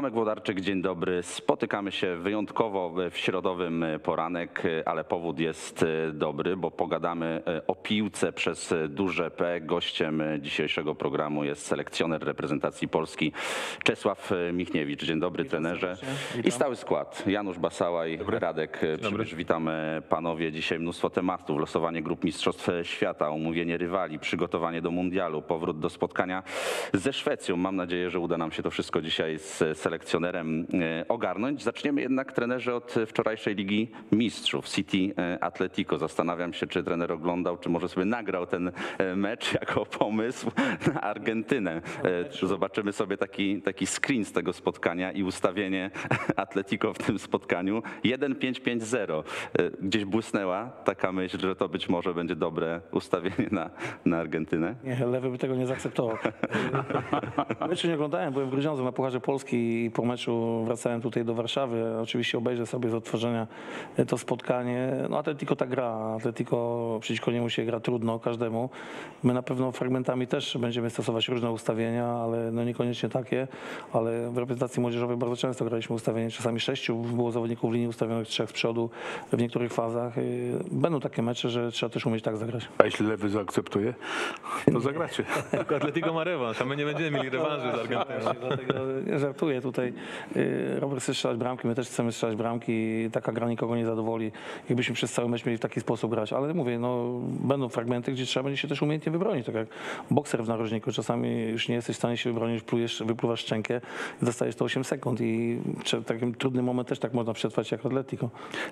Tomek Włodarczyk, dzień dobry. Spotykamy się wyjątkowo w środowym poranek, ale powód jest dobry, bo pogadamy o piłce przez duże P. Gościem dzisiejszego programu jest selekcjoner reprezentacji Polski Czesław Michniewicz. Dzień dobry, trenerze. I stały skład. Janusz Basałaj, Radek Przybysz. Witamy panowie. Dzisiaj mnóstwo tematów. Losowanie grup Mistrzostw Świata, omówienie rywali, przygotowanie do mundialu, powrót do spotkania ze Szwecją. Mam nadzieję, że uda nam się to wszystko dzisiaj z selekcjonerem ogarnąć. Zaczniemy jednak, trenerze, od wczorajszej Ligi Mistrzów City Atletico. Zastanawiam się, czy trener oglądał, czy może sobie nagrał ten mecz jako pomysł na Argentynę. Zobaczymy sobie taki screen z tego spotkania i ustawienie Atletico w tym spotkaniu. 1-5-5-0. Gdzieś błysnęła taka myśl, że to być może będzie dobre ustawienie na Argentynę? Nie, lewy by tego nie zaakceptował. Meczu nie oglądałem, byłem w Grudziądzu na Pucharze Polski i po meczu wracałem tutaj do Warszawy. Oczywiście obejrzę sobie z odtworzenia to spotkanie. No Atletico tak gra, Atletico przeciwko niemu się gra trudno każdemu. My na pewno fragmentami też będziemy stosować różne ustawienia, ale no niekoniecznie takie, ale w reprezentacji młodzieżowej bardzo często graliśmy ustawienie, czasami 6 było zawodników w linii ustawionych, 3 z przodu w niektórych fazach. Będą takie mecze, że trzeba też umieć tak zagrać. A jeśli lewy zaakceptuje, to zagracie. Atletico ma rewanż, a my nie będziemy mieli rewanżu z Argentyną. Dlatego ja żartuję tutaj. Robert chce strzelać bramki, my też chcemy strzelać bramki. Taka gra nikogo nie zadowoli, jakbyśmy przez cały mecz mieli w taki sposób grać. Ale mówię, no, będą fragmenty, gdzie trzeba będzie się też umiejętnie wybronić. Tak jak bokser w narożniku. Czasami już nie jesteś w stanie się wybronić, wypluwasz szczękę i dostajesz to 8 sekund. I taki trudny moment też tak można przetrwać jak Atletico.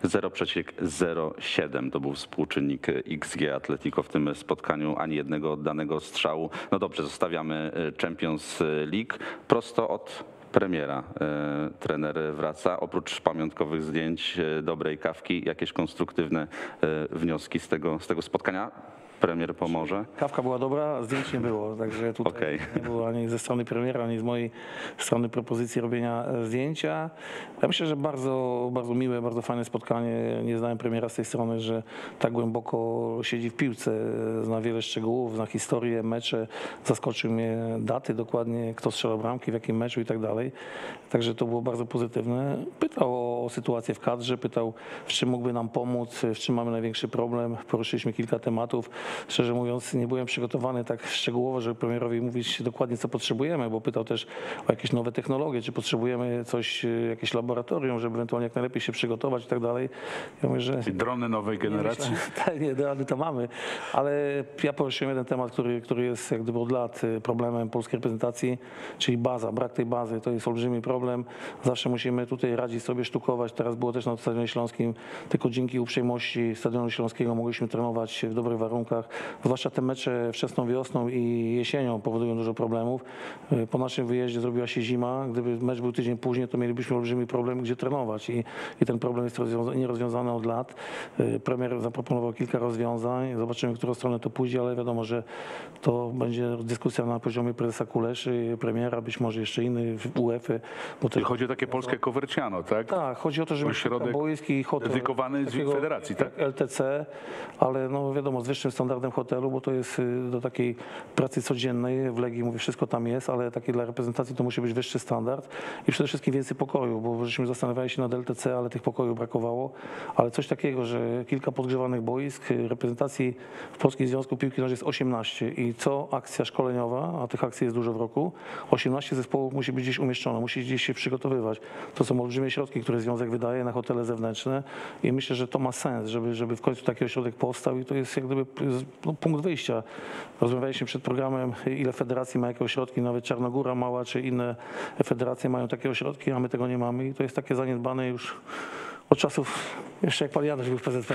0,07 to był współczynnik XG Atletico w tym spotkaniu, ani jednego oddanego strzału. No dobrze, zostawiamy Champions League. Prosto od premiera trener wraca. Oprócz pamiątkowych zdjęć, dobrej kawki, jakieś konstruktywne wnioski z tego spotkania? Premier pomoże? Kawka była dobra, zdjęć nie było, także tutaj nie było ani ze strony premiera, ani z mojej strony propozycji robienia zdjęcia. Ja myślę, że bardzo, bardzo miłe, bardzo fajne spotkanie. Nie znałem premiera z tej strony, że tak głęboko siedzi w piłce, zna wiele szczegółów, zna historię, mecze, zaskoczył mnie daty dokładnie, kto strzelał bramki, w jakim meczu i tak dalej. Także to było bardzo pozytywne. Pytał o sytuację w kadrze, pytał, w czym mógłby nam pomóc, w czym mamy największy problem. Poruszyliśmy kilka tematów. Szczerze mówiąc, nie byłem przygotowany tak szczegółowo, żeby premierowi mówić dokładnie, co potrzebujemy, bo pytał też o jakieś nowe technologie, czy potrzebujemy coś, jakieś laboratorium, żeby ewentualnie jak najlepiej się przygotować i tak dalej. Ja mówię, że Drony nowej generacji? Nie, drony to mamy, ale ja poruszyłem jeden temat, który jest jak gdyby od lat problemem polskiej reprezentacji, czyli baza, brak tej bazy. To jest olbrzymi problem. Zawsze musimy tutaj radzić sobie, sztukować. Teraz było też na Stadionie Śląskim, tylko dzięki uprzejmości Stadionu Śląskiego mogliśmy trenować w dobrych warunkach. Zwłaszcza te mecze wczesną wiosną i jesienią powodują dużo problemów. Po naszym wyjeździe zrobiła się zima. Gdyby mecz był tydzień później, to mielibyśmy olbrzymi problem, gdzie trenować. I ten problem jest nierozwiązany od lat. Premier zaproponował kilka rozwiązań. Zobaczymy, w którą stronę to pójdzie, ale wiadomo, że to będzie dyskusja na poziomie prezesa Kuleszy, premiera, być może jeszcze inny w UEFA. Czyli chodzi o takie polskie coverciano, tak? Tak, chodzi o to, żeby boiski hotel dedykowany z federacji, tak? LTC, ale no wiadomo, z wyższym standardem hotelu, bo to jest do takiej pracy codziennej. W Legii mówię, wszystko tam jest, ale takie dla reprezentacji to musi być wyższy standard i przede wszystkim więcej pokoju, bo żeśmy zastanawiali się nad LTC, ale tych pokojów brakowało. Ale coś takiego, że kilka podgrzewanych boisk, reprezentacji w Polskim Związku Piłki Nożnej jest 18 i co akcja szkoleniowa, a tych akcji jest dużo w roku, 18 zespołów musi być gdzieś umieszczone, musi gdzieś się przygotowywać. To są olbrzymie środki, które Związek wydaje na hotele zewnętrzne i myślę, że to ma sens, żeby w końcu taki ośrodek powstał i to jest jak gdyby punkt wyjścia. Rozmawialiśmy przed programem, ile federacji ma jakie ośrodki, nawet Czarnogóra mała, czy inne federacje mają takie ośrodki, a my tego nie mamy i to jest takie zaniedbane już od czasów, jeszcze jak pan Janusz był w PZPN.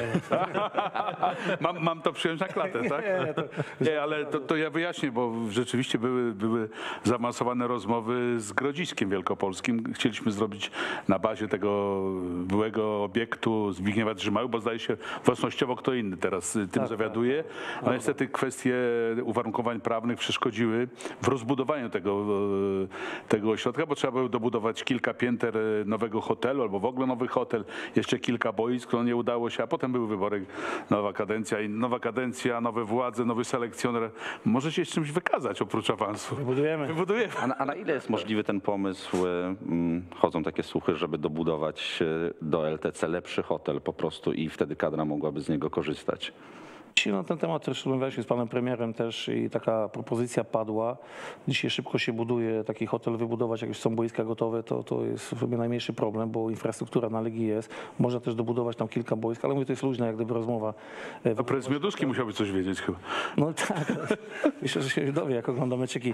Mam to przyjąć na klatę, tak? Nie, ale to ja wyjaśnię, bo rzeczywiście były zaawansowane rozmowy z Grodziskiem Wielkopolskim. Chcieliśmy zrobić na bazie tego byłego obiektu Zbigniewa Drzymały, bo zdaje się własnościowo kto inny teraz tym zawiaduje. No niestety kwestie uwarunkowań prawnych przeszkodziły w rozbudowaniu tego ośrodka, bo trzeba było dobudować kilka pięter nowego hotelu albo w ogóle nowy hotel jeszcze kilka boisk, no nie udało się, a potem były wybory, nowa kadencja, nowe władze, nowy selekcjoner. Może się z czymś wykazać oprócz awansu. Budujemy. Wybudujemy. A na ile jest możliwy ten pomysł? Chodzą takie słuchy, żeby dobudować do LTC lepszy hotel po prostu i wtedy kadra mogłaby z niego korzystać. Dzisiaj na ten temat też rozmawialiśmy z panem premierem też i taka propozycja padła. Dzisiaj szybko się buduje taki hotel, wybudować, jak już są boiska gotowe, to jest chyba najmniejszy problem, bo infrastruktura na Legii jest. Można też dobudować tam kilka boisk, ale mówię, to jest luźna jak gdyby rozmowa. A prezes Mioduski musiałby coś wiedzieć chyba. No tak, myślę, że się dowie, jak ogląda meczyki.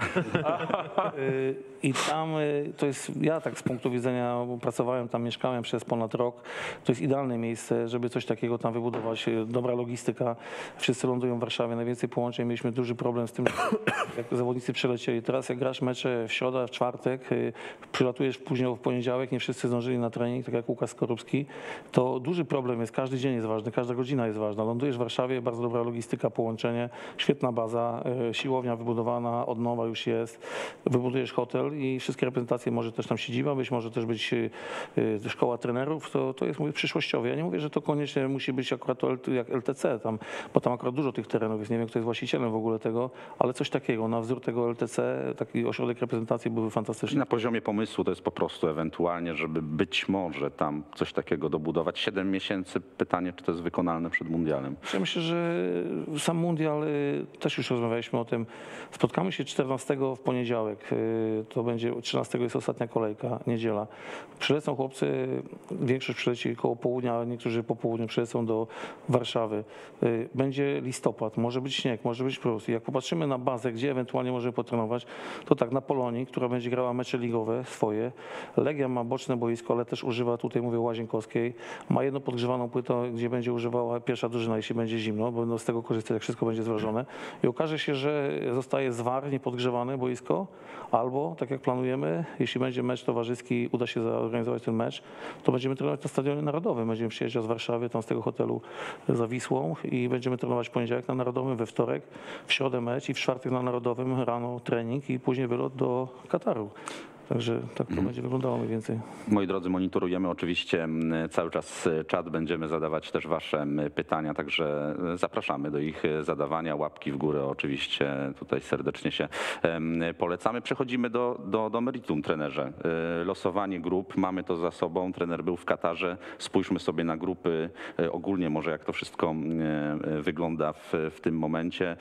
I tam to jest, ja tak z punktu widzenia, bo pracowałem tam, mieszkałem przez ponad rok, to jest idealne miejsce, żeby coś takiego tam wybudować. Dobra logistyka, wszyscy lądują w Warszawie, najwięcej połączeń, mieliśmy duży problem z tym, jak zawodnicy przylecieli. Teraz jak grasz mecze w środę, w czwartek, przylatujesz później w poniedziałek, nie wszyscy zdążyli na trening, tak jak Łukasz Skorupski, to duży problem jest, każdy dzień jest ważny, każda godzina jest ważna. Lądujesz w Warszawie, bardzo dobra logistyka, połączenie, świetna baza, siłownia wybudowana, od nowa już jest, wybudujesz hotel i wszystkie reprezentacje, może też tam siedziba, może też być szkoła trenerów, to jest, mówię, przyszłościowe. Ja nie mówię, że to koniecznie musi być akurat to jak LTC, bo tam akurat dużo tych terenów jest, nie wiem, kto jest właścicielem w ogóle tego, ale coś takiego, na wzór tego LTC, taki ośrodek reprezentacji byłby fantastyczny. Na poziomie pomysłu to jest po prostu ewentualnie, żeby być może tam coś takiego dobudować. 7 miesięcy, pytanie, czy to jest wykonalne przed mundialem? Ja myślę, że sam mundial, też już rozmawialiśmy o tym, spotkamy się 14 w poniedziałek, to będzie 13 jest ostatnia kolejka, niedziela. Przylecą chłopcy, większość przyleci koło południa, a niektórzy po południu przylecą do Warszawy. Będzie listopad, może być śnieg, może być mróz. I jak popatrzymy na bazę, gdzie ewentualnie możemy potrenować, to tak, na Polonii, która będzie grała mecze ligowe swoje. Legia ma boczne boisko, ale też używa, tutaj mówię, Łazienkowskiej. Ma jedną podgrzewaną płytę, gdzie będzie używała pierwsza drużyna, jeśli będzie zimno, bo będą z tego korzystać, jak wszystko będzie zwrażone. I okaże się, że zostaje zwar, niepodgrzewane boisko, albo, tak jak planujemy, jeśli będzie mecz towarzyski, uda się zorganizować ten mecz, to będziemy trenować na Stadionie Narodowym. Będziemy przyjeżdżać z Warszawy, tam z tego hotelu za Wisłą i będziemy trenować w poniedziałek na Narodowym, we wtorek, w środę mecz i w czwartek na Narodowym rano trening i później wylot do Kataru. Także tak to będzie wyglądało mniej więcej. Moi drodzy, monitorujemy oczywiście cały czas czat, będziemy zadawać też wasze pytania, także zapraszamy do ich zadawania. Łapki w górę oczywiście tutaj serdecznie się polecamy. Przechodzimy do meritum, trenerze. Losowanie grup, mamy to za sobą, trener był w Katarze, spójrzmy sobie na grupy ogólnie może jak to wszystko wygląda w tym momencie.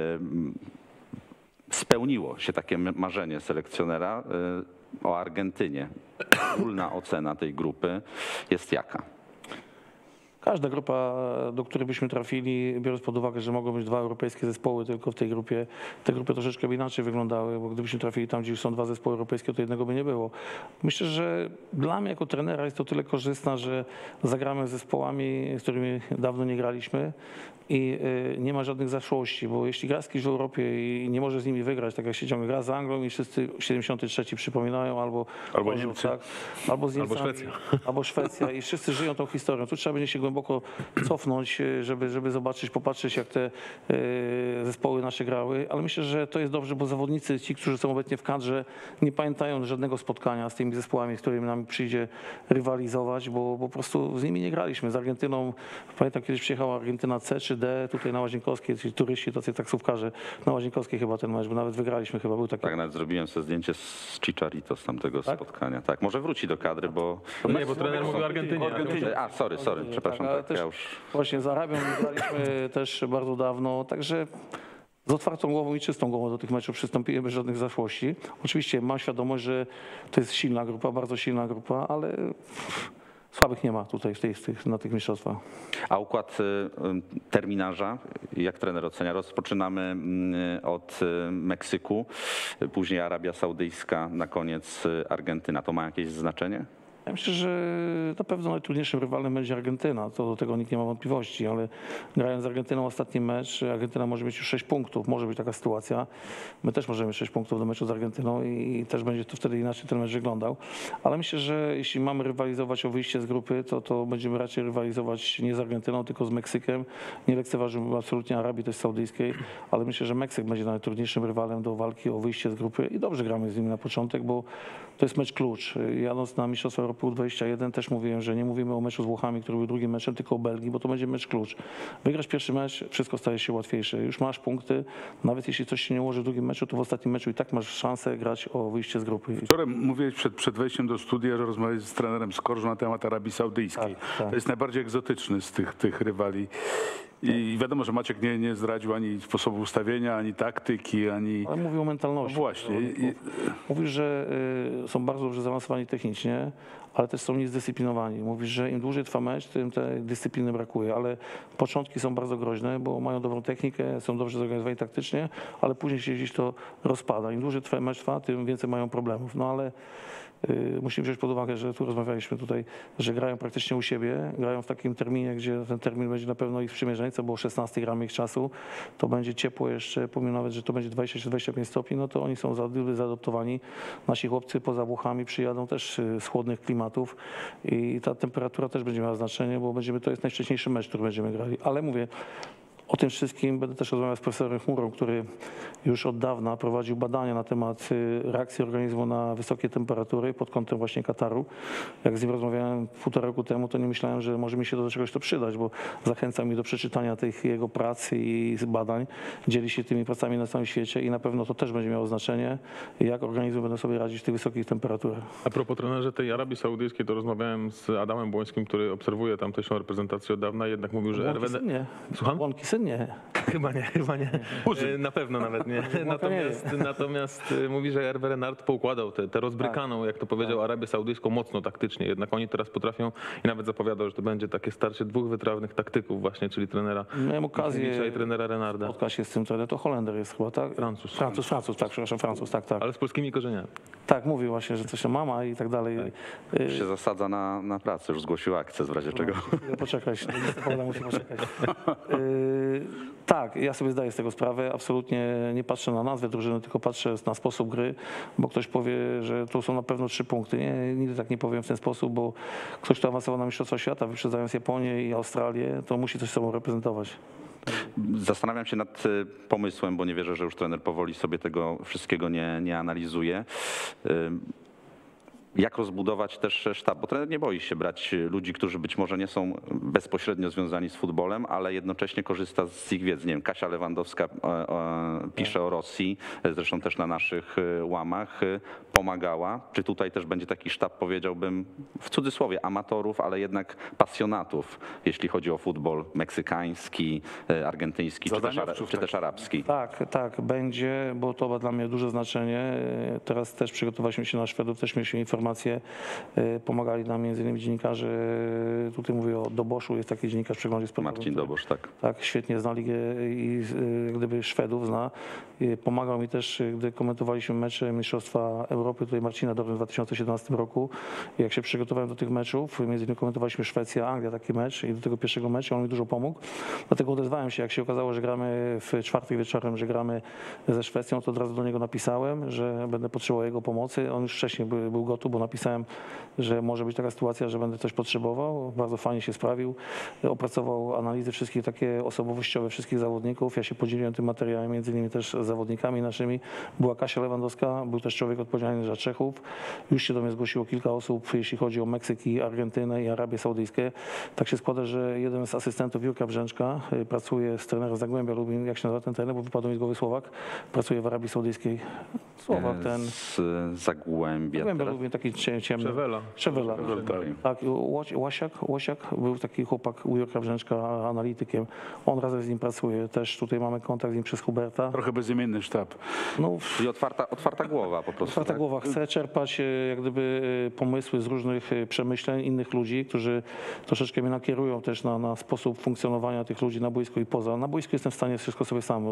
Spełniło się takie marzenie selekcjonera o Argentynie. Ogólna ocena tej grupy jest jaka? Każda grupa, do której byśmy trafili, biorąc pod uwagę, że mogą być 2 europejskie zespoły tylko w tej grupie, te grupy troszeczkę inaczej wyglądały, bo gdybyśmy trafili tam, gdzie już są 2 zespoły europejskie, to jednego by nie było. Myślę, że dla mnie jako trenera jest to tyle korzystne, że zagramy z zespołami, z którymi dawno nie graliśmy i nie ma żadnych zaszłości, bo jeśli gra z kimś w Europie i nie może z nimi wygrać, tak jak się ciągle gra z Anglią i wszyscy 73 przypominają, albo Niemcy. tak, albo z Niemcami, Szwecja. albo Szwecja i wszyscy żyją tą historią. Tu trzeba będzie się głęboko cofnąć, żeby zobaczyć, popatrzeć, jak te zespoły nasze grały, ale myślę, że to jest dobrze, bo zawodnicy, ci, którzy są obecnie w kadrze, nie pamiętają żadnego spotkania z tymi zespołami, z którymi nam przyjdzie rywalizować, bo po prostu z nimi nie graliśmy. Z Argentyną, pamiętam, kiedyś przyjechała Argentyna C czy D, tutaj na Łazienkowskiej, czyli turyści, tacy taksówkarze, na Łazienkowskiej chyba ten mecz, bo nawet wygraliśmy chyba, był taki. Tak, nawet zrobiłem sobie zdjęcie z Chicharito z tamtego spotkania. Tak, może wróci do kadry, bo... Nie, bo trener mówił o Argentynie. A, sorry, przepraszam. ale Tak, też ja już... właśnie z Arabią graliśmy też bardzo dawno, także z otwartą głową i czystą głową do tych meczów przystąpiłem bez żadnych zaszłości. Oczywiście mam świadomość, że to jest silna grupa, bardzo silna grupa, ale słabych nie ma tutaj na tych mistrzostwach. A układ terminarza, jak trener ocenia? Rozpoczynamy od Meksyku, później Arabia Saudyjska, na koniec Argentyna. To ma jakieś znaczenie? Ja myślę, że na pewno najtrudniejszym rywalem będzie Argentyna, to do tego nikt nie ma wątpliwości, ale grając z Argentyną ostatni mecz, Argentyna może mieć już 6 punktów, może być taka sytuacja. My też możemy mieć 6 punktów do meczu z Argentyną i też będzie to wtedy inaczej ten mecz wyglądał. Ale myślę, że jeśli mamy rywalizować o wyjście z grupy, to będziemy raczej rywalizować nie z Argentyną, tylko z Meksykiem. Nie lekceważyłbym absolutnie Arabii też Saudyjskiej, ale myślę, że Meksyk będzie najtrudniejszym rywalem do walki o wyjście z grupy i dobrze gramy z nimi na początek, bo to jest mecz klucz. Jadąc na Mistrzostwa Europy U21 też mówiłem, że nie mówimy o meczu z Włochami, który był drugim meczem, tylko o Belgii, bo to będzie mecz klucz. Wygrasz pierwszy mecz, wszystko staje się łatwiejsze. Już masz punkty, nawet jeśli coś się nie ułoży w drugim meczu, to w ostatnim meczu i tak masz szansę grać o wyjście z grupy. Wczoraj mówiłeś przed wejściem do studia, że rozmawiałeś z trenerem Skorżą na temat Arabii Saudyjskiej. Tak. To jest najbardziej egzotyczny z tych rywali. I wiadomo, że Maciek nie zdradził ani sposobu ustawienia, ani taktyki, ani... Ale mówił o mentalności. No właśnie. Mówisz, że są bardzo dobrze zaawansowani technicznie, ale też są niezdyscyplinowani. Mówisz, że im dłużej trwa mecz, tym tej dyscypliny brakuje, ale początki są bardzo groźne, bo mają dobrą technikę, są dobrze zorganizowani taktycznie, ale później się gdzieś to rozpada. Im dłużej mecz trwa, tym więcej mają problemów. No ale musimy wziąć pod uwagę, że tu rozmawialiśmy tutaj, że grają praktycznie u siebie, grają w takim terminie, gdzie ten termin będzie na pewno ich sprzymierzeńca, bo o 16 gramy ich czasu, to będzie ciepło jeszcze, pomimo nawet, że to będzie 20-25 stopni, no to oni są zaadoptowani. Nasi chłopcy poza Włochami przyjadą też z chłodnych klimatów i ta temperatura też będzie miała znaczenie, bo to jest najwcześniejszy mecz, który będziemy grali. Ale mówię, o tym wszystkim będę też rozmawiał z profesorem Chmurą, który już od dawna prowadził badania na temat reakcji organizmu na wysokie temperatury pod kątem właśnie Kataru. Jak z nim rozmawiałem 1,5 roku temu, to nie myślałem, że może mi się do czegoś to przydać, bo zachęcał mi do przeczytania tych jego prac i badań. Dzieli się tymi pracami na całym świecie i na pewno to też będzie miało znaczenie, jak organizmy będą sobie radzić w tych wysokich temperaturach. A propos trenerze tej Arabii Saudyjskiej, to rozmawiałem z Adamem Błońskim, który obserwuje tamtejszą reprezentację od dawna, jednak mówił, że Łąki syn nie. Słucham? Łąki syn nie. Chyba nie. Na pewno nawet nie. Natomiast mówi, że Hervé Renard poukładał tę rozbrykaną, jak to powiedział, Arabię Saudyjską mocno taktycznie. Jednak oni teraz potrafią i nawet zapowiadał, że to będzie takie starcie dwóch wytrawnych taktyków właśnie, czyli trenera Miałem okazję i trenera Renarda. spotkać się z tym trenerem, to Holender jest chyba, tak? Francuz, tak, przepraszam, Francuz, tak. ale z polskimi korzeniami. Tak, mówił właśnie, że coś mama i tak dalej. Już się zasadza na pracę, już zgłosił akces w razie czego. Poczekaj, do listopada musi poczekać. Tak, ja sobie zdaję z tego sprawę. Absolutnie nie patrzę na nazwę drużyny, tylko patrzę na sposób gry, bo ktoś powie, że to są na pewno 3 punkty. Nie, nigdy tak nie powiem w ten sposób, bo ktoś, kto awansował na Mistrzostwa Świata, wyprzedzając Japonię i Australię, to musi coś sobą reprezentować. Zastanawiam się nad pomysłem, bo nie wierzę, że już trener powoli sobie tego wszystkiego nie analizuje. Jak rozbudować też sztab, bo trener nie boi się brać ludzi, którzy być może nie są bezpośrednio związani z futbolem, ale jednocześnie korzysta z ich wiedzy. Nie wiem, Kasia Lewandowska pisze o Rosji, zresztą też na naszych łamach, pomagała. Czy tutaj też będzie taki sztab, powiedziałbym, w cudzysłowie amatorów, ale jednak pasjonatów, jeśli chodzi o futbol meksykański, argentyński czy też arabski? Tak, będzie, bo to ma dla mnie duże znaczenie. Teraz też przygotowaliśmy się na Szwedów, też mieliśmy informacje, pomagali nam między innymi dziennikarze, tutaj mówię o Doboszu, jest taki dziennikarz w przeglądzie sportowym. Marcin Dobosz, tak. Tak, świetnie zna ligę i jak gdyby Szwedów zna. Pomagał mi też, gdy komentowaliśmy mecze Mistrzostwa Europy, tutaj Marcina Dorn w 2017 roku. Jak się przygotowałem do tych meczów, między innymi komentowaliśmy Szwecja, Anglia, taki mecz i do tego pierwszego meczu on mi dużo pomógł. Dlatego odezwałem się, jak się okazało, że gramy w czwartek wieczorem, że gramy ze Szwecją, to od razu do niego napisałem, że będę potrzebował jego pomocy. On już wcześniej był gotów, bo napisałem, że może być taka sytuacja, że będę coś potrzebował. Bardzo fajnie się sprawił. Opracował analizy wszystkich takie osobowościowe wszystkich zawodników. Ja się podzieliłem tym materiałem, między innymi też z zawodnikami naszymi. Była Kasia Lewandowska, był też człowiek odpowiedzialny za Czechów. Już się do mnie zgłosiło kilka osób, jeśli chodzi o Meksyk i Argentynę i Arabię Saudyjską. Tak się składa, że jeden z asystentów Jurka Brzęczka pracuje z trenerem Zagłębia Lubin, jak się nazywa ten trener, bo wypadł mi z głowy Słowak, pracuje w Arabii Saudyjskiej. Słowak ten. Z Zagłębia. Lubię taki ciemny. Przewela. Tak, Łosiak był taki chłopak u Jurka Brzęczka, analitykiem. On razem z nim pracuje. Też tutaj mamy kontakt z nim przez Huberta. Trochę bezimienny sztab. No, Czyli otwarta głowa po prostu. otwarta głowa. Chce czerpać jak gdyby pomysły z różnych przemyśleń innych ludzi, którzy troszeczkę mnie nakierują też na sposób funkcjonowania tych ludzi na boisku i poza. Na boisku jestem w stanie wszystko sobie sam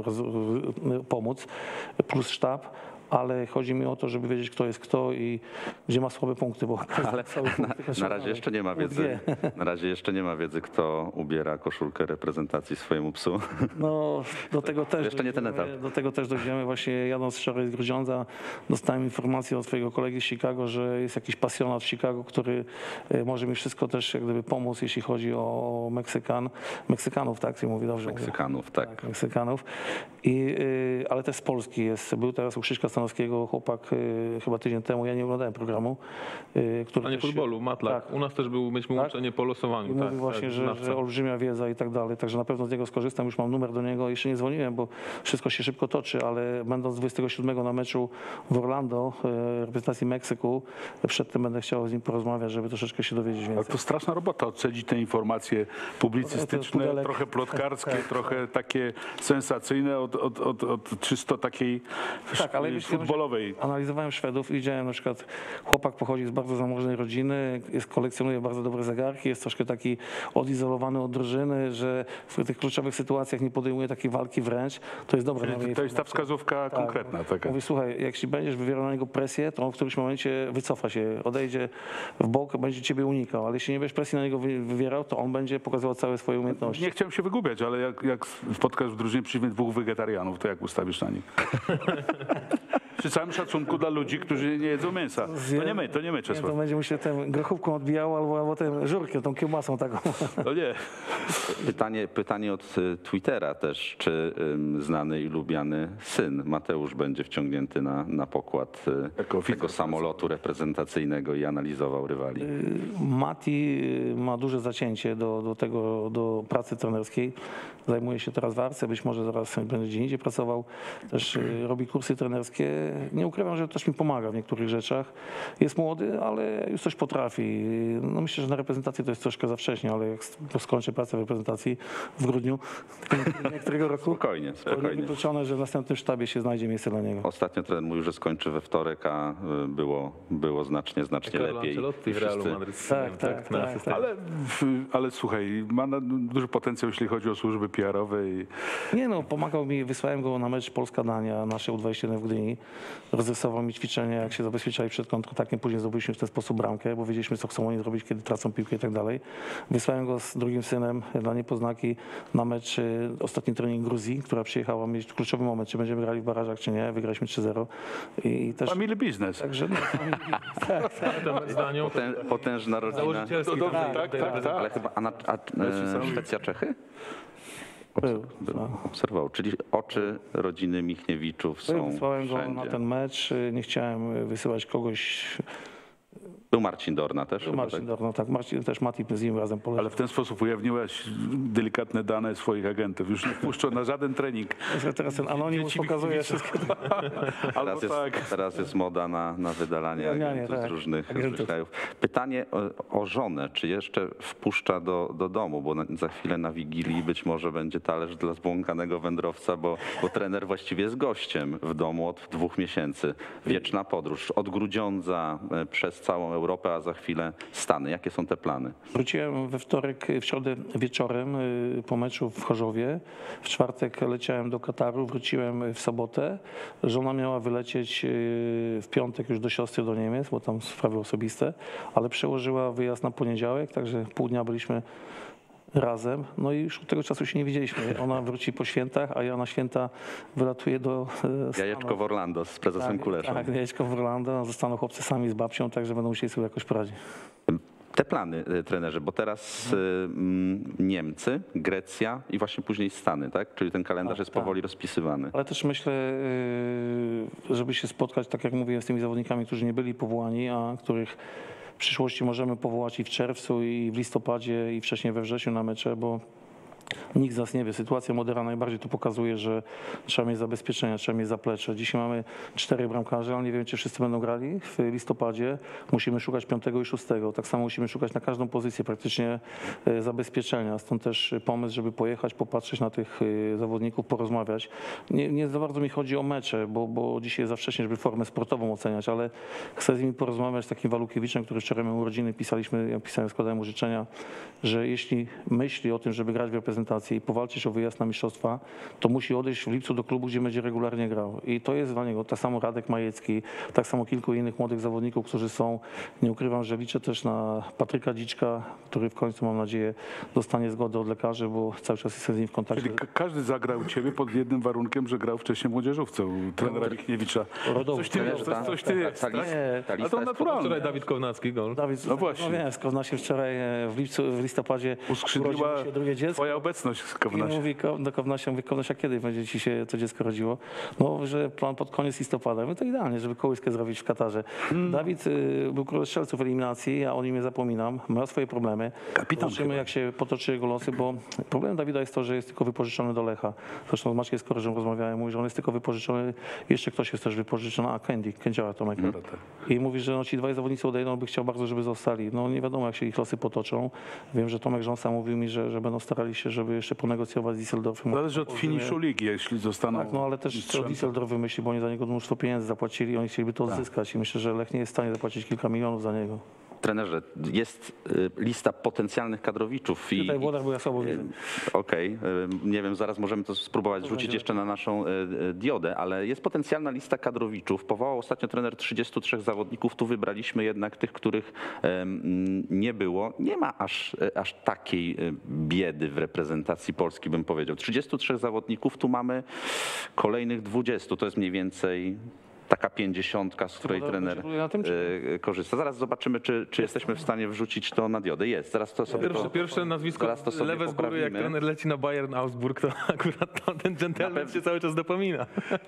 pomóc, plus sztab. Ale chodzi mi o to, żeby wiedzieć, kto jest kto i gdzie ma słabe punkty, bo ale na razie jeszcze nie ma wiedzy. Na razie jeszcze nie ma wiedzy, kto ubiera koszulkę reprezentacji swojemu psu. No, do tego też jeszcze nie ten etap. Do tego też dojdziemy. Właśnie jadąc wczoraj z Grudziądza, dostałem informację od swojego kolegi z Chicago, że jest jakiś pasjonat w Chicago, który może mi wszystko też jak gdyby pomóc, jeśli chodzi o Meksykanów, tak się mówi dobrze. Meksykanów, tak. Meksykanów. Ale też z Polski jest. Był teraz u Krzyśka Stanowskiego, chłopak chyba tydzień temu, ja nie oglądałem programu, który A nie też- futbolu, Matlak. Tak. U nas też mieliśmy Tak? uczenie po losowaniu. I tak, mówił właśnie, tak, że znawca. olbrzymia wiedza i tak dalej, także na pewno z niego skorzystam, już mam numer do niego, jeszcze nie dzwoniłem, bo wszystko się szybko toczy, ale będąc 27 na meczu w Orlando, reprezentacji Meksyku, przedtem będę chciał z nim porozmawiać, żeby troszeczkę się dowiedzieć Ale więcej. to straszna robota, odcedzić te informacje publicystyczne, Pudelek. trochę plotkarskie, trochę takie sensacyjne od czysto takiej Tak, ale wiesz, futbolowej. Analizowałem Szwedów i widziałem na przykład chłopak pochodzi z bardzo zamożnej rodziny, kolekcjonuje bardzo dobre zegarki, jest troszkę taki odizolowany od drużyny, że w tych kluczowych sytuacjach nie podejmuje takiej walki wręcz. To jest dobre. Czyli to jest ta wskazówka konkretna taka. Mówi, słuchaj, jeśli będziesz wywierał na niego presję, to on w którymś momencie wycofa się, odejdzie w bok, będzie ciebie unikał, ale jeśli nie będziesz presji na niego wywierał, to on będzie pokazywał całe swoje umiejętności. Nie chciałem się wygubiać, ale jak spotkasz w drużynie przyjmie 2 wegetarianów, to jak ustawisz na nich? Przy całym szacunku dla ludzi, którzy nie jedzą mięsa. To nie my, Nie, Czesław. to będzie mu się tę grochówką odbijało albo tę żurkę, tą kiełbasą taką. To nie. Pytanie od Twittera też, czy znany i lubiany syn Mateusz będzie wciągnięty na pokład Jako oficer tego samolotu reprezentacyjnego i analizował rywali? Mati ma duże zacięcie do pracy trenerskiej. Zajmuje się teraz w Arce, być może zaraz będzie gdzie indziej pracował. Też robi kursy trenerskie. Nie ukrywam, że też mi pomaga w niektórych rzeczach. Jest młody, ale już coś potrafi. No myślę, że na reprezentacji to jest troszkę za wcześnie, ale jak skończy pracę w reprezentacji w grudniu niektórego roku, Spokojnie, to spokojnie. niewykluczone, że w następnym sztabie się znajdzie miejsce dla niego. Ostatnio trener mówił, że skończy we wtorek, a było znacznie Carlo lepiej. Ancelotti w Realu Madryt. Tak. na asystencie. Ale słuchaj, ma duży potencjał, jeśli chodzi o służby PR-owe. Nie no, pomagał mi, wysłałem go na mecz Polska-Dania, nasze U21 w Gdyni. Rozrysował mi ćwiczenia, jak się zabezpieczali przed kontratakiem. Później zdobyliśmy w ten sposób bramkę, bo wiedzieliśmy, co chcą oni zrobić, kiedy tracą piłkę i tak dalej. Wysłałem go z drugim synem dla niepoznaki na mecz ostatni trening Gruzji, która przyjechała mieć kluczowy moment, czy będziemy grali w barażach, czy nie. Wygraliśmy 3-0. I też... Family business. Także no, Ten zdaniu, Potężna rodzina. założycielski Dobrze, trener tak, tej tak, reprezentacji. Ale chyba Szwecja, Czechy? był. Obserwował, czyli oczy rodziny Michniewiczów są Wysłałem go wszędzie. na ten mecz. Nie chciałem wysyłać kogoś. Był Marcin Dorna też? chyba, Marcin Dorno, tak. Marcin też Mati z nim razem poleciał. Ale w ten sposób ujawniłeś delikatne dane swoich agentów. Już nie wpuszczą na żaden trening. Teraz ten anonimus pokazuje wszystko. Albo tak. Teraz jest moda na wydalanie Ujawnianie, agentów z tak. różnych Agentów. krajów. Pytanie o żonę. Czy jeszcze wpuszcza do domu? Bo za chwilę na Wigilii być może będzie talerz dla zbłąkanego wędrowca, bo trener właściwie jest gościem w domu od 2 miesięcy. Wieczna podróż. Od Grudziądza przez całą Europę, a za chwilę Stany. Jakie są te plany? Wróciłem we wtorek, w środę wieczorem po meczu w Chorzowie. W czwartek leciałem do Kataru, wróciłem w sobotę. Żona miała wylecieć w piątek już do siostry do Niemiec, bo tam sprawy osobiste, ale przełożyła wyjazd na poniedziałek, także pół dnia byliśmy razem. No i już od tego czasu się nie widzieliśmy. Ona wróci po świętach, a ja na święta wylatuję do Stanów. Jajeczko w Orlando z prezesem Kuleszem. Tak, jajeczko w Orlando. Zostaną chłopcy sami z babcią, także będą musieli sobie jakoś poradzić. Te plany, trenerze, bo teraz Niemcy, Grecja i właśnie później Stany, tak? Czyli ten kalendarz jest powoli rozpisywany. Ale też myślę, żeby się spotkać, tak jak mówiłem, z tymi zawodnikami, którzy nie byli powołani, a których w przyszłości możemy powołać i w czerwcu, i w listopadzie, i wcześniej we wrześniu na mecze, bo nikt z nas nie wie. Sytuacja Modera najbardziej to pokazuje, że trzeba mieć zabezpieczenia, trzeba mieć zaplecze. Dzisiaj mamy 4 bramkarze, ale nie wiem, czy wszyscy będą grali w listopadzie. Musimy szukać 5. i 6. Tak samo musimy szukać na każdą pozycję praktycznie zabezpieczenia. Stąd też pomysł, żeby pojechać, popatrzeć na tych zawodników, porozmawiać. Nie za bardzo mi chodzi o mecze, bo dzisiaj jest za wcześnie, żeby formę sportową oceniać, ale chcę z nimi porozmawiać z takim Walukiewiczem, który wczoraj miał urodziny. Ja pisałem, składałem mu życzenia, że jeśli myśli o tym, żeby grać w reprezentacji i powalczyć o wyjazd na mistrzostwa, to musi odejść w lipcu do klubu, gdzie będzie regularnie grał. I to jest dla niego. Tak samo Radek Majecki, tak samo kilku innych młodych zawodników, którzy są. Nie ukrywam, że liczę też na Patryka Dziczka, który w końcu, mam nadzieję, dostanie zgodę od lekarzy, bo cały czas jestem z nim w kontakcie. Czyli każdy zagrał u ciebie pod jednym warunkiem, że grał wcześniej w młodzieżówce u trenera Michniewicza. Rodowy. Coś ty wiesz, coś ty jest. Ta tak? lista Ale to jest naturalne. Wczoraj Dawid Kownacki gol. Dawid, No właśnie. No wiem, z Kownaciem wczoraj w listopadzie Uskrzydliła urodziło się drugie dziecko. twoja obecność obecność z I Kownasia. mówi do Kownasia, mówi, Kownasia, kiedy będzie ci się to dziecko rodziło? No, że plan pod koniec listopada. No to idealnie, żeby kołyskę zrobić w Katarze. Dawid był królem strzelców eliminacji, ja o nim nie zapominam, ma swoje problemy. Kapitan Zobaczymy, chyba. jak się potoczy jego losy, bo problemem Dawida jest to, że jest tylko wypożyczony do Lecha. Zresztą z Maćkiem Skoryżem rozmawiałem, mówi, że on jest tylko wypożyczony, jeszcze ktoś jest też wypożyczony, a Kędziała Tomek. I mówi, że no, ci dwaj zawodnicy odejdą, on by chciał bardzo, żeby zostali. No nie wiadomo, jak się ich losy potoczą. Wiem, że Tomek Rząsa mówił mi, że będą starali się, żeby jeszcze ponegocjować z Düsseldorfem. Zależy od finiszu ligi, jeśli zostaną. Tak, no ale też mistrzem. Düsseldorf wymyśli, bo oni za niego mnóstwo pieniędzy zapłacili, oni chcieliby to odzyskać i myślę, że Lech nie jest w stanie zapłacić kilka milionów za niego. Trenerze, jest lista potencjalnych kadrowiczów. Tutaj Włodach był ja słabo widzę. Okej, nie wiem, zaraz możemy to spróbować rzucić jeszcze na naszą diodę, ale jest potencjalna lista kadrowiczów. Powołał ostatnio trener 33 zawodników, tu wybraliśmy jednak tych, których nie było. Nie ma aż takiej biedy w reprezentacji Polski, bym powiedział. 33 zawodników, tu mamy kolejnych 20, to jest mniej więcej taka 50, z której trener na tym, korzysta. Zaraz zobaczymy, czy jesteśmy w stanie wrzucić to na diodę. Jest, zaraz to sobie Pierwsze nazwisko zaraz to sobie lewe z góry, jak poprawimy. trener leci na Bayern Augsburg, to akurat ten dżentelmen się cały czas dopomina.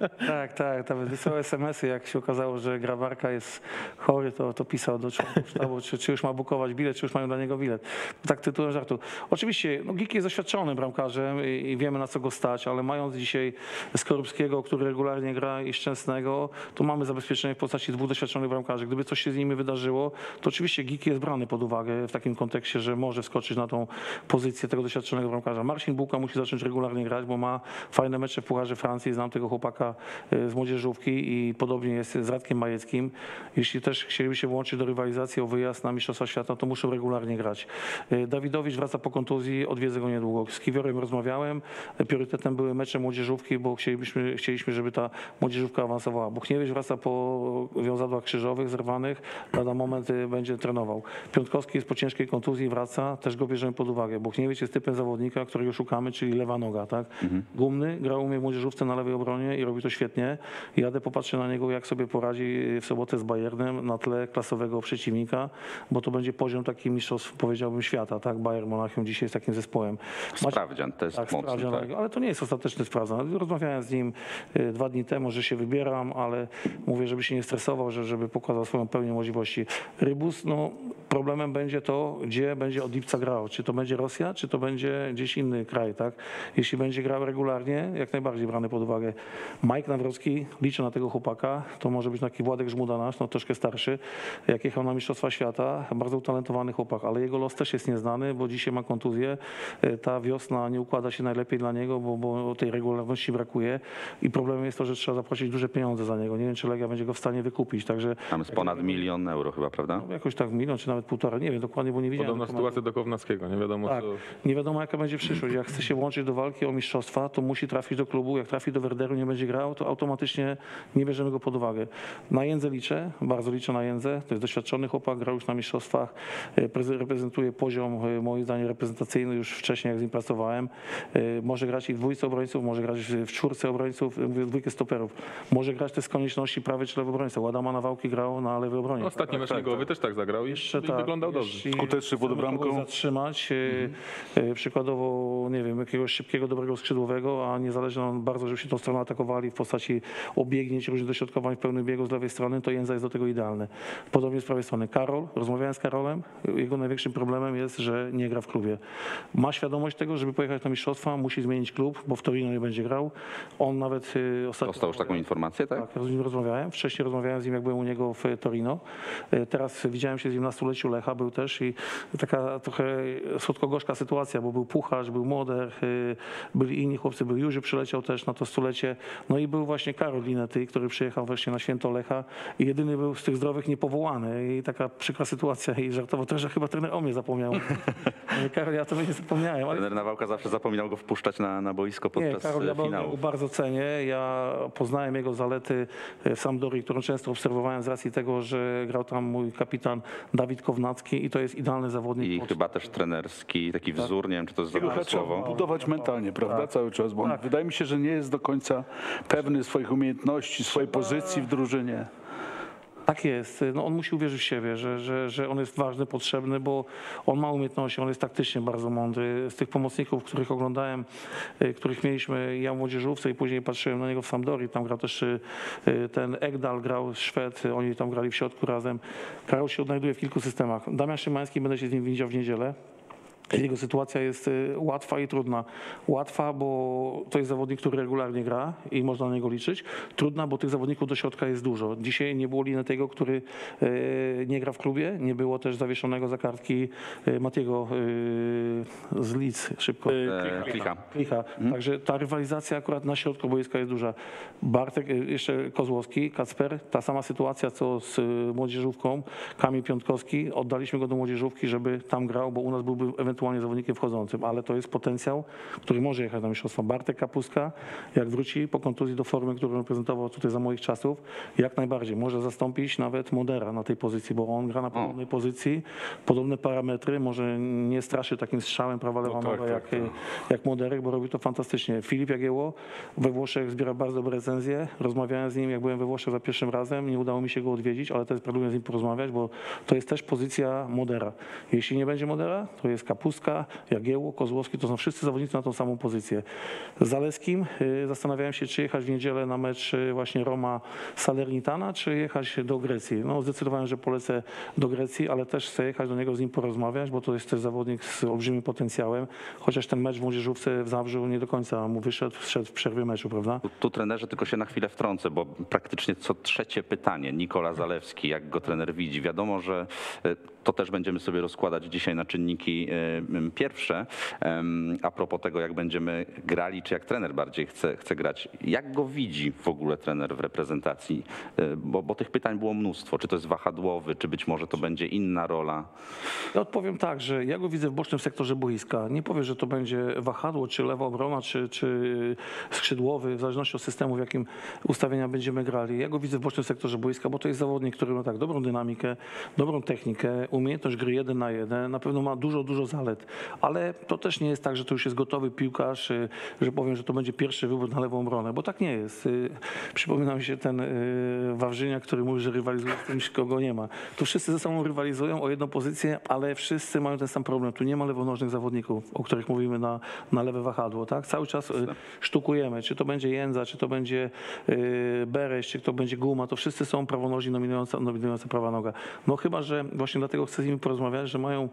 Tak, nawet wysyłał SMS-y, jak się okazało, że Grabarka jest chory, to pisał do członków sztabu, czy już ma bukować bilet, czy już mają dla niego bilet. Tak tytułem żartu. Oczywiście, no Giki jest doświadczonym bramkarzem i wiemy, na co go stać, ale mając dzisiaj Skorupskiego, który regularnie gra, i Szczęsnego, to mamy zabezpieczenie w postaci dwóch doświadczonych bramkarzy. Gdyby coś się z nimi wydarzyło, to oczywiście Giki jest brany pod uwagę w takim kontekście, że może wskoczyć na tą pozycję tego doświadczonego bramkarza. Marcin Bułka musi zacząć regularnie grać, bo ma fajne mecze w Pucharze Francji. Znam tego chłopaka z młodzieżówki i podobnie jest z Radkiem Majeckim. Jeśli też chcieliby się włączyć do rywalizacji o wyjazd na Mistrzostwa Świata, to muszą regularnie grać. Dawidowicz wraca po kontuzji, odwiedzę go niedługo. Z Kiwiorem rozmawiałem. Priorytetem były mecze młodzieżówki, bo chcieliśmy, żeby ta młodzieżówka awansowała. Buchniewicz wraca po wiązadłach krzyżowych zerwanych, lada moment będzie trenował. Piątkowski jest po ciężkiej kontuzji, wraca, też go bierzemy pod uwagę. Buchniewicz jest typem zawodnika, którego szukamy, czyli lewa noga, tak? Gumny grał u mnie w młodzieżówce na lewej obronie i robi to świetnie. Jadę, popatrzę na niego, jak sobie poradzi w sobotę z Bayernem na tle klasowego przeciwnika, bo to będzie poziom taki mistrzostw, powiedziałbym, świata, tak? Bayern Monachium dzisiaj jest takim zespołem. Sprawdzian, to jest mocny. Sprawdzian, Tak. ale to nie jest ostateczny sprawdzian. Rozmawiałem z nim 2 dni temu, że się wybieram, ale mówię, żeby się nie stresował, żeby pokazał swoją pełnię możliwości. Rybus, no problemem będzie to, gdzie będzie od lipca grał. Czy to będzie Rosja, czy to będzie gdzieś inny kraj, tak? Jeśli będzie grał regularnie, jak najbardziej brany pod uwagę. Mike Nawrocki, liczę na tego chłopaka, to może być taki Władek Żmuda nasz, no troszkę starszy, jak jechał na Mistrzostwa Świata, bardzo utalentowany chłopak, ale jego los też jest nieznany, bo dzisiaj ma kontuzję. Ta wiosna nie układa się najlepiej dla niego, bo tej regularności brakuje i problemem jest to, że trzeba zapłacić duże pieniądze za niego. Nie wiem, czy Legia będzie go w stanie wykupić, także Tam jest ponad 1 milion euro chyba, prawda? jakoś tak 1 milion, czy nawet 1,5, nie wiem dokładnie, bo nie widziałem. Podobna dokumentu. sytuacja do Kownackiego, nie wiadomo Tak, co. nie wiadomo jaka będzie przyszłość. Jak chce się włączyć do walki o mistrzostwa, to musi trafić do klubu. Jak trafi do Werderu, nie będzie grał, to automatycznie nie bierzemy go pod uwagę. Na Jędzę liczę, bardzo liczę na Jędzę. To jest doświadczony chłopak, grał już na mistrzostwach, reprezentuje poziom, moim zdaniem, reprezentacyjny już wcześniej, jak z nim pracowałem. Może grać i w dwójce obrońców, może grać w czwórce obrońców, w dwójkę stoperów. Może grać też z konieczności prawy czy lewy obrońca. Ładama Nawałki grał na lewej obronie. Ostatni mecz ligowy też tak zagrał i wyglądał dobrze. Jeśli Skuteczny pod chcemy bramką. kogoś zatrzymać, przykładowo, nie wiem, jakiegoś szybkiego, dobrego skrzydłowego, a niezależnie on bardzo, żeby się tą stronę atakowali w postaci obiegnięć, różnych dośrodkowań w pełnym biegu z lewej strony, to Jędza jest do tego idealny. Podobnie z prawej strony. Karol, rozmawiałem z Karolem, jego największym problemem jest, że nie gra w klubie. Ma świadomość tego, żeby pojechać na mistrzostwa, musi zmienić klub, bo w Torino nie będzie grał. On nawet ostatnio... Dostał już taką informację, tak? Tak, z nim rozmawiałem. Wcześniej rozmawiałem z nim, jak byłem u niego w Torino. Teraz widziałem się z nim na stuleciu Lecha, był też i taka trochę słodko-gorzka sytuacja, bo był Pucharz, był Moder, byli inni chłopcy, był Jurzy, przyleciał też na to stulecie. No i był właśnie Karol Linety, który przyjechał właśnie na święto Lecha i jedyny był z tych zdrowych niepowołany. I taka przykra sytuacja i żartowo też, że chyba trener o mnie zapomniał. Karol, ja to nie zapomniałem. Ale... Trener Nawałka zawsze zapominał go wpuszczać na boisko podczas Karol, ja finału. go bardzo cenię. Ja poznałem jego zalety w Sampdorii, którą często obserwowałem z racji tego, że grał tam mój kapitan Dawid Kownacki i to jest idealny zawodnik. I chyba też trenerski, taki wzór, nie wiem, czy to jest Jego dobre trzeba słowo. budować mentalnie, prawda, Tak. cały czas, bo on, wydaje mi się, że nie jest do końca pewny swoich umiejętności, swojej pozycji w drużynie. Tak jest. No on musi uwierzyć w siebie, że on jest ważny, potrzebny, bo on ma umiejętności, on jest taktycznie bardzo mądry. Z tych pomocników, których oglądałem, których mieliśmy ja w młodzieżówce i później patrzyłem na niego w Sampdori, tam grał też ten Ekdal, grał Szwed, oni tam grali w środku razem. Karol się odnajduje w kilku systemach. Damian Szymański, będę się z nim widział w niedzielę. Jego sytuacja jest łatwa i trudna. Łatwa, bo to jest zawodnik, który regularnie gra i można na niego liczyć. Trudna, bo tych zawodników do środka jest dużo. Dzisiaj nie było Linetego, który nie gra w klubie. Nie było też zawieszonego za kartki Matiego z Leeds. Szybko. Klicha. Także ta rywalizacja akurat na środku boiska jest duża. Bartek, jeszcze Kozłowski, Kacper, ta sama sytuacja co z młodzieżówką. Kamil Piątkowski, oddaliśmy go do młodzieżówki, żeby tam grał, bo u nas byłby ewentualnie zawodnikiem wchodzącym, ale to jest potencjał, który może jechać na mistrzostwa. Bartek Kapuska, jak wróci po kontuzji do formy, którą reprezentował tutaj za moich czasów, jak najbardziej może zastąpić nawet Modera na tej pozycji, bo on gra na podobnej pozycji, podobne parametry, może nie straszy takim strzałem prawa-lewa noga jak Moderek, bo robi to fantastycznie. Filip Jagiełło we Włoszech zbiera bardzo dobre recenzje, rozmawiałem z nim, jak byłem we Włoszech za pierwszym razem, nie udało mi się go odwiedzić, ale też planuję z nim porozmawiać, bo to jest też pozycja Modera. Jeśli nie będzie Modera, to jest Kapuska, Jagiełło, Kozłowski, to są wszyscy zawodnicy na tą samą pozycję. Z Zaleskim zastanawiałem się, czy jechać w niedzielę na mecz właśnie Roma Salernitana, czy jechać do Grecji. No zdecydowałem, że polecę do Grecji, ale też chcę jechać do niego, z nim porozmawiać, bo to jest też zawodnik z olbrzymim potencjałem, chociaż ten mecz w młodzieżówce w Zabrzu nie do końca mu wyszedł, wszedł w przerwie meczu, prawda? Tu trenerze tylko się na chwilę wtrącę, bo praktycznie co trzecie pytanie, Nikola Zalewski, jak go trener widzi. Wiadomo, że to też będziemy sobie rozkładać dzisiaj na czynniki pierwsze. A propos tego, jak będziemy grali, czy jak trener bardziej chce grać. Jak go widzi w ogóle trener w reprezentacji? Bo tych pytań było mnóstwo. Czy to jest wahadłowy, czy być może to będzie inna rola? Ja odpowiem tak, że ja go widzę w bocznym sektorze boiska. Nie powiem, że to będzie wahadło, czy lewa obrona, czy skrzydłowy, w zależności od systemu, w jakim ustawienia będziemy grali. Ja go widzę w bocznym sektorze boiska, bo to jest zawodnik, który ma tak dobrą dynamikę, dobrą technikę, umiejętność gry 1 na 1. Na pewno ma dużo zalet, ale to też nie jest tak, że to już jest gotowy piłkarz, że powiem, że to będzie pierwszy wybór na lewą obronę, bo tak nie jest. Przypomina mi się ten Wawrzyniak, który mówi, że rywalizuje z kimś, kogo nie ma. Tu wszyscy ze sobą rywalizują o jedną pozycję, ale wszyscy mają ten sam problem. Tu nie ma lewonożnych zawodników, o których mówimy na lewe wahadło. Tak? Cały czas sztukujemy, czy to będzie Jędza, czy to będzie Bereś, czy to będzie Guma, to wszyscy są prawonożni nominująca prawa noga. No chyba, że właśnie dlatego chcę z nimi porozmawiać, że mają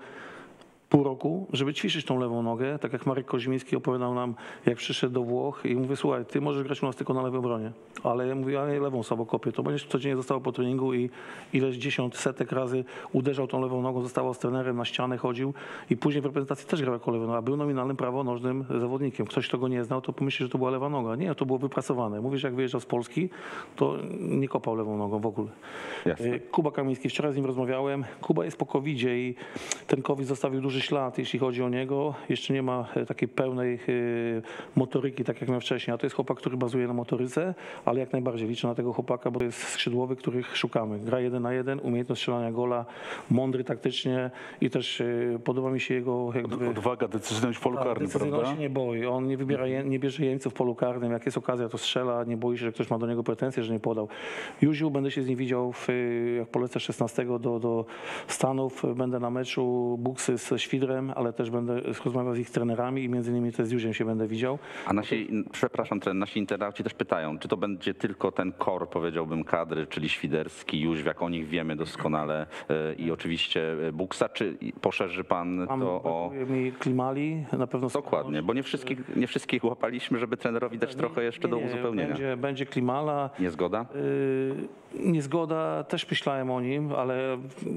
pół roku, żeby ćwiczyć tą lewą nogę, tak jak Marek Koźmiński opowiadał nam, jak przyszedł do Włoch i mówię, słuchaj, ty możesz grać u nas tylko na lewej obronie, ale ja mówię, ale lewą słabo kopię, to będziesz codziennie zostało po treningu i ileś dziesiąt, setek razy uderzał tą lewą nogą, zostało z trenerem, na ścianę chodził i później w reprezentacji też grał jako lewy noga, był nominalnym prawonożnym zawodnikiem. Ktoś, kto go nie znał, to pomyśli, że to była lewa noga. Nie, to było wypracowane. Mówisz, jak wyjeżdżał z Polski, to nie kopał lewą nogą w ogóle. Jasne. Kuba Kamiński, wczoraj z nim rozmawiałem. Kuba jest po COVID-zie i ten COVID zostawił duży ślad, jeśli chodzi o niego. Jeszcze nie ma takiej pełnej motoryki, tak jak miał wcześniej. A to jest chłopak, który bazuje na motoryce, ale jak najbardziej liczę na tego chłopaka, bo to jest skrzydłowy, których szukamy. Gra 1 na 1, umiejętność strzelania gola, mądry taktycznie i też podoba mi się jego Odwaga, decyzyjność w polu karnym, prawda? się nie boi. On nie wybiera, nie bierze jeńców w polu karnym. Jak jest okazja, to strzela, nie boi się, że ktoś ma do niego pretensje, że nie podał. Józiu, będę się z nim widział, jak polecę 16 do Stanów. Będę na meczu Buksy ze Świdrem, ale też będę rozmawiał z ich trenerami i między innymi też z Józiem się będę widział. A przepraszam, nasi internauci też pytają, czy to będzie tylko ten core, powiedziałbym, kadry, czyli Świderski, Jóźwiak, o nich wiemy doskonale i oczywiście Buksa, czy poszerzy pan to o... mi Klimali, na pewno... Dokładnie, bo nie wszystkich łapaliśmy, żeby trenerowi dać trochę jeszcze do uzupełnienia. Będzie Klimala. Niezgoda? Niezgoda, też myślałem o nim, ale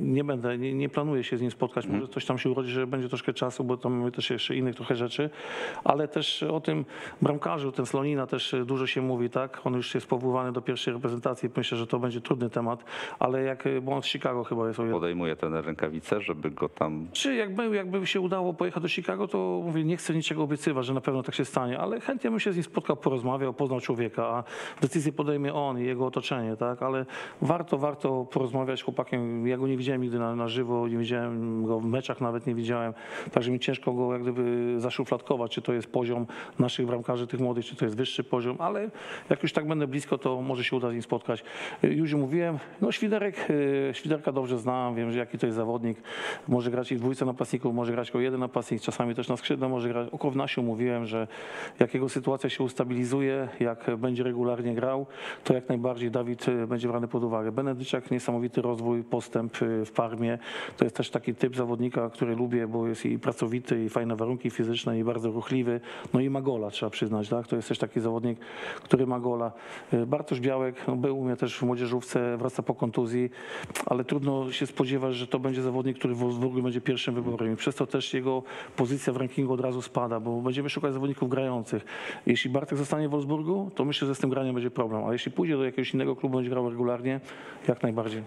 nie planuję się z nim spotkać. Może coś tam się urodzi, że będzie troszkę czasu, bo tam mamy też jeszcze innych trochę rzeczy, ale też o tym bramkarzu, ten Slonina też dużo się mówi, tak? On już jest powoływany do pierwszej reprezentacji, myślę, że to będzie trudny temat, ale bo on z Chicago chyba jest. Podejmuje ten rękawice, żeby go tam... Czy jakby się udało pojechać do Chicago, to mówię, nie chcę niczego obiecywać, że na pewno tak się stanie, ale chętnie bym się z nim spotkał, porozmawiał, poznał człowieka, a decyzję podejmie on i jego otoczenie, tak? Ale warto porozmawiać z chłopakiem. Ja go nie widziałem nigdy na żywo, nie widziałem go w meczach, nawet nie widziałem. widziałem, także mi ciężko go jak gdyby zaszufladkować, czy to jest poziom naszych bramkarzy, tych młodych, czy to jest wyższy poziom, ale jak już tak będę blisko, to może się uda z nim spotkać. Już mówiłem, no Świderka dobrze znam, wiem, że jaki to jest zawodnik, może grać i w dwójce napastników, może grać jako jeden napastnik, czasami też na skrzydle może grać. O Kownasiu mówiłem, że jak jego sytuacja się ustabilizuje, jak będzie regularnie grał, to jak najbardziej Dawid będzie brany pod uwagę. Benedyczak, niesamowity rozwój, postęp w Parmie. To jest też taki typ zawodnika, który lubię, bo jest i pracowity, i fajne warunki fizyczne, i bardzo ruchliwy. No i ma gola, trzeba przyznać, tak? To jest też taki zawodnik, który ma gola. Bartosz Białek, no był u mnie też w młodzieżówce, wraca po kontuzji, ale trudno się spodziewać, że to będzie zawodnik, który w Wolfsburgu będzie pierwszym wyborem. I przez to też jego pozycja w rankingu od razu spada, bo będziemy szukać zawodników grających. Jeśli Bartek zostanie w Wolfsburgu, to myślę, że z tym graniem będzie problem, ale jeśli pójdzie do jakiegoś innego klubu, będzie grał regularnie, jak najbardziej.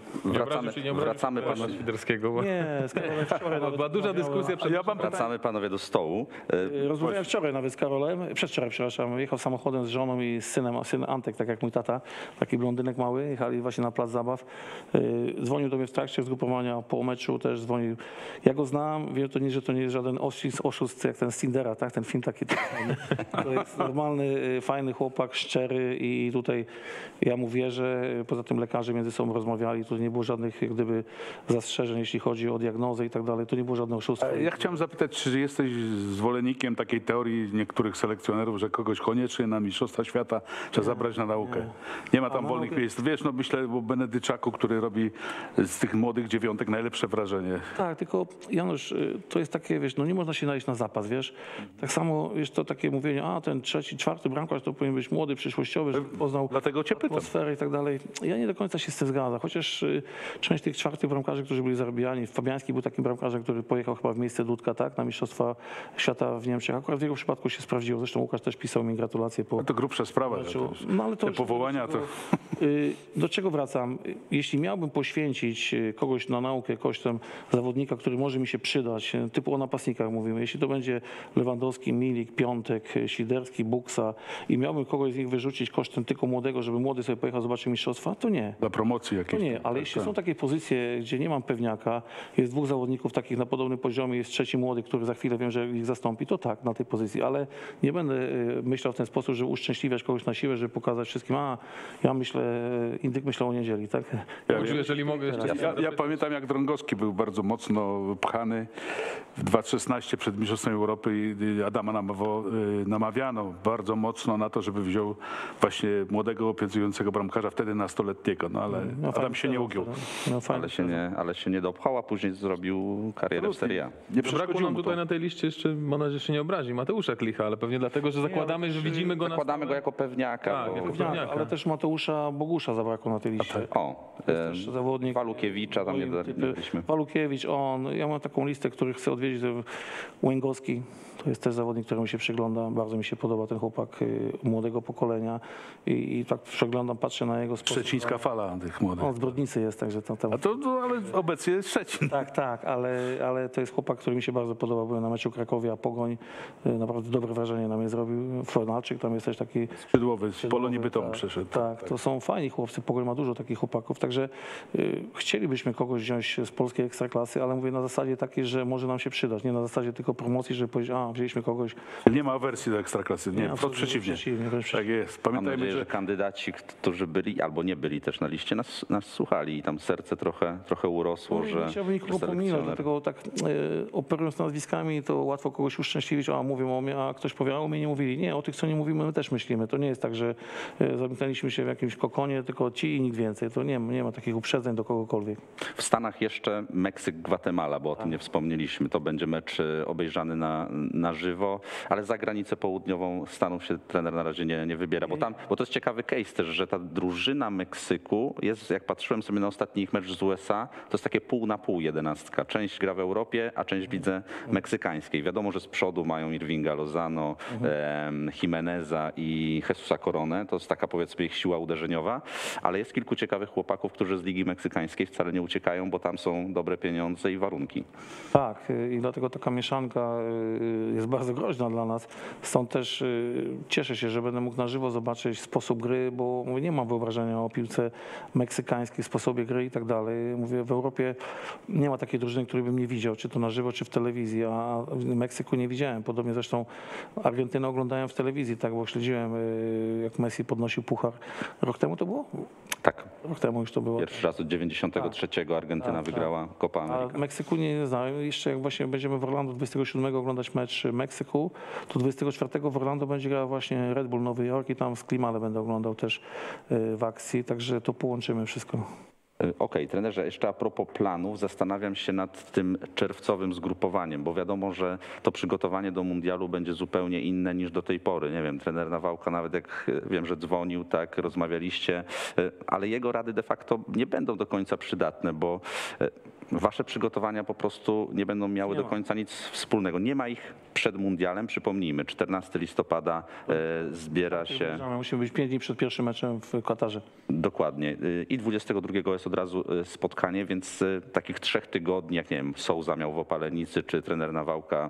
Wracamy pana Świderskiego. Bo... Nie, z Karolem wczoraj nawet Była duża dyskusja przed Wracamy panowie do stołu. rozmawiałem wczoraj nawet z Karolem, przedwczoraj, przepraszam, jechał samochodem z żoną i z synem, syn Antek, tak jak mój tata, taki blondynek mały, jechali właśnie na plac zabaw. Dzwonił do mnie w trakcie zgrupowania, po meczu też dzwonił. Ja go znam, wiem, że to nie jest żaden oszust jak ten z Tindera, tak? Ten film taki fajny. To jest normalny, fajny chłopak, szczery i tutaj ja mu wierzę. Poza tym lekarze między sobą rozmawiali, tu nie było żadnych jak gdyby zastrzeżeń, jeśli chodzi o diagnozę i tak dalej, to nie było żadnego oszustwa. Ja chciałem zapytać, czy jesteś zwolennikiem takiej teorii niektórych selekcjonerów, że kogoś koniecznie na Mistrzostwa Świata trzeba zabrać na naukę. Nie ma tam wolnych miejsc. Wiesz, no myślę o Benedyczaku, który robi z tych młodych dziewiątek najlepsze wrażenie. Tak, tylko Janusz, to jest takie, wiesz, no nie można się najeść na zapas, wiesz. Tak samo jest to takie mówienie, a ten trzeci, czwarty bramkarz to powinien być młody, przyszłościowy, żeby poznał Dlatego cię pytam. atmosferę i tak dalej. Ja nie do końca się z tym zgadzam, chociaż część tych czwartych bramkarzy, którzy byli zarobijani, Fabiański był takim bramkarzem, który pojechał chyba w miejsce Dudka, tak, na Mistrzostwa Świata w Niemczech. Akurat w jego przypadku się sprawdziło, zresztą Łukasz też pisał mi gratulacje po... No to grubsza sprawa. meczu. No, ale to Te powołania to... Do czego wracam? Jeśli miałbym poświęcić kogoś na naukę kosztem zawodnika, który może mi się przydać, typu o napastnikach mówimy, jeśli to będzie Lewandowski, Milik, Piątek, Świderski, Buksa i miałbym kogoś z nich wyrzucić kosztem tylko młodego, żeby młody sobie pojechał zobaczyć mistrzostwa, to nie. Dla promocji To jakiejś. nie, ale jeśli są takie pozycje, gdzie nie mam pewniaka, jest dwóch zawodników takich na podobnym poziomie, jest trzeci młody, który za chwilę wiem, że ich zastąpi, to tak, na tej pozycji, ale nie będę myślał w ten sposób, żeby uszczęśliwiać kogoś na siłę, żeby pokazać wszystkim, ja myślę, Indyk myślał o niedzieli, tak? Jeżeli mogę jeszcze... Ja pamiętam, jak Drągowski był bardzo mocno pchany w 2016 przed Mistrzostwem Europy i Adama namawiano bardzo mocno na to, żeby wziął właśnie młodego, obiecującego bramkarza, wtedy nastoletniego, no ale Adam się nie ugiął. Ale się nie dopchał, a później zrobił karierę w Serie A. Nie Brakło przeszkodziło nam mu to. tutaj na tej liście jeszcze, mam nadzieję, że się nie obrazi, Mateusza Klicha, ale pewnie dlatego, że zakładamy, że widzimy go na Zakładamy go jako pewniaka. Tak, bo... jako Tak, pewniaka. ale też Mateusza Bogusza zabrakło na tej liście. O, Też zawodnik. Walukiewicza tam nie daliśmy. Walukiewicz, ja mam taką listę, których chcę odwiedzić. Łęgowski, to jest też zawodnik, któremu się przyglądam. Bardzo mi się podoba ten chłopak młodego pokolenia i tak przeglądam, patrzę na jego sposób. Szczecińska fala tych młodych. On z Brodnicy jest, także tam. A ale obecnie jest Szczecin. Tak, ale to jest chłopak, który mi się bardzo podoba. Byłem na meczu Krakowia, Pogoń, naprawdę dobre wrażenie na mnie zrobił. Fornalczyk tam jest też taki Skrzydłowy z Polonii Bytom tak, przyszedł. Tak, to są fajni chłopcy, Pogoń ma dużo takich chłopaków, także chcielibyśmy kogoś wziąć z polskiej ekstraklasy, ale mówię na zasadzie takiej, że może nam się przydać, nie na zasadzie tylko promocji, żeby powiedzieć, wzięliśmy kogoś. Nie ma awersji do ekstraklasy, nie, wprost absolutnie przeciwnie. wręcz Tak jest. Mam Pamiętajmy, nadzieję, że że kandydaci, którzy byli albo nie byli też na liście, nas słuchali i tam serce trochę urosło, Nie że chciałbym nikogo pominąć, selekcjoner- dlatego tak operując nazwiskami, to łatwo kogoś uszczęśliwić, mówią o mnie, a ktoś powie, a o mnie nie mówili. Nie, o tych, co nie mówimy, my też myślimy. To nie jest tak, że zamknęliśmy się w jakimś kokonie, tylko ci i nikt więcej. To nie ma takich uprzedzeń do kogokolwiek. W Stanach jeszcze Meksyk-Gwatemala, bo o tym nie wspomnieliśmy. To będzie mecz obejrzany na żywo, ale za granicę południową Stanów się trener na razie nie wybiera, bo to jest ciekawy case też, że ta drużyna Meksyku jest, jak patrzyłem sobie na ostatni ich mecz z USA, to jest takie pół na pół 11. Część gra w Europie, a część widzę meksykańskiej. Wiadomo, że z przodu mają Irvinga Lozano, Jimeneza i Jesusa Coronę. To jest taka, powiedzmy, ich siła uderzeniowa, ale jest kilku ciekawych chłopaków, którzy z Ligi Meksykańskiej wcale nie uciekają, bo tam są dobre pieniądze i warunki. Tak, i dlatego taka mieszanka jest bardzo groźna dla nas. Stąd też cieszę się, że będę mógł na żywo zobaczyć sposób gry, bo mówię, nie mam wyobrażenia o piłce meksykańskiej, sposobie gry i tak dalej. Mówię, w Europie nie ma takiej drużyny, której bym nie widział, czy to to na żywo czy w telewizji, a Meksyku nie widziałem. Podobnie zresztą Argentynę oglądałem w telewizji, tak, bo śledziłem, jak Messi podnosił puchar. Rok temu to było? Tak, Rok temu już to było. pierwszy raz od 93 Argentyna wygrała Copa A America. Meksyku nie znałem. Jeszcze jak właśnie będziemy w Orlando 27 oglądać mecz Meksyku, to 24 w Orlando będzie grał właśnie Red Bull Nowy Jork i tam z Klimale będę oglądał też w akcji, także to połączymy wszystko. Okej, trenerze, jeszcze a propos planów, zastanawiam się nad tym czerwcowym zgrupowaniem, bo wiadomo, że to przygotowanie do mundialu będzie zupełnie inne niż do tej pory. Nie wiem, trener Nawałka nawet jak wiem, że dzwonił, tak, rozmawialiście, ale jego rady de facto nie będą do końca przydatne, bo wasze przygotowania po prostu nie będą miały do końca nic wspólnego. Nie ma ich przed mundialem, przypomnijmy, 14 listopada zbiera się... Musimy być 5 dni przed pierwszym meczem w Katarze. Dokładnie. I 22 jest od razu spotkanie, więc takich 3 tygodni, jak nie wiem, Souza miał w Opalenicy, czy trener Nawałka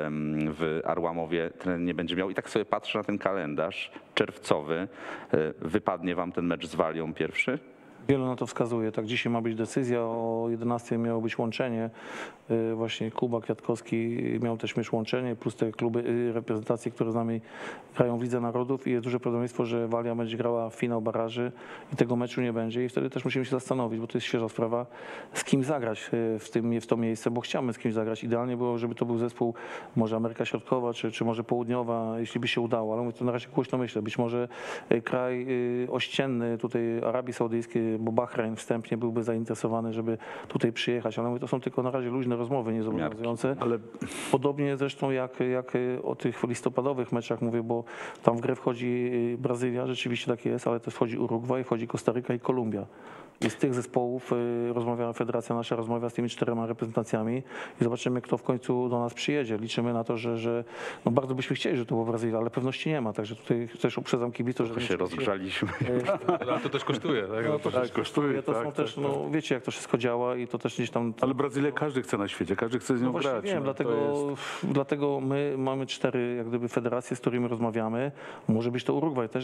w Arłamowie, trener nie będzie miał. I tak sobie patrzę na ten kalendarz czerwcowy. Wypadnie wam ten mecz z Walią pierwszy? Wielu na to wskazuje. Tak, dzisiaj ma być decyzja, o 11 miało być łączenie. Właśnie Kuba Kwiatkowski miał też mieć łączenie, plus te kluby, reprezentacje, które z nami grają w Lidze Narodów i jest duże prawdopodobieństwo, że Walia będzie grała finał baraży i tego meczu nie będzie i wtedy też musimy się zastanowić, bo to jest świeża sprawa, z kim zagrać w to miejsce, bo chciamy z kimś zagrać. Idealnie było, żeby to był zespół może Ameryka Środkowa, czy może Południowa, jeśli by się udało, ale mówię, to na razie głośno myślę, być może kraj ościenny tutaj Arabii Saudyjskiej, bo Bahrain wstępnie byłby zainteresowany, żeby tutaj przyjechać, ale mówię, to są tylko na razie luźne rozmowy, niezobowiązujące. Ale Podobnie zresztą jak o tych listopadowych meczach mówię, bo tam w grę wchodzi Brazylia, rzeczywiście tak jest, ale też wchodzi Urugwaj, wchodzi Kostaryka i Kolumbia. I z tych zespołów rozmawia federacja nasza, rozmawia z tymi 4 reprezentacjami i zobaczymy, kto w końcu do nas przyjedzie. Liczymy na to, że no bardzo byśmy chcieli, żeby to było Brazylia, ale pewności nie ma, także tutaj też uprzedzam kibiców, że Się rozgrzaliśmy. Ale to też kosztuje, tak? no, to też kosztuje, to są tak, też, no wiecie jak to wszystko działa i to też gdzieś tam... Ale Brazylię każdy chce na świecie, każdy chce z nią No właśnie grać. wiem, No, to jest- dlatego my mamy 4 jak gdyby federacje, z którymi rozmawiamy. Może być to Urugwaj, też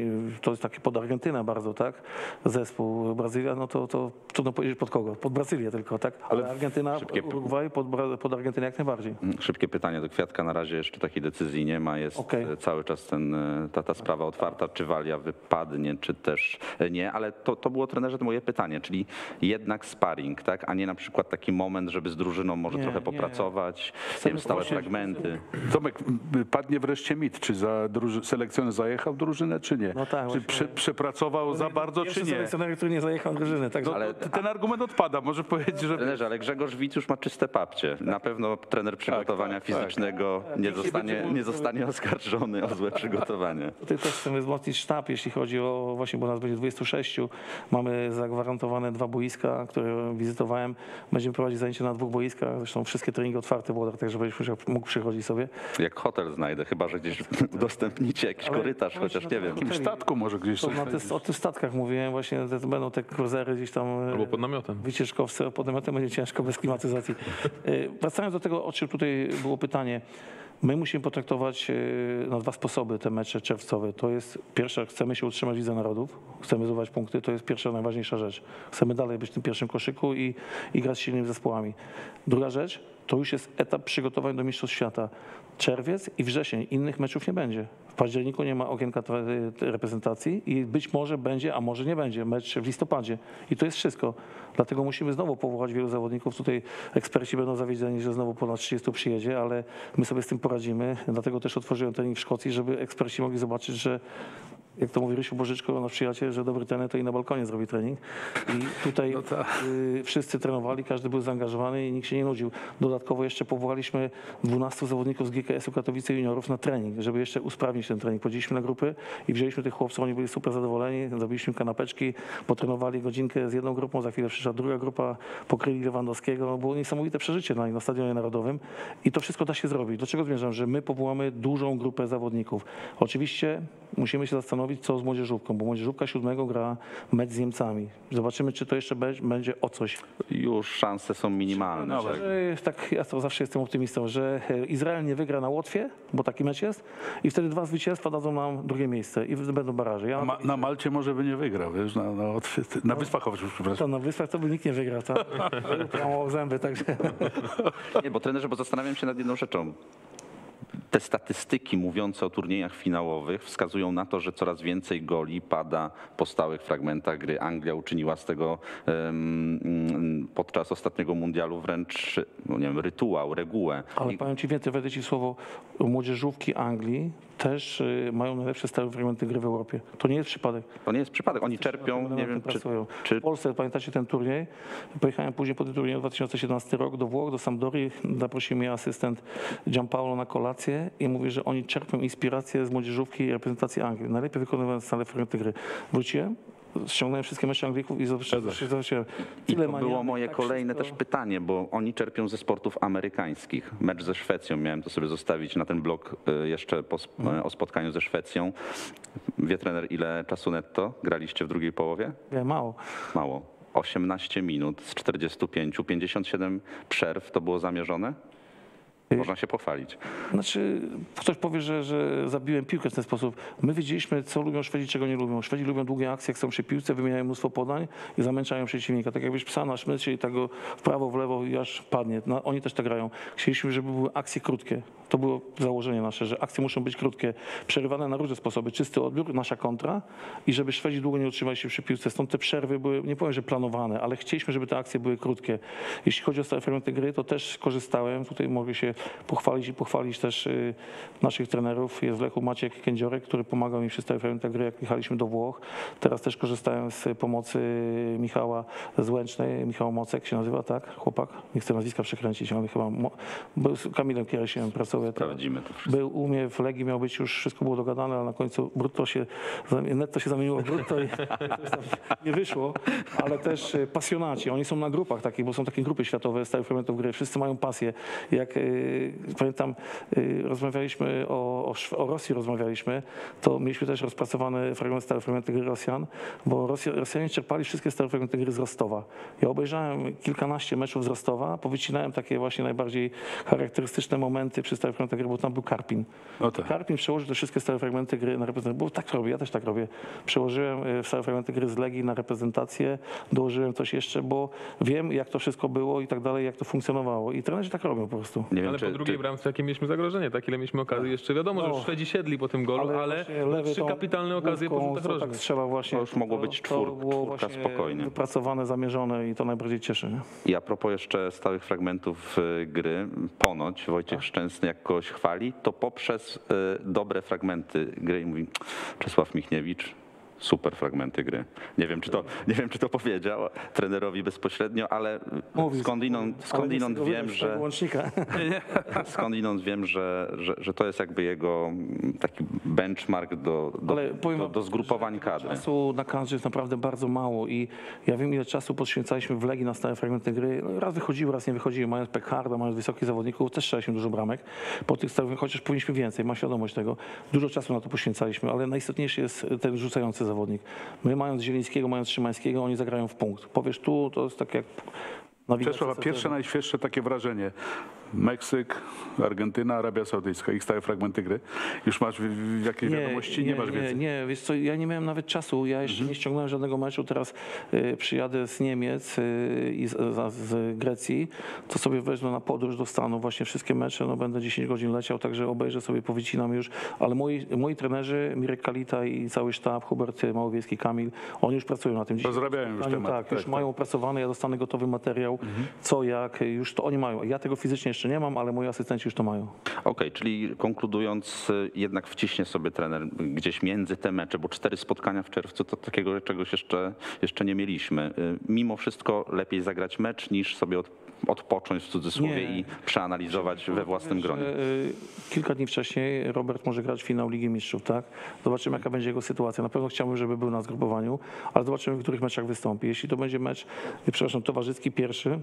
to jest takie pod Argentynę bardzo, tak? Zespół. Brazylia, no to trudno powiedzieć pod kogo, pod Brazylię tylko, tak? Ale Argentyna, szybkie- Urugwaj pod Argentynę jak najbardziej. Szybkie pytanie do Kwiatka. Na razie jeszcze takiej decyzji nie ma. Jest Okej. cały czas ta sprawa otwarta, czy Walia wypadnie, czy też nie. Ale to było, trenerze, to moje pytanie, czyli jednak sparring, tak? A nie na przykład taki moment, żeby z drużyną może Nie, trochę nie. popracować, nie Chcemy wiem, stałe właśnie- fragmenty. Tomek, padnie wreszcie mit, czy selekcjoner zajechał drużynę, czy nie? No tak, Czy właśnie. przepracował za bardzo, czy Pierwszy nie? selekcjoner, który nie zajechał drużyny, także Ale- Ten argument odpada, może powiedzieć, że... Trenerze, ale Grzegorz Wit już ma czyste papcie. Na pewno trener przygotowania fizycznego nie zostanie oskarżony o złe przygotowanie. Tutaj też chcemy wzmocnić sztab, jeśli chodzi o właśnie, bo nas będzie 26. Mamy zagwarantowane 2 boiska, które wizytowałem. Będziemy prowadzić zajęcia na 2 boiskach. Zresztą wszystkie treningi otwarte było, tak żebyś mógł przychodzić sobie. Jak hotel znajdę, chyba że gdzieś udostępnicie jakiś Ale- korytarz, ale chociaż się nie na wiem. tym W statku może gdzieś To coś... o tych statkach mówiłem, właśnie będą te cruzery gdzieś tam Albo pod namiotem. wycieczkowce, pod namiotem będzie ciężko bez klimatyzacji. Wracając do tego, o czym tutaj było pytanie. My musimy potraktować na 2 sposoby te mecze czerwcowe. To jest pierwsza, chcemy się utrzymać w Lidze Narodów, chcemy zdobywać punkty, to jest pierwsza, najważniejsza rzecz. Chcemy dalej być w tym pierwszym koszyku i grać z silnymi zespołami. Druga rzecz, to już jest etap przygotowań do Mistrzostw Świata. Czerwiec i wrzesień, innych meczów nie będzie. W październiku nie ma okienka reprezentacji i być może będzie, a może nie będzie mecz w listopadzie. I to jest wszystko. Dlatego musimy znowu powołać wielu zawodników. Tutaj eksperci będą zawiedzieni, że znowu ponad 30 przyjedzie, ale my sobie z tym poradzimy. Dlatego też otworzyłem trening w Szkocji, żeby eksperci mogli zobaczyć, że jak to mówi Rysiu Bożyczko, nasz przyjaciel, że dobry trener to i na balkonie zrobi trening. I tutaj wszyscy trenowali, każdy był zaangażowany i nikt się nie nudził. Dodatkowo jeszcze powołaliśmy 12 zawodników z GKS-u Katowice juniorów na trening, żeby jeszcze usprawnić ten trening. Podzieliliśmy na grupy i wzięliśmy tych chłopców, oni byli super zadowoleni, zrobiliśmy kanapeczki, potrenowali godzinkę z jedną grupą, za chwilę przyszła druga grupa, pokryli Lewandowskiego. No, było niesamowite przeżycie dla nich na Stadionie Narodowym i to wszystko da się zrobić. Do czego zmierzam? Że my powołamy dużą grupę zawodników. Oczywiście musimy się zastanowić, co z młodzieżówką, bo młodzieżówka 7 gra mecz z Niemcami. Zobaczymy, czy to jeszcze będzie o coś. Już szanse są minimalne. No, tak? Tak, ja to zawsze jestem optymistą, że Izrael nie wygra na Łotwie, bo taki mecz jest, i wtedy 2 zwycięstwa zwycięstwa dadzą nam drugie miejsce i będą baraże. Ja Na Malcie może by nie wygrał, wiesz, na Wyspach, przepraszam. to na Wyspach to by nikt nie wygrał. Mało zęby, także... Nie, bo trenerze, bo zastanawiam się nad jedną rzeczą. Te statystyki mówiące o turniejach finałowych wskazują na to, że coraz więcej goli pada po stałych fragmentach gry. Anglia uczyniła z tego podczas ostatniego mundialu wręcz, no nie wiem, rytuał, regułę. Ale powiem ci więcej, wejdę ci słowo, młodzieżówki Anglii też mają najlepsze stałe fragmenty gry w Europie. To nie jest przypadek. To nie jest przypadek. Oni czerpią, nie wiem, czy W Polsce, pamiętacie ten turniej? Pojechałem później po tym turnieju 2017 rok do Włoch, do Sampdorii. Zaprosił mnie asystent Gianpaolo na kolację i mówi, że oni czerpią inspirację z młodzieżówki i reprezentacji Anglii. Najlepiej wykonywając stałe fragmenty gry. Wróciłem, ściągnąłem wszystkie mecze Anglików i zobaczyłem, I ile to maniaków, było moje tak kolejne wszystko. też pytanie, bo oni czerpią ze sportów amerykańskich. Mecz ze Szwecją, miałem to sobie zostawić na ten blok jeszcze o spotkaniu ze Szwecją. Wie trener, ile czasu netto graliście w drugiej połowie? Nie, mało. Mało. 18 minut z 45, 57 przerw to było zamierzone? Można się pochwalić. Znaczy, ktoś powie, że zabiłem piłkę w ten sposób. My wiedzieliśmy, co lubią Szwedzi, czego nie lubią. Szwedzi lubią długie akcje, jak są przy piłce, wymieniają mnóstwo podań i zamęczają przeciwnika. Tak jakbyś psa na szmycie i tak go w prawo, w lewo i aż padnie. Oni też tak grają. Chcieliśmy, żeby były akcje krótkie. To było założenie nasze, że akcje muszą być krótkie, przerywane na różne sposoby. Czysty odbiór, nasza kontra i żeby Szwedzi długo nie utrzymali się przy piłce. Stąd te przerwy były, nie powiem, że planowane, ale chcieliśmy, żeby te akcje były krótkie. Jeśli chodzi o stałe fragmenty gry, to też korzystałem. Tutaj mogę się pochwalić też naszych trenerów. Jest w Lechu Maciek Kędziorek, który pomagał mi przy stałych fragmentach gry, jak jechaliśmy do Włoch. Teraz też korzystałem z pomocy Michała z Łęcznej. Michał Mocek się nazywa, tak? Chłopak. Nie chcę nazwiska przekręcić, ale chyba był z Kamilem Kieresiem pracował. Sprawdzimy to wszystko. Był u mnie w Legii, miał być już, wszystko było dogadane, ale na końcu netto się zamieniło w brutto i coś tam nie wyszło, ale też pasjonaci, oni są na grupach takich, bo są takie grupy światowe stałych fragmentów gry, wszyscy mają pasję. Jak pamiętam, rozmawialiśmy o Rosji, to mieliśmy też rozpracowane stałe fragmenty gry Rosjan, bo Rosjanie czerpali wszystkie stałe fragmenty gry z Rostowa. Ja obejrzałem kilkanaście meczów z Rostowa, powycinałem takie właśnie najbardziej charakterystyczne momenty przy stałych fragmentach gry, bo tam był Karpin. No tak. Karpin przełożył te wszystkie stałe fragmenty gry na reprezentację, bo tak robię, ja też tak robię. Przełożyłem stałe fragmenty gry z Legii na reprezentację, dołożyłem coś jeszcze, bo wiem, jak to wszystko było i tak dalej, jak to funkcjonowało. I trenerzy tak robią po prostu. Nie wiem, Ale po drugiej bramce jakie mieliśmy zagrożenie, tak ile mieliśmy okazji jeszcze wiadomo, że już Szwedzi siedli po tym golu, ale właśnie lewy trzy tą kapitalne okazje po główką, rzutach co rożnych. tak strzela właśnie. To już mogło być to było czwórka właśnie spokojnie. wypracowane, zamierzone i to najbardziej cieszy. Nie? I a propos jeszcze stałych fragmentów gry, ponoć Wojciech Szczęsny jak kogoś chwali, to poprzez dobre fragmenty gry i mówi Czesław Michniewicz, super fragmenty gry. Nie wiem, czy to powiedział trenerowi bezpośrednio, ale skądinąd wiem, że to jest jakby jego taki benchmark do zgrupowań kadry. Czasu na kadrze jest naprawdę bardzo mało i ja wiem, ile czasu poświęcaliśmy w Legii na stałe fragmenty gry. No, raz wychodziły, raz nie wychodziły. Mając Pekharda, mając wysokich zawodników, też strzelaliśmy dużo bramek. Po tych stałych, chociaż powinniśmy więcej, mam świadomość tego. Dużo czasu na to poświęcaliśmy, ale najistotniejszy jest ten rzucający zawodnik. My mając Zielińskiego, mając Szymańskiego, oni zagrają w punkt. Powiesz tu, to jest tak jak Czesław, pierwsze najświeższe takie wrażenie. Meksyk, Argentyna, Arabia Saudyjska, ich stałe fragmenty gry. Już masz jakieś wiadomości? Nie masz wiedzy? Nie, wiesz co, ja nie miałem nawet czasu. Ja jeszcze nie ściągnąłem żadnego meczu. Teraz przyjadę z Niemiec i z Grecji, to sobie wezmę na podróż do Stanów właśnie wszystkie mecze. No, będę 10 godzin leciał, także obejrzę sobie, powycinam już. Ale moi trenerzy, Mirek Kalita i cały sztab, Hubert Małowiejski, Kamil, oni już pracują na tym. Rozrabiają już temat. Tak, już mają opracowany, ja dostanę gotowy materiał, co, jak, już to oni mają. Ja tego fizycznie jeszcze nie mam, ale moi asystenci już to mają. Okej, czyli konkludując, jednak wciśnie sobie trener gdzieś między te mecze, bo 4 spotkania w czerwcu to takiego czegoś jeszcze nie mieliśmy. Mimo wszystko lepiej zagrać mecz niż sobie odpocząć w cudzysłowie i przeanalizować we własnym gronie. Kilka dni wcześniej Robert może grać finał Ligi Mistrzów, tak? Zobaczymy, jaka będzie jego sytuacja. Na pewno chciałbym, żeby był na zgrupowaniu, ale zobaczymy, w których meczach wystąpi. Jeśli to będzie mecz, towarzyski pierwszy,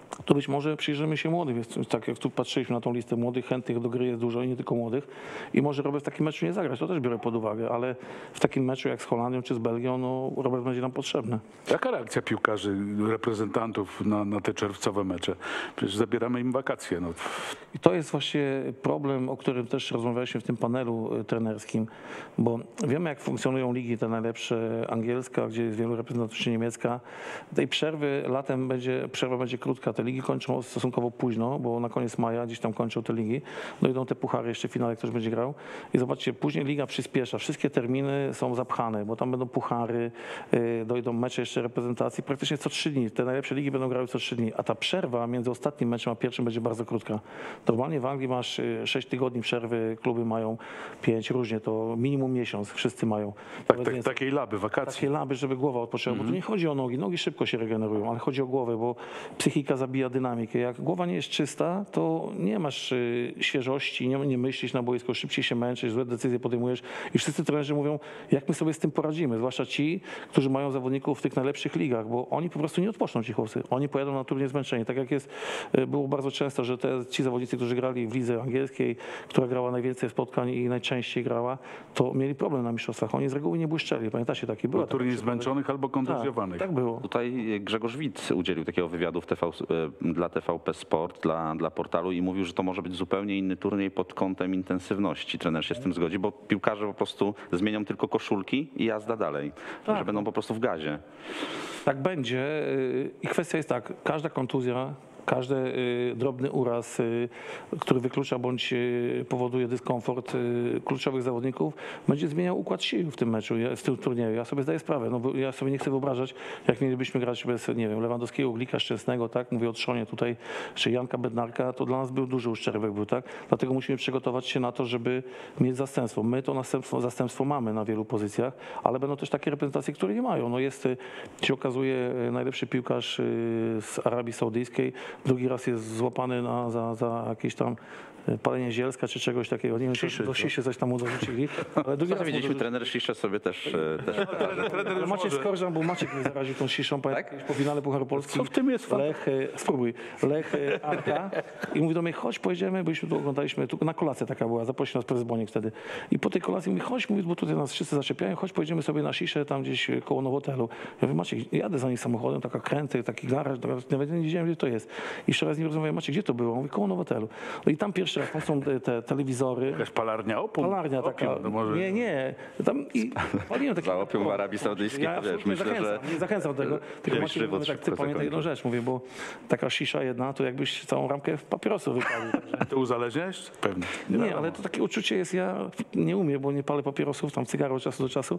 to być może przyjrzymy się młodym. Jest, tak jak tu patrzyliśmy na tą listę młodych, chętnych do gry jest dużo i nie tylko młodych. I może Robert w takim meczu nie zagrać, to też biorę pod uwagę, ale w takim meczu jak z Holandią czy z Belgią, no Robert będzie nam potrzebny. Jaka reakcja piłkarzy, reprezentantów na te czerwcowe mecze? Przecież zabieramy im wakacje. No. I to jest właśnie problem, o którym też rozmawialiśmy w tym panelu trenerskim, bo wiemy, jak funkcjonują ligi te najlepsze, angielska, gdzie jest wielu reprezentantów, czy niemiecka. Tej przerwy latem przerwa będzie krótka. Te ligi kończą stosunkowo późno, bo na koniec maja gdzieś tam kończą te ligi. Dojdą te puchary, jeszcze w finale ktoś będzie grał. I zobaczcie, później liga przyspiesza. Wszystkie terminy są zapchane, bo tam będą puchary, dojdą mecze jeszcze reprezentacji praktycznie co 3 dni. Te najlepsze ligi będą grały co 3 dni, a ta przerwa między ostatnim meczem a pierwszym będzie bardzo krótka. Normalnie w Anglii masz 6 tygodni przerwy, kluby mają 5 różnie, to minimum miesiąc wszyscy mają. Takiej laby, wakacji. Takie laby, żeby głowa odpoczęła, bo tu nie chodzi o nogi. Nogi szybko się regenerują, ale chodzi o głowę, bo psychika zabija dynamikę. Jak głowa nie jest czysta, to nie masz świeżości, nie myślisz na boisku, szybciej się męczysz, złe decyzje podejmujesz i wszyscy trenerzy mówią, jak my sobie z tym poradzimy, zwłaszcza ci, którzy mają zawodników w tych najlepszych ligach, bo oni po prostu nie odpoczną, ci chłopcy. Oni pojadą na turniej zmęczeni. Tak jak było bardzo często, że ci zawodnicy, którzy grali w lidze angielskiej, która grała najwięcej spotkań i najczęściej grała, to mieli problem na mistrzostwach. Oni z reguły nie błyszczeli. Pamiętacie, taki był Turniej zmęczonych albo kontuzjowanych. Tak było. Tutaj Grzegorz Wit udzielił takiego wywiadu dla TVP Sport, dla portalu i mówił, że to może być zupełnie inny turniej pod kątem intensywności. Trener się z tym zgodzi, bo piłkarze po prostu zmienią tylko koszulki i jazda dalej. Tak. Że będą po prostu w gazie. Tak będzie i kwestia jest tak, każda kontuzja, każdy drobny uraz, który wyklucza bądź powoduje dyskomfort kluczowych zawodników, będzie zmieniał układ sił w tym meczu, w tym turnieju. Ja sobie zdaję sprawę, no bo ja sobie nie chcę wyobrażać, jak mielibyśmy grać bez, nie wiem, Lewandowskiego, Glika, Szczęsnego, tak, mówię o Trzonie tutaj, czy Janka Bednarka, to dla nas był duży uszczerbek, tak? Dlatego musimy przygotować się na to, żeby mieć zastępstwo. My to zastępstwo mamy na wielu pozycjach, ale będą też takie reprezentacje, które nie mają. No jest, się okazuje, najlepszy piłkarz z Arabii Saudyjskiej, drugi raz jest złapany za jakieś tam palenie zielska czy czegoś takiego. Nie wiem, czy do siszy coś tam mu dorzucili. Ale drugi raz Widzieliśmy, trener Sziszę sobie też ale Maciek Skorżan, bo Maciek mnie zaraził tą siszą, tak? Po finale Pucharu Polski. Co w tym jest Lech Arka i mówi do mnie, chodź, pojedziemy, byliśmy tu, oglądaliśmy, tu na kolację taka była, zaprosił nas prezes Boniek wtedy. I po tej kolacji mówi, chodź, mówi, bo tutaj nas wszyscy zaczepiają, chodź, pojedziemy sobie na siszę tam gdzieś koło Nowotelu. Ja mówię, Maciek, jadę za nim samochodem, taka kręty, taki garaż, nawet nie wiedziałem, gdzie to jest. I jeszcze raz z nim rozmawiałem, Maciek, gdzie to było? Mówi, koło Nowotelu. No i tam pierwszy raz, tam są te telewizory. Jakaś palarnia opum? Palarnia taka. Opium, no może... Nie. Tam i paliłem takie. Za opium w Arabii Saudyjskiej, Ja to wiesz, myślę, że... Nie zachęcam do tego. Tylko Maciek, żywot mówię, tak, ty szybko pamiętaj jedną zakończy. rzecz, mówię, bo taka szisza jedna, to jakbyś całą ramkę papierosów wypalił. To uzależniasz? Pewnie. Nie, ale to takie uczucie jest, ja nie umiem, bo nie palę papierosów, tam cygaro od czasu do czasu.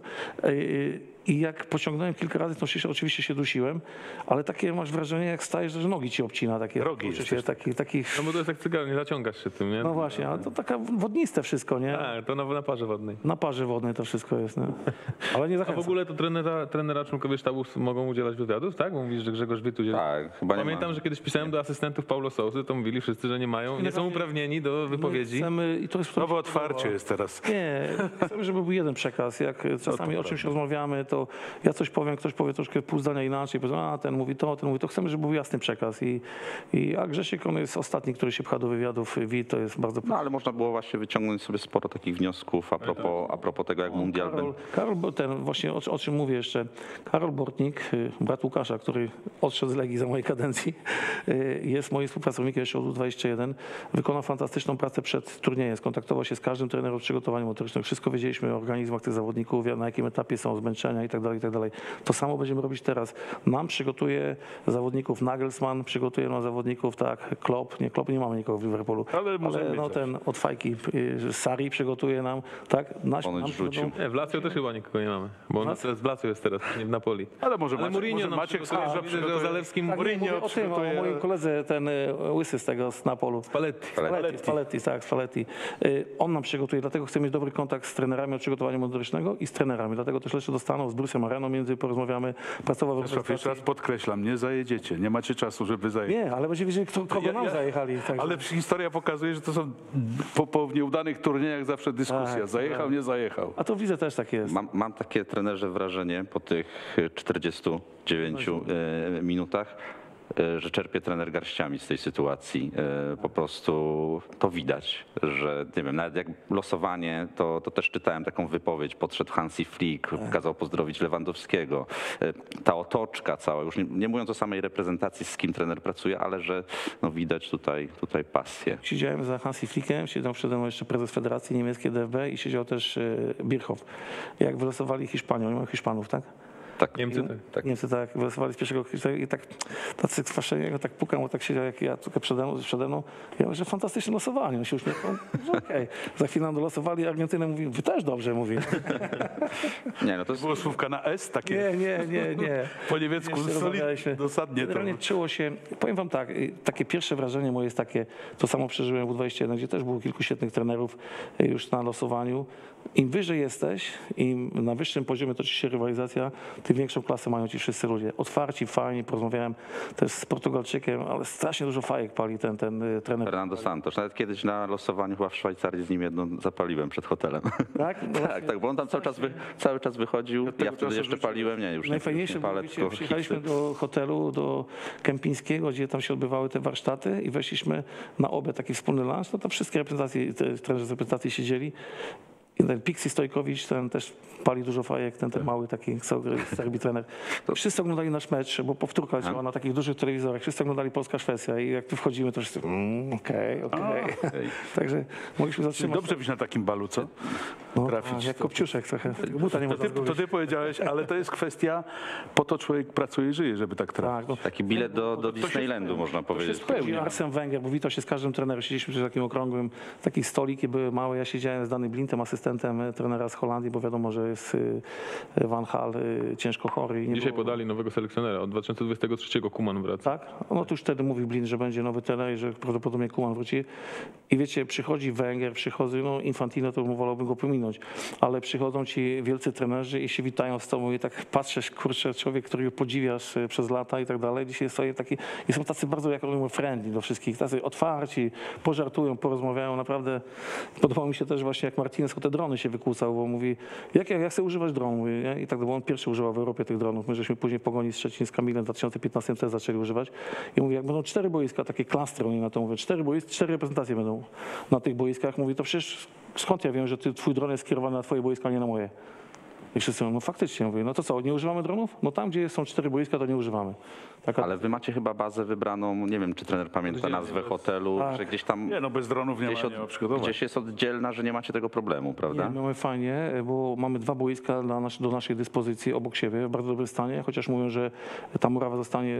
I jak pociągnąłem kilka razy tą sziszę, oczywiście się dusiłem, ale takie masz wrażenie, jak stajesz, że nogi ci obcina. Takie Rogi uczucie, jesteś. taki, No bo to jest jak cygaro, nie zaciągasz się tym, nie? no właśnie, ale to taka wodniste wszystko, nie? Tak, to na parze wodnej. Na parze wodnej to wszystko jest, nie? Ale nie A w zachęcam. ogóle to trenera członkowie sztabu mogą udzielać wywiadów, tak? Bo mówisz, że Grzegorz Wit udziela. Tak, chyba nie Pamiętam, ma. że kiedyś pisałem do asystentów Paulo Sousy, to mówili wszyscy, że nie mają, nie są uprawnieni do wypowiedzi. Chcemy, i to jest Nowe otwarcie jest teraz. Nie, chcemy, żeby był jeden przekaz. Jak czasami o czymś rozmawiamy, to ja coś powiem, ktoś powie troszkę pół zdania inaczej, powiedzą, a ten mówi to, ten mówi to. Chcemy, żeby był jasny przekaz. A Grzesiek, on jest ostatni, który się pcha do wywiadów. To jest bardzo... No ale można było właśnie wyciągnąć sobie sporo takich wniosków a propos tego, jak mundial będzie. Karol, ten właśnie o czym mówię jeszcze, Karol Bortnik, brat Łukasza, który odszedł z Legii za mojej kadencji, jest moim współpracownikiem jeszcze od U21, wykonał fantastyczną pracę przed turniejem, skontaktował się z każdym trenerem w przygotowaniu motorycznym, wszystko wiedzieliśmy o organizmach tych zawodników, na jakim etapie są zmęczenia i tak dalej, i tak dalej. To samo będziemy robić teraz. Nam przygotuje zawodników Nagelsmann, przygotuje nam zawodników, tak, Klopp nie mamy nikogo w Liverpoolu, Ale możemy no mieć ten od Fajki, Sarri przygotuje nam, tak, Ponoć rzucił. Nie, w Lazio też chyba nikogo nie mamy, bo on teraz w Lazio jest teraz, nie w Napoli. Ale może Mourinho nam Maciek przygotuje, Skorża widzę, że o przygotuje. Zalewskim Tak, Mourinho mówię o tym, o moim koledze, ten łysy z tego, z Napolu. Spalletti. On nam przygotuje, dlatego chcę mieć dobry kontakt z trenerami od przygotowania motorycznego i z trenerami, dlatego też lecę do Stanów, z Bruce'em Areną porozmawiamy, pracował w Jeszcze raz podkreślam, nie zajedziecie, nie macie czasu, żeby zajechać. Nie, ale będzie wiedzieli, kogo nam zajechali. Także. Ale historia pokazuje, że to są po nieudanych turniejach zawsze dyskusja. Tak, Zajechał, nie zajechał. A to widzę też tak jest. Mam takie, trenerze, wrażenie po tych 49 minutach, że czerpie trener garściami z tej sytuacji. Po prostu to widać, że nie wiem, nawet jak losowanie, to też czytałem taką wypowiedź, podszedł Hansi Flick, kazał pozdrowić Lewandowskiego. Ta otoczka cała, już nie mówiąc o samej reprezentacji, z kim trener pracuje, ale że no widać tutaj pasję. Siedziałem za Hansi Flickiem, siedział przede mną jeszcze prezes Federacji Niemieckiej DFB i siedział też Birchhoff. Jak wylosowali Hiszpanię, oni mają Hiszpanów, tak? Tak. Niemcy tak. Niemcy tak, wylosowali z pierwszego i tak tacy twarzeni, ja go tak pukam, bo tak siedział jak ja tylko przede mną. Ja mówię, że fantastyczne losowanie, on się uśmiechał, że okej. Za chwilę nam dolosowali, Argentynę mówi, wy też dobrze, mówi. Nie, no to jest Było słówka na S takie Nie. po niemiecku Jeszcze rozmawialiśmy. dosadnie to. Generalnie czuło się, powiem wam tak, takie pierwsze wrażenie moje jest takie, to samo przeżyłem w U21, gdzie też było kilku świetnych trenerów już na losowaniu. Im wyżej jesteś, im na wyższym poziomie toczy się rywalizacja, tym większą klasę mają ci wszyscy ludzie. Otwarci, fajni, porozmawiałem też z Portugalczykiem, ale strasznie dużo fajek pali ten trener. Fernando Santos. Nawet kiedyś na losowaniu chyba w Szwajcarii z nim jedno zapaliłem przed hotelem. Tak? No Tak, bo on tam cały czas wychodził. Ja wtedy czasu jeszcze paliłem, nie, już nie Najfajniejsze było, palę, wiecie, tylko przyjechaliśmy hipsy. do hotelu, do Kępińskiego, gdzie tam się odbywały te warsztaty i weszliśmy na obiad, taki wspólny lunch, no to wszystkie reprezentacje, trenerzy z reprezentacji siedzieli. I ten Pixi Stojkowicz, ten też pali dużo fajek, ten mały taki Serbii trener. Wszyscy oglądali nasz mecz, bo powtórka leciała na takich dużych telewizorach. Wszyscy oglądali Polska-Szwecja i jak tu wchodzimy, to wszyscy okej. Także mogliśmy zatrzymać. Dobrze być na takim balu, co? Trafić. Jak Kopciuszek trochę. Buta nie można To zgubić. ty powiedziałeś, ale to jest kwestia, po to człowiek pracuje i żyje, żeby tak trafić. Tak, no. Taki bilet do Disneylandu, można powiedzieć. I Arsene Wenger, bo witał się z każdym trenerem. Siedzieliśmy przy takim okrągłym, taki stoliki były małe. Ja siedziałem z Danny Blintem, asystentem trenera z Holandii, bo wiadomo, że jest Van Gaal ciężko chory. I nie Dzisiaj było- podali nowego selekcjonera. Od 2023 Koeman wraca. Tak? No to już wtedy mówił Blind, że będzie nowy trener i że prawdopodobnie Koeman wróci. I wiecie, przychodzi Wenger, przychodzi, no Infantino, to wolałbym go pominąć, ale przychodzą ci wielcy trenerzy i się witają z tobą i tak patrzysz, kurczę, człowiek, którego podziwiasz przez lata i tak dalej. Dzisiaj są taki, i są tacy bardzo, jak mówimy, friendly do wszystkich, tacy otwarci, pożartują, porozmawiają, naprawdę. Podobało mi się też właśnie, jak Martinez o te drony się wykłócał, bo mówi, jak chcę używać dronu, nie? I tak, bo on pierwszy używał w Europie tych dronów. My żeśmy później Pogoni z Szczecin z Kamilem w 2015 też zaczęli używać. I mówi, jak będą 4 boiska, takie klastry, oni na to mówią, 4 reprezentacje będą na tych boiskach. Mówi, to przecież skąd ja wiem, że twój dron jest skierowany na twoje boiska, a nie na moje? I wszyscy mówią, no faktycznie, mówię, no to co, nie używamy dronów? No tam, gdzie są 4 boiska, to nie używamy. Taka... Ale wy macie chyba bazę wybraną, nie wiem, czy trener pamięta nazwę hotelu, Tak. że gdzieś tam Nie, no bez dronów nie ma przygotowania. gdzieś jest oddzielna, że nie macie tego problemu, prawda? Nie, mamy fajnie, bo mamy 2 boiska do naszej dyspozycji obok siebie w bardzo dobrym stanie, chociaż mówią, że ta murawa zostanie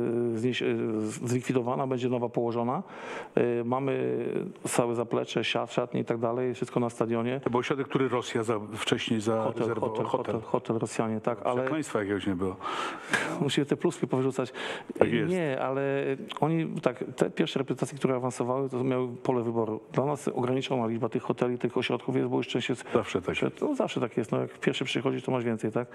zlikwidowana, będzie nowa położona. Mamy całe zaplecze, szatnie i tak dalej, wszystko na stadionie. To był ośrodek, który Rosja wcześniej zarezerwowała. Hotel Rosjanie, tak, ale Przekleństwa jakiegoś nie było. musimy te pluski powyrzucać. Tak jest. Nie, ale oni, tak, te pierwsze reprezentacje, które awansowały, to miały pole wyboru. Dla nas ograniczona liczba tych hoteli, tych ośrodków jest, bo już część jest... Zawsze tak. No, zawsze tak jest, no, jak pierwszy przychodzisz, to masz więcej, tak?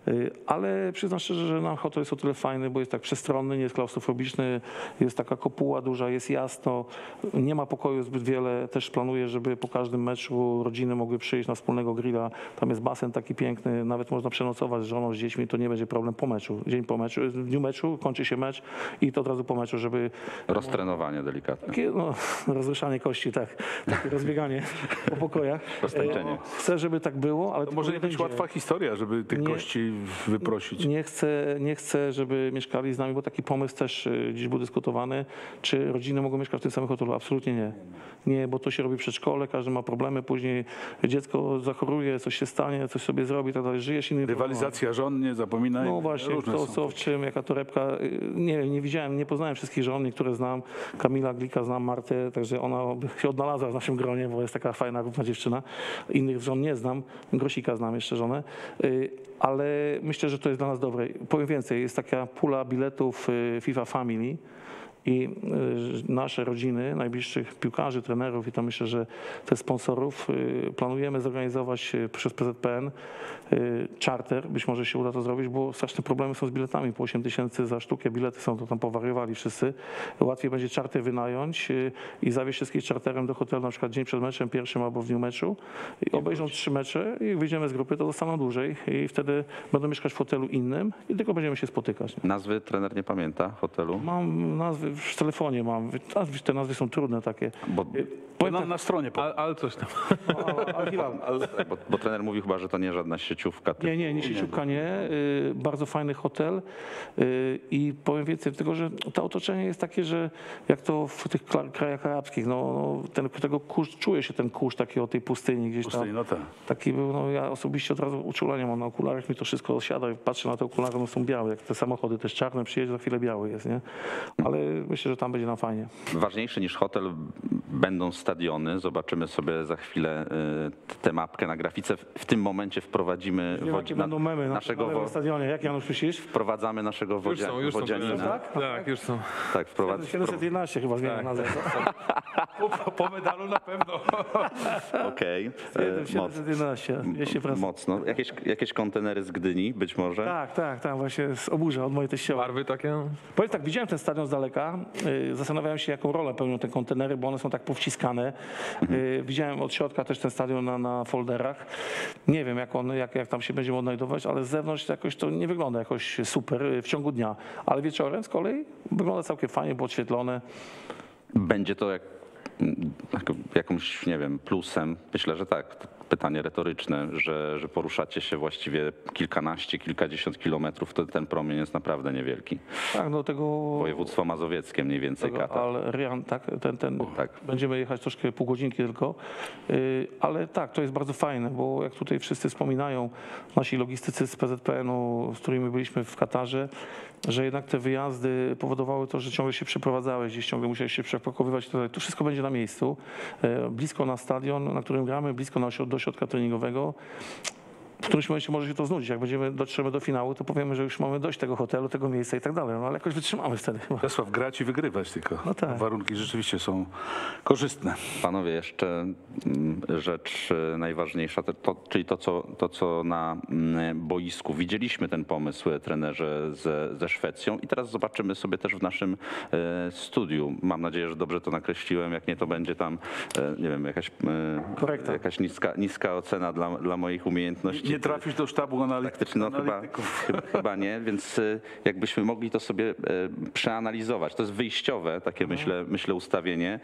Ale przyznam szczerze, że nasz hotel jest o tyle fajny, bo jest tak przestronny, nie jest klaustrofobiczny, jest taka kopuła duża, jest jasno, nie ma pokoju zbyt wiele. Też planuję, żeby po każdym meczu rodziny mogły przyjść na wspólnego grilla. Tam jest basen taki piękny, nawet można przenocować z żoną, z dziećmi, to nie będzie problem po meczu. Dzień po meczu, w dniu meczu kończy się mecz i to od razu po meczu, żeby Roztrenowanie delikatne. takie rozruszanie kości, tak, takie rozbieganie po pokojach. Roztańczenie. Chcę, żeby tak było, ale To może nie być będzie. łatwa historia, żeby tych Nie. gości wyprosić. Nie chcę, żeby mieszkali z nami, bo taki pomysł też dziś był dyskutowany. Czy rodziny mogą mieszkać w tym samym hotelu? Absolutnie nie. Nie, bo to się robi w przedszkole, każdy ma problemy, później dziecko zachoruje, coś się stanie, coś sobie zrobi, tak dalej. Żyjesz innymi Rywalizacja żon, nie zapominaj. no właśnie, różne to są. co w czym, jaka torebka. Nie wiem, nie widziałem, nie poznałem wszystkich żon, niektóre znam. Kamila Glika znam, Martę, także ona się odnalazła w naszym gronie, bo jest taka fajna, równa dziewczyna. Innych żon nie znam, Grosika znam jeszcze żonę, ale myślę, że to jest dla nas dobre. Powiem więcej, jest taka pula biletów FIFA Family, i nasze rodziny, najbliższych piłkarzy, trenerów i to myślę, że też sponsorów planujemy zorganizować przez PZPN charter, być może się uda to zrobić, bo straszne problemy są z biletami, po 8 000 za sztukę bilety są, to tam powariowali wszyscy. Łatwiej będzie charter wynająć i zawieźć wszystkich charterem do hotelu na przykład dzień przed meczem pierwszym albo w dniu meczu i obejrzą 3 mecze i jak wyjdziemy z grupy, to zostaną dłużej i wtedy będą mieszkać w hotelu innym i tylko będziemy się spotykać. Nazwy trener nie pamięta hotelu? Mam nazwy, w telefonie mam, te nazwy są trudne takie. Bo na stronie. Ale coś tam. Bo trener mówił chyba, że to nie żadna sieciówka. Typu... Nie sieciówka nie. Bardzo fajny hotel i powiem więcej, tylko że to otoczenie jest takie, że jak to w tych krajach arabskich, tego kurz, czuje się ten kurz taki o tej pustyni gdzieś tam. No tak. Taki był, ja osobiście od razu uczulenie mam na okularach, mi to wszystko osiada i patrzę na te okulary, one są białe, jak te samochody też czarne, przyjedzie za chwilę biały jest, nie? Ale myślę, że tam będzie nam fajnie. Ważniejsze niż hotel będą stadiony. Zobaczymy sobie za chwilę tę mapkę na grafice. W tym momencie wprowadzimy Będą memy naszego na stadionie. Jak Janusz myślisz? Wprowadzamy naszego wodzianina. Tak, już są. Tak, 711 chyba zmiana nazwę. Po medalu na pewno. Okej. 711. Mocno. Jakieś kontenery z Gdyni być może? Tak, właśnie z Oburza, od mojej teściowej. Barwy takie? Powiem tak, widziałem ten stadion z daleka, zastanawiałem się, jaką rolę pełnią te kontenery, bo one są tak powciskane. Widziałem od środka też ten stadion na folderach. Nie wiem, jak tam się będziemy odnajdować, ale z zewnątrz jakoś to nie wygląda jakoś super w ciągu dnia. Ale wieczorem z kolei wygląda całkiem fajnie, bo oświetlone. Będzie to jakimś, nie wiem, plusem? Myślę, że tak. Pytanie retoryczne, że poruszacie się właściwie kilkanaście, kilkadziesiąt kilometrów, wtedy ten promień jest naprawdę niewielki. Tak, do tego... Województwo mazowieckie mniej więcej kata. Ale Rian, tak, Tak. Będziemy jechać troszkę pół godzinki tylko, ale tak, to jest bardzo fajne, bo jak tutaj wszyscy wspominają, nasi logistycy z PZPN-u, z którymi byliśmy w Katarze, że jednak te wyjazdy powodowały to, że ciągle się przeprowadzałeś, gdzieś ciągle musiałeś się przepakowywać. To wszystko będzie na miejscu, blisko na stadion, na którym gramy, blisko do ośrodka treningowego. W którymś momencie może się to znudzić. Jak dotrzemy do finału, to powiemy, że już mamy dość tego hotelu, tego miejsca i tak dalej. Ale jakoś wytrzymamy wtedy chyba. Jasław, grać i wygrywać tylko. No tak. Warunki rzeczywiście są korzystne. Panowie, jeszcze rzecz najważniejsza, czyli to, co na boisku. Widzieliśmy ten pomysł, trenerze, ze Szwecją i teraz zobaczymy sobie też w naszym studiu. Mam nadzieję, że dobrze to nakreśliłem. Jak nie, to będzie tam, nie wiem, jakaś niska ocena dla moich umiejętności. Nie trafisz do sztabu analityków. Chyba nie, więc jakbyśmy mogli to sobie przeanalizować. To jest wyjściowe, takie myślę ustawienie,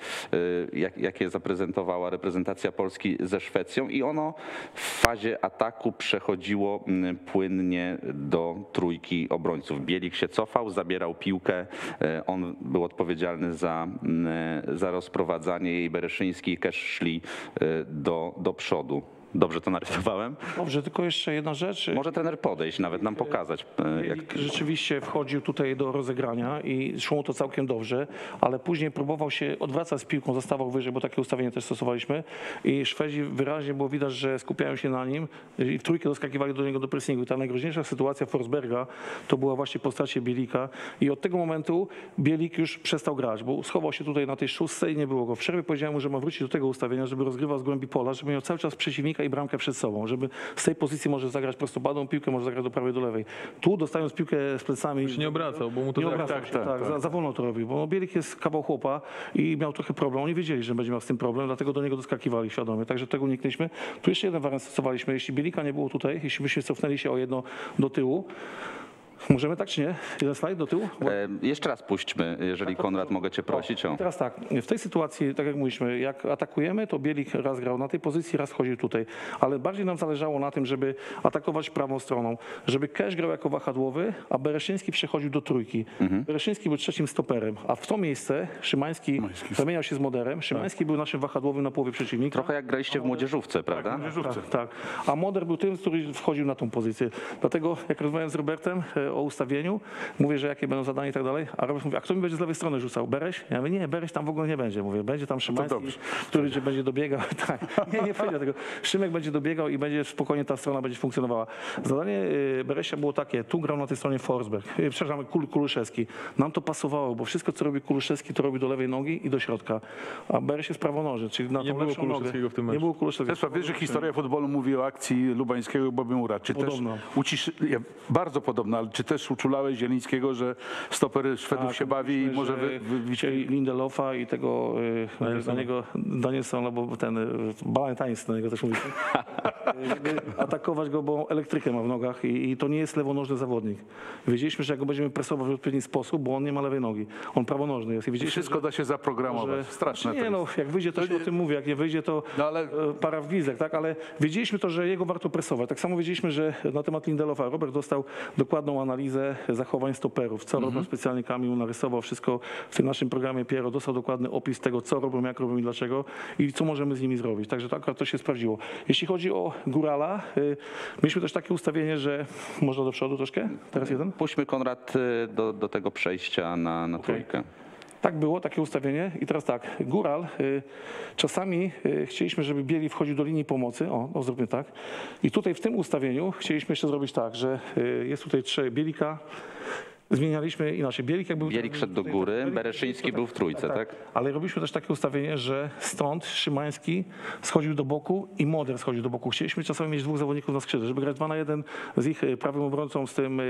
jakie zaprezentowała reprezentacja Polski ze Szwecją i ono w fazie ataku przechodziło płynnie do trójki obrońców. Bielik się cofał, zabierał piłkę, on był odpowiedzialny za rozprowadzanie jej, Bereszyński i Kesz szli do przodu. Dobrze to narysowałem? Dobrze, tylko jeszcze jedna rzecz. Może trener podejść, nawet nam pokazać. Bielik rzeczywiście wchodził tutaj do rozegrania i szło to całkiem dobrze, ale później próbował się odwracać z piłką, zostawał wyżej, bo takie ustawienie też stosowaliśmy i Szwedzi wyraźnie było widać, że skupiają się na nim i w trójkę doskakiwali do niego do pressingu. I ta najgroźniejsza sytuacja Forsberga to była właśnie po stracie Bielika i od tego momentu Bielik już przestał grać, bo schował się tutaj na tej szóstce i nie było go. W przerwie powiedziałem mu, że ma wrócić do tego ustawienia, żeby rozgrywał z głębi pola, żeby miał cały czas przeciwnika i bramkę przed sobą, żeby z tej pozycji może zagrać prostopadłą piłkę, może zagrać do prawej, do lewej. Tu dostając piłkę z plecami... Już nie obracał, bo mu to... Nie obracał się, tak. Za wolno to robił, bo Bielik jest kawał chłopa i miał trochę problem. Oni wiedzieli, że będzie miał z tym problem, dlatego do niego doskakiwali świadomie, także tego uniknęliśmy. Tu jeszcze jeden wariant stosowaliśmy, jeśli Bielika nie było tutaj, jeśli byśmy cofnęli się o jedno do tyłu, możemy tak czy nie? Jeden slajd do tyłu? Jeszcze raz puśćmy, jeżeli Konrad mogę cię prosić. Teraz tak, w tej sytuacji, tak jak mówiliśmy, jak atakujemy, to Bielik raz grał na tej pozycji, raz chodził tutaj, ale bardziej nam zależało na tym, żeby atakować prawą stroną, żeby Kesz grał jako wahadłowy, a Bereszyński przechodził do trójki. Bereszyński był trzecim stoperem, a w to miejsce Szymański zamieniał się z Moderem. Szymański był naszym wahadłowym na połowie przeciwnika. Trochę jak graliście w młodzieżówce, prawda? Tak. A Moder był tym, który wchodził na tą pozycję. Dlatego, jak rozmawiałem z Robertem o ustawieniu, mówię, że jakie będą zadania i tak dalej, a Robert mówi, a kto mi będzie z lewej strony rzucał? Bereś? Ja mówię, nie, Bereś tam w ogóle nie będzie. Mówię, będzie tam Szymański, który będzie dobiegał. Tak, nie wchodzi do tego. Szymek będzie dobiegał i będzie spokojnie ta strona będzie funkcjonowała. Zadanie Beresia było takie, tu grał na tej stronie Forsberg, przepraszam, Kuluszewski. Nam to pasowało, bo wszystko, co robi Kuluszewski, to robi do lewej nogi i do środka. A Bereś jest prawonożny, czyli na Nie tą było lepszą nogę. Kuluszewskiego w tym meczu. Nie było Kuluszewskiego. Zresztą wiesz, że historia futbolu mówi o akcji Lubańskiego i Bobimura. Czy Podobno. też bardzo podobno, ale czy też uczulałeś Zielińskiego, że stoper Szwedów się bawi i może chcieli Lindelofa i tego na niego Danielsona, bo ten Balentańs na niego też mówi. Atakować go, bo elektrykę ma w nogach i to nie jest lewonożny zawodnik. Wiedzieliśmy, że jak go będziemy presować w odpowiedni sposób, bo on nie ma lewej nogi. On prawonożny jest. I wiedzieliśmy, wszystko da się zaprogramować. Straszne nie, to no, jest. jak wyjdzie, to się o tym mówi, jak nie wyjdzie, to No, ale- para w gwizdek, tak? Ale wiedzieliśmy to, że jego warto presować. Tak samo wiedzieliśmy, że na temat Lindelofa Robert dostał dokładną analizę zachowań stoperów. Co robią specjalnie, Kamil narysował wszystko w tym naszym programie Piero, dostał dokładny opis tego, co robią, jak robią i dlaczego i co możemy z nimi zrobić. Także to akurat to się sprawdziło. Jeśli chodzi o Górala, mieliśmy też takie ustawienie, że można do przodu troszkę? Teraz jeden? Puśćmy, Konrad, do tego przejścia na trójkę. Tak było, takie ustawienie. I teraz tak, Góral, czasami chcieliśmy, żeby Bieli wchodził do linii pomocy. O, zróbmy tak. I tutaj w tym ustawieniu chcieliśmy jeszcze zrobić tak, że jest tutaj Bielika. Zmienialiśmy inaczej. Bielik szedł do góry, Bereszyński był w trójce, tak? Ale robiliśmy też takie ustawienie, że stąd Szymański schodził do boku i Moder schodził do boku. Chcieliśmy czasami mieć dwóch zawodników na skrzydle, żeby grać 2 na 1 z ich prawym obrońcą, z tym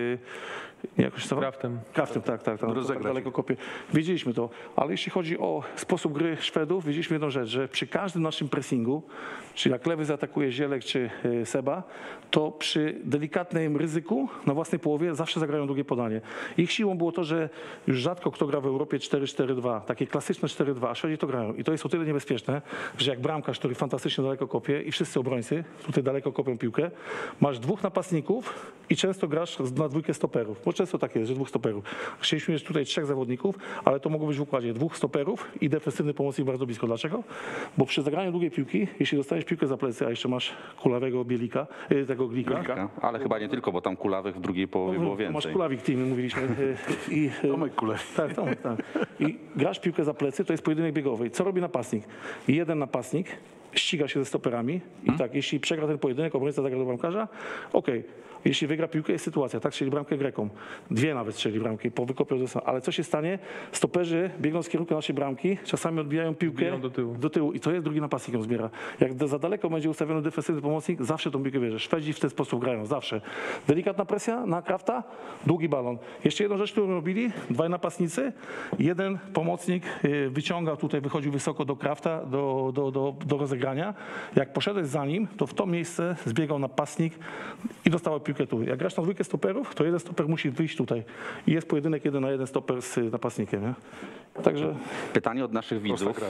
jakoś to? Kraftem, tak, Rozegrać. daleko kopie. Wiedzieliśmy to, ale jeśli chodzi o sposób gry Szwedów, wiedzieliśmy jedną rzecz, że przy każdym naszym pressingu, czyli jak lewy zaatakuje Zielek czy Seba, to przy delikatnym ryzyku na własnej połowie zawsze zagrają długie podanie. Ich siłą było to, że już rzadko kto gra w Europie 4-4-2, takie klasyczne 4-2, a Szwedzi to grają. I to jest o tyle niebezpieczne, że jak bramkarz, który fantastycznie daleko kopie i wszyscy obrońcy tutaj daleko kopią piłkę, masz 2 napastników i często grasz na 2 stoperów, bo często tak jest, że 2 stoperów. Chcieliśmy mieć tutaj 3 zawodników, ale to mogło być w układzie 2 stoperów i defensywny pomocnik bardzo blisko. Dlaczego? Bo przy zagraniu długiej piłki, jeśli dostajesz piłkę za plecy, a jeszcze masz kulawego Bielika, tego Glika, Ale chyba nie tylko, bo tam kulawych w drugiej połowie było masz więcej. kulawik team, mówiliśmy. Tomek Kulewicz. Tak, Tomek, tak. I grasz piłkę za plecy, to jest pojedynek biegowy. Co robi napastnik? Jeden napastnik ściga się ze stoperami i tak, jeśli przegra ten pojedynek, obrońca zagra do bramkarza, okej. Jeśli wygra piłkę, jest sytuacja, tak, strzeli bramkę Grekom. 2 nawet strzeli bramki po wykopie od zespołu. Ale co się stanie? Stoperzy biegną z kierunku naszej bramki, czasami odbijają piłkę do tyłu i to jest drugi napastnik ją zbiera. Jak za daleko będzie ustawiony defensywny pomocnik, zawsze tą piłkę bierze. Szwedzi w ten sposób grają, zawsze. Delikatna presja na Krafta, długi balon. Jeszcze jedną rzecz, którą robili, 2 napastnicy, jeden pomocnik wyciągał tutaj, wychodził wysoko do Krafta, do rozegrania. Jak poszedłeś za nim, to w to miejsce zbiegał napastnik i dostał piłkę tu. Jak grasz na 2 stoperów, to jeden stoper musi wyjść tutaj. I jest pojedynek 1 na 1 stoper z napastnikiem. Nie? Także Pytanie od naszych widzów.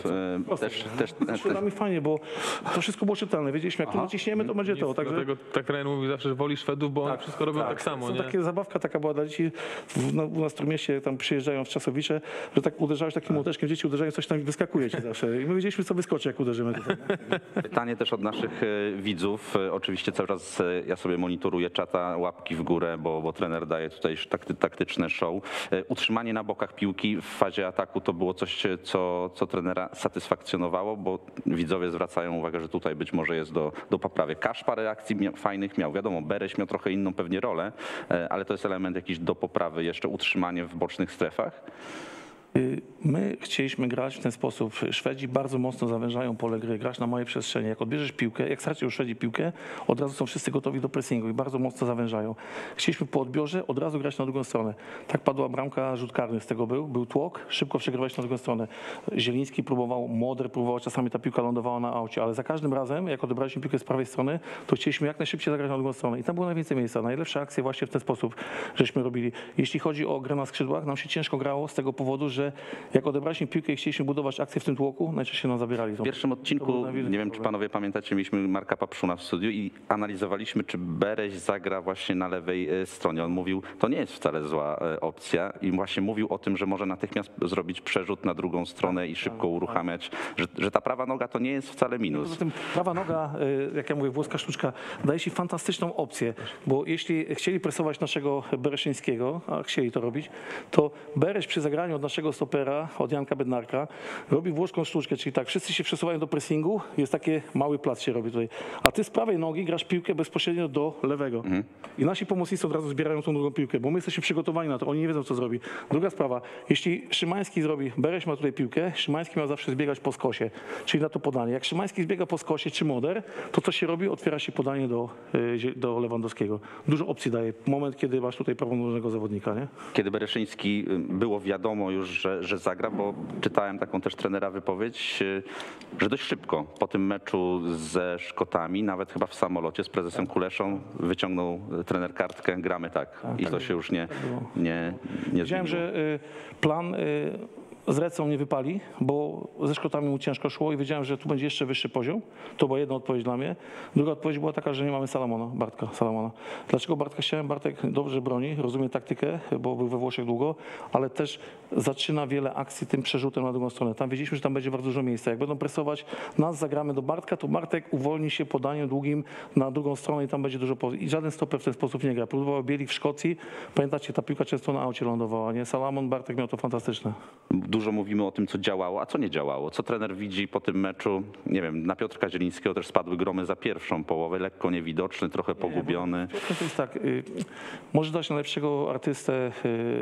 dla mnie fajnie, bo to wszystko było czytelne. Wiedzieliśmy, jak tu naciśniemy, to będzie to. Także Dlatego tak trener mówi zawsze, że woli Szwedów, bo oni wszystko robią tak samo. są Nie? takie zabawka taka była dla dzieci. U nas w Trójmieście tam przyjeżdżają w Czasowicze, że tak uderzałeś takim młoteczkiem, dzieci uderzają, coś tam wyskakuje ci zawsze. I my wiedzieliśmy, co wyskoczy, jak uderzymy tutaj. Pytanie też od naszych widzów. Oczywiście cały czas ja sobie monitoruję czata, łapki w górę, bo trener daje tutaj taktyczne show. Utrzymanie na bokach piłki w fazie ataku to było coś, co trenera satysfakcjonowało, bo widzowie zwracają uwagę, że tutaj być może jest do poprawy. Kasz parę akcji fajnych miał. Wiadomo, Bereś miał trochę inną pewnie rolę, ale to jest element jakiś do poprawy, jeszcze utrzymanie w bocznych strefach. My chcieliśmy grać w ten sposób. Szwedzi bardzo mocno zawężają pole gry, grać na małej przestrzeni. Jak odbierzesz piłkę, jak stracisz już Szwedzi piłkę, od razu są wszyscy gotowi do pressingu i bardzo mocno zawężają. Chcieliśmy po odbiorze od razu grać na drugą stronę. Tak padła bramka, rzut karny z tego był tłok, szybko przegrywać na drugą stronę. Zieliński próbował, Moder próbował, czasami ta piłka lądowała na aucie, ale za każdym razem, jak odebraliśmy piłkę z prawej strony, to chcieliśmy jak najszybciej zagrać na drugą stronę. I tam było najwięcej miejsca. Najlepsze akcje właśnie w ten sposób żeśmy robili. Jeśli chodzi o grę na skrzydłach, nam się ciężko grało z tego powodu, że że jak odebraliśmy piłkę i chcieliśmy budować akcję w tym tłoku, najczęściej nam zabierali tą. W pierwszym odcinku, nie wiem czy panowie pamiętacie, mieliśmy Marka Papszuna w studiu i analizowaliśmy, czy Bereś zagra właśnie na lewej stronie. On mówił, to nie jest wcale zła opcja i właśnie mówił o tym, że może natychmiast zrobić przerzut na drugą stronę i szybko uruchamiać, że ta prawa noga to nie jest wcale minus. Poza tym prawa noga, jak ja mówię, włoska sztuczka, daje ci fantastyczną opcję, bo jeśli chcieli presować naszego Bereszyńskiego, a chcieli to robić, to Bereś przy zagraniu od naszego stopera, od Janka Bednarka, robi włoską sztuczkę, czyli tak, wszyscy się przesuwają do pressingu, jest taki mały plac się robi tutaj, a ty z prawej nogi grasz piłkę bezpośrednio do lewego. I nasi pomocnicy od razu zbierają tą drugą piłkę, bo my jesteśmy przygotowani na to, oni nie wiedzą, co zrobi. Druga sprawa, jeśli Szymański zrobi, Bereś ma tutaj piłkę, Szymański miał zawsze zbiegać po skosie, czyli na to podanie. Jak Szymański zbiega po skosie czy Moder, to co się robi? Otwiera się podanie do Lewandowskiego. Dużo opcji daje. Moment, kiedy masz tutaj prawonóżnego zawodnika, nie? Kiedy Bereszyński było wiadomo już, że zagra, bo czytałem taką też trenera wypowiedź, że dość szybko po tym meczu ze Szkotami, nawet chyba w samolocie z prezesem Kuleszą, wyciągnął trener kartkę, gramy tak. I to się już nie Wiedziałem, zmieniło. że plan z Recą nie wypali, bo ze Szkotami mu ciężko szło i wiedziałem, że tu będzie jeszcze wyższy poziom. To była jedna odpowiedź dla mnie. Druga odpowiedź była taka, że nie mamy Bartka Salamona. Dlaczego Bartka chciałem? Bartek dobrze broni, rozumie taktykę, bo był we Włoszech długo, ale też zaczyna wiele akcji tym przerzutem na drugą stronę. Tam wiedzieliśmy, że tam będzie bardzo dużo miejsca. Jak będą presować, nas zagramy do Bartka, to Bartek uwolni się podaniem długim na drugą stronę i tam będzie dużo I żaden stoper w ten sposób nie gra. Próbował Bielik w Szkocji. Pamiętacie, ta piłka często na aucie lądowała, nie? Salamon, Bartek miał to fantastyczne. Dużo mówimy o tym, co działało, a co nie działało. Co trener widzi po tym meczu? Nie wiem, na Piotrka Zielińskiego też spadły gromy za pierwszą połowę, lekko niewidoczny, trochę pogubiony. To jest tak, może dać najlepszego artystę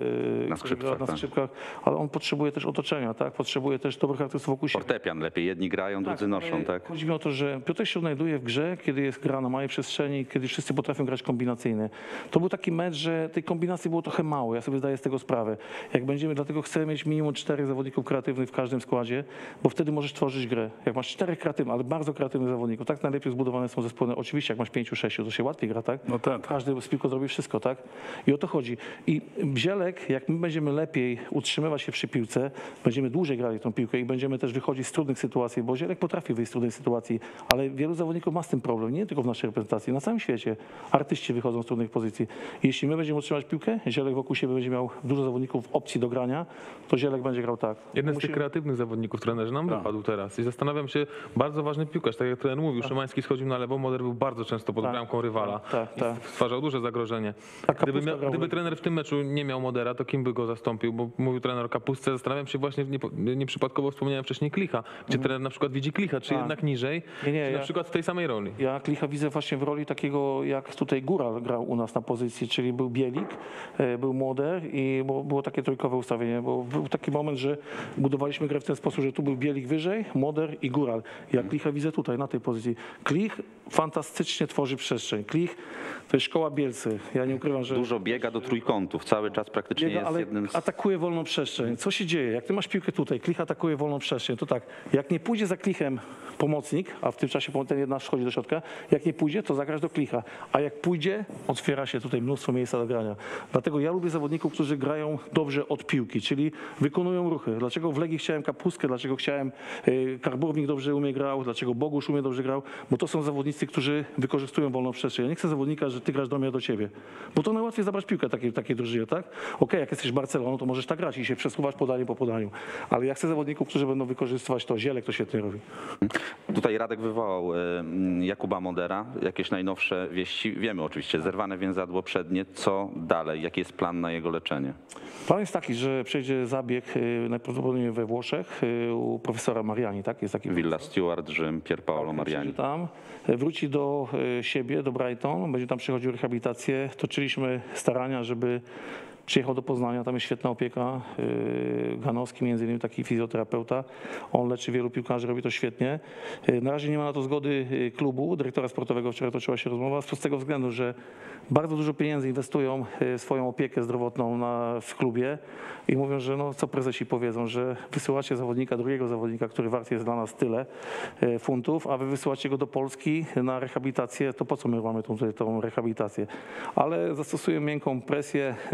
Na skrzypcach, tak. ale on potrzebuje też otoczenia, tak? Potrzebuje też dobrych artystów wokół siebie. Fortepian lepiej, jedni grają, drudzy noszą, ale tak? Chodzi mi o to, że Piotr się odnajduje w grze, kiedy jest gra na małej przestrzeni, kiedy wszyscy potrafią grać kombinacyjnie. To był taki mecz, że tej kombinacji było trochę mało, ja sobie zdaję z tego sprawę. Jak będziemy, dlatego chcemy mieć minimum 4 zawodników kreatywnych w każdym składzie, bo wtedy możesz tworzyć grę. Jak masz 4 kreatywnych, ale bardzo kreatywnych zawodników, tak najlepiej zbudowane są zespoły. Oczywiście jak masz 5-6, to się łatwiej gra, tak? No tak. Każdy z piłką zrobi wszystko, tak? I o to chodzi. I Bzielek, jak my będziemy lepiej utrzymywać się przy piłce, będziemy dłużej grali tą piłkę i będziemy też wychodzić z trudnych sytuacji, bo Zielek potrafi wyjść z trudnej sytuacji, ale wielu zawodników ma z tym problem, nie tylko w naszej reprezentacji, na całym świecie. Artyści wychodzą z trudnych pozycji. Jeśli my będziemy utrzymać piłkę, Zielek wokół siebie będzie miał dużo zawodników opcji do grania, to Zielek będzie grał tak. Jeden z tych kreatywnych zawodników trenerzy nam wypadł teraz i zastanawiam się, bardzo ważny piłkarz, tak jak trener mówił, Szymański schodził na lewo, Moder był bardzo często pod bramką rywala i stwarzał duże zagrożenie. Gdyby trener w tym meczu nie miał Modera, to kim by go zastąpił, bo mówił trener o Kapustce, zastanawiam się właśnie, nieprzypadkowo wspomniałem wcześniej Klicha, gdzie trener na przykład widzi Klicha, czy jednak niżej, czy na przykład w tej samej roli. Ja Klicha widzę właśnie w roli takiego, jak tutaj Góral grał u nas na pozycji, czyli był Bielik, był Moder i było takie trójkowe ustawienie, bo był taki moment, że budowaliśmy grę w ten sposób, że tu był Bielik wyżej, Moder i Góral. Ja Klicha widzę tutaj, na tej pozycji. Klich fantastycznie tworzy przestrzeń. Klich to jest szkoła Bielcy. Ja nie ukrywam, że... Dużo biega do trójkątów, cały czas praktycznie biega, jest ale jednym z... atakuje wolną przestrzeń. Co się dzieje? Jak ty masz piłkę tutaj, Klich atakuje wolną przestrzeń, to tak, jak nie pójdzie za Klichem pomocnik, a w tym czasie ten jedna wchodzi do środka, jak nie pójdzie, to zagrasz do Klicha, a jak pójdzie, otwiera się tutaj mnóstwo miejsca do grania. Dlatego ja lubię zawodników, którzy grają dobrze od piłki, czyli wykonują ruchy. Dlaczego w Legii chciałem Kapustkę, dlaczego chciałem Karburnik dobrze umie grał, dlaczego Bogusz umie dobrze grał, bo to są zawodnicy, którzy wykorzystują wolną przestrzeń. Ja nie chcę zawodnika, że ty grasz do mnie, do ciebie, bo to najłatwiej zabrać piłkę takiej drużynie, tak? Okej, jak jesteś Barceloną, to możesz tak grać i się przesuwać podanie po podaniu, ale ja chcę zawodników, którzy będą wykorzystywać to. Zielek to świetnie robi. Tutaj Radek wywołał Jakuba Modera, jakieś najnowsze wieści. Wiemy oczywiście, zerwane więzadło przednie. Co dalej? Jaki jest plan na jego leczenie? Plan jest taki, że przejdzie zabieg najprawdopodobniej we Włoszech u profesora Mariani, tak? Jest taki Villa Stewart, Rzym, Pier Paolo Mariani. tam, wróci do siebie, do Brighton, będzie tam przechodził rehabilitację. Toczyliśmy starania, żeby przyjechał do Poznania, tam jest świetna opieka. Ganowski, między innymi taki fizjoterapeuta. On leczy wielu piłkarzy, robi to świetnie. Na razie nie ma na to zgody klubu, dyrektora sportowego. Wczoraj toczyła się rozmowa z prostego względu, że bardzo dużo pieniędzy inwestują w swoją opiekę zdrowotną w klubie i mówią, że no, co prezesi powiedzą, że wysyłacie zawodnika, drugiego zawodnika, który wart jest dla nas tyle funtów, a wy wysyłacie go do Polski na rehabilitację, to po co my mamy tą rehabilitację? Ale zastosują miękką presję, pojedzie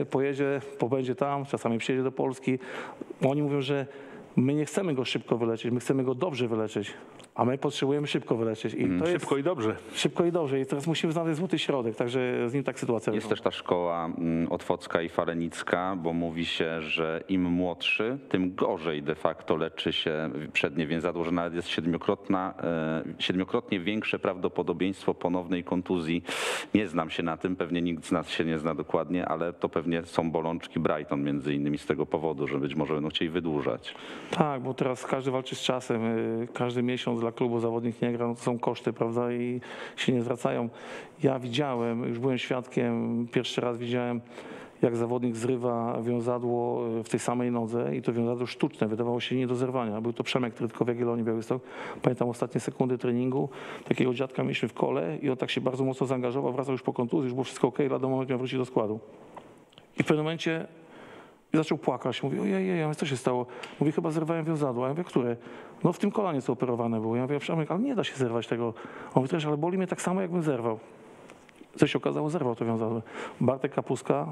pobędzie tam, czasami przyjedzie do Polski. Oni mówią, że my nie chcemy go szybko wyleczyć, my chcemy go dobrze wyleczyć, a my potrzebujemy szybko wyleczyć. I to jest Szybko i dobrze. szybko i dobrze. I teraz musimy znaleźć złoty środek, także z nim tak sytuacja Jest wygląda. też ta szkoła otwocka i farenicka, bo mówi się, że im młodszy, tym gorzej de facto leczy się przednie więzadło, że nawet jest siedmiokrotnie większe prawdopodobieństwo ponownej kontuzji. Nie znam się na tym, pewnie nikt z nas się nie zna dokładnie, ale to pewnie są bolączki Brighton między innymi z tego powodu, że być może będą chcieli wydłużać. Tak, bo teraz każdy walczy z czasem. Każdy miesiąc dla klubu zawodnik nie gra, no to są koszty, prawda, i się nie zwracają. Ja widziałem, już byłem świadkiem, pierwszy raz widziałem, jak zawodnik zrywa wiązadło w tej samej nodze i to wiązadło sztuczne, wydawało się nie do zerwania. Był to Przemek Trytko w Jagiellonii Białystok. Pamiętam ostatnie sekundy treningu, takiego dziadka mieliśmy w kole i on tak się bardzo mocno zaangażował, wracał już po kontuzji, już było wszystko okej, lada moment miał wrócić do składu. I w pewnym momencie zaczął płakać. Mówi, ojej, ja mówię, co się stało? Mówi, chyba zerwałem wiązadło. A ja mówię, które? No w tym kolanie co operowane było. Ja mówię, Przemek, ale nie da się zerwać tego. On mówi też, ale boli mnie tak samo, jakbym zerwał. Co się okazało, zerwał to wiązadło. Bartek Kapuska,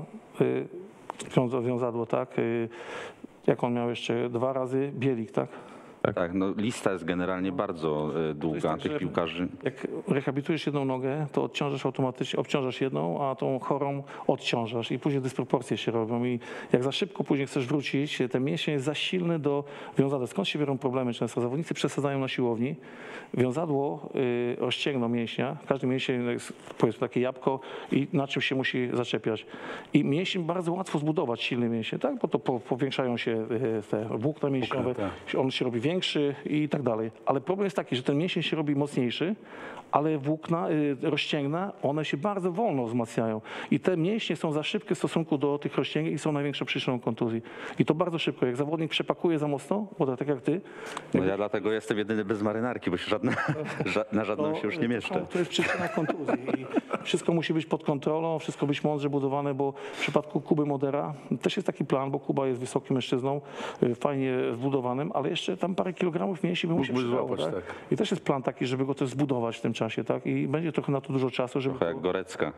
wiązadło, tak? Jak on miał jeszcze 2 razy? Bielik, tak? Tak, no lista jest generalnie bardzo długa tak, tych że- piłkarzy. Jak rehabilitujesz jedną nogę, to odciążasz automatycznie, obciążasz jedną, a tą chorą odciążasz i później dysproporcje się robią i jak za szybko później chcesz wrócić, ten mięsień jest za silny do wiązadła. Skąd się biorą problemy często? Zawodnicy przesadzają na siłowni, wiązadło rozcięgną mięśnia, każdy mięsień jest powiedzmy takie jabłko i na czym się musi zaczepiać. I mięsień bardzo łatwo zbudować, silny mięsień, tak? Bo to powiększają się te włókna mięśniowe, on się robi większy i tak dalej. Ale problem jest taki, że ten mięsień się robi mocniejszy, ale włókna, rozcięgna, one się bardzo wolno wzmacniają. I te mięśnie są za szybkie w stosunku do tych rozcięgien i są największą przyczyną kontuzji. I to bardzo szybko. Jak zawodnik przepakuje za mocno, bo tak jak ty, No ja dlatego jestem jedyny bez marynarki, bo się na żadną się już nie mieszczę. To jest przyczyna kontuzji. I wszystko musi być pod kontrolą, wszystko być mądrze budowane, bo w przypadku Kuby Modera też jest taki plan, bo Kuba jest wysokim mężczyzną, fajnie zbudowanym, ale jeszcze tam parę kilogramów mięśni by mu się Mógłby przydało. złapać, Tak? tak. I też jest plan taki, żeby go też zbudować w tym czasie, tak? I będzie trochę na to dużo czasu, żeby... Trochę jak Gorecka.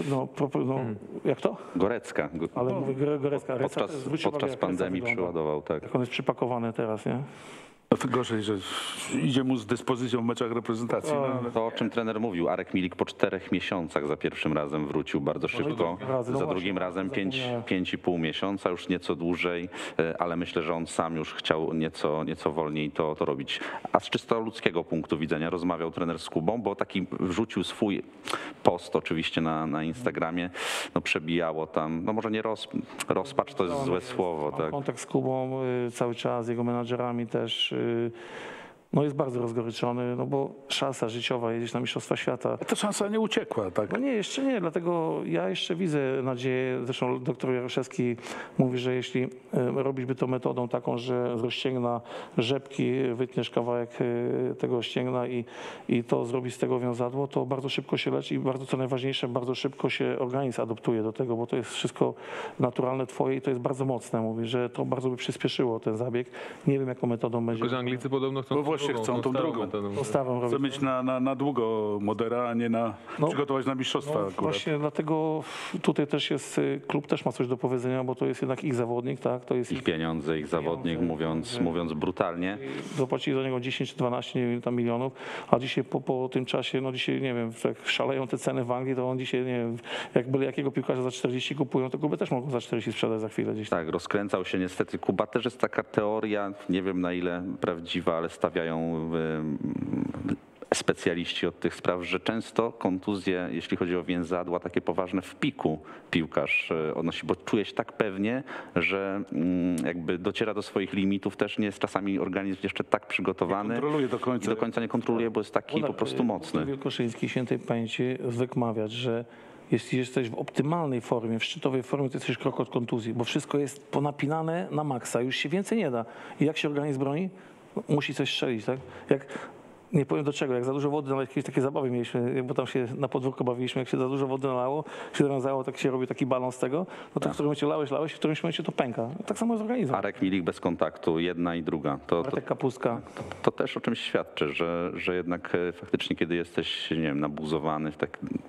Jak to? Gorecka. Ale mówię Gorecka. Podczas pandemii przyładował, tak. Jak on jest przypakowany teraz, nie? No to gorzej, że idzie mu z dyspozycją w meczach reprezentacji. No, ale... To, o czym trener mówił, Arek Milik po 4 miesiącach za pierwszym razem wrócił bardzo szybko, razy, no za właśnie, drugim razem zapomniałem. 5,5 miesiąca, już nieco dłużej, ale myślę, że on sam już chciał nieco wolniej to robić. A z czysto ludzkiego punktu widzenia rozmawiał trener z Kubą, bo taki wrzucił swój post oczywiście na Instagramie, no przebijało tam, no może nie rozpacz, to jest złe słowo, Mam tak. kontakt z Kubą cały czas, z jego menadżerami też. No jest bardzo rozgoryczony, no bo szansa życiowa, jeździć na Mistrzostwa Świata. Ta szansa nie uciekła, tak? No nie, jeszcze nie, dlatego ja jeszcze widzę nadzieję, zresztą doktor Jaroszewski mówi, że jeśli robić by to metodą taką, że z rozcięgna rzepki wytniesz kawałek tego ścięgna i to zrobić z tego wiązadło, to bardzo szybko się leczy i bardzo, co najważniejsze, bardzo szybko się organizm adoptuje do tego, bo to jest wszystko naturalne twoje i to jest bardzo mocne. Mówi, że to bardzo by przyspieszyło ten zabieg. Nie wiem, jaką metodą będzie. Tylko, że Anglicy podobno chcą No właśnie, chcą tą starą drugą. metodą. To starą Chcę robić. mieć na długo Modera, a nie przygotować na mistrzostwa akurat. Właśnie dlatego tutaj też jest, klub też ma coś do powiedzenia, bo to jest jednak ich zawodnik, tak? To jest Ich pieniądze, ich zawodnik, mówiąc brutalnie. Zapłacili za niego 10 czy 12 nie wiem, tam milionów, a dzisiaj po tym czasie, no dzisiaj nie wiem, jak szaleją te ceny w Anglii, to on dzisiaj, nie wiem, jak byle jakiego piłkarza za 40 kupują, to kluby też mogą za 40 sprzedać za chwilę gdzieś. Tak, rozkręcał się niestety. Kuba też jest taka teoria, nie wiem na ile prawdziwa, ale stawiają specjaliści od tych spraw, że często kontuzje, jeśli chodzi o więzadła, takie poważne w piku piłkarz odnosi, bo czuje się tak pewnie, że jakby dociera do swoich limitów, też nie jest czasami organizm jeszcze tak przygotowany. Kontroluje do końca. I do końca nie kontroluje, bo jest taki po prostu mocny. Wielkoszyński, świętej pamięci, zwykł mawiać, że jeśli jesteś w optymalnej formie, w szczytowej formie, to jesteś krok od kontuzji, bo wszystko jest ponapinane na maksa, już się więcej nie da. I jak się organizm broni? No, musi coś strzelić, tak? Nie powiem do czego, jak za dużo wody, nawet jakieś takie zabawy mieliśmy, bo tam się na podwórku bawiliśmy, jak się za dużo wody nalało, się wiązało, tak się robi taki balon z tego, no to w którym momencie lałeś, w którymś momencie to pęka. No, tak samo jest organizm. Arek Milik bez kontaktu, jedna i druga. Bartek Kapustka. To też o czymś świadczy, że jednak faktycznie, kiedy jesteś, nie wiem, nabuzowany,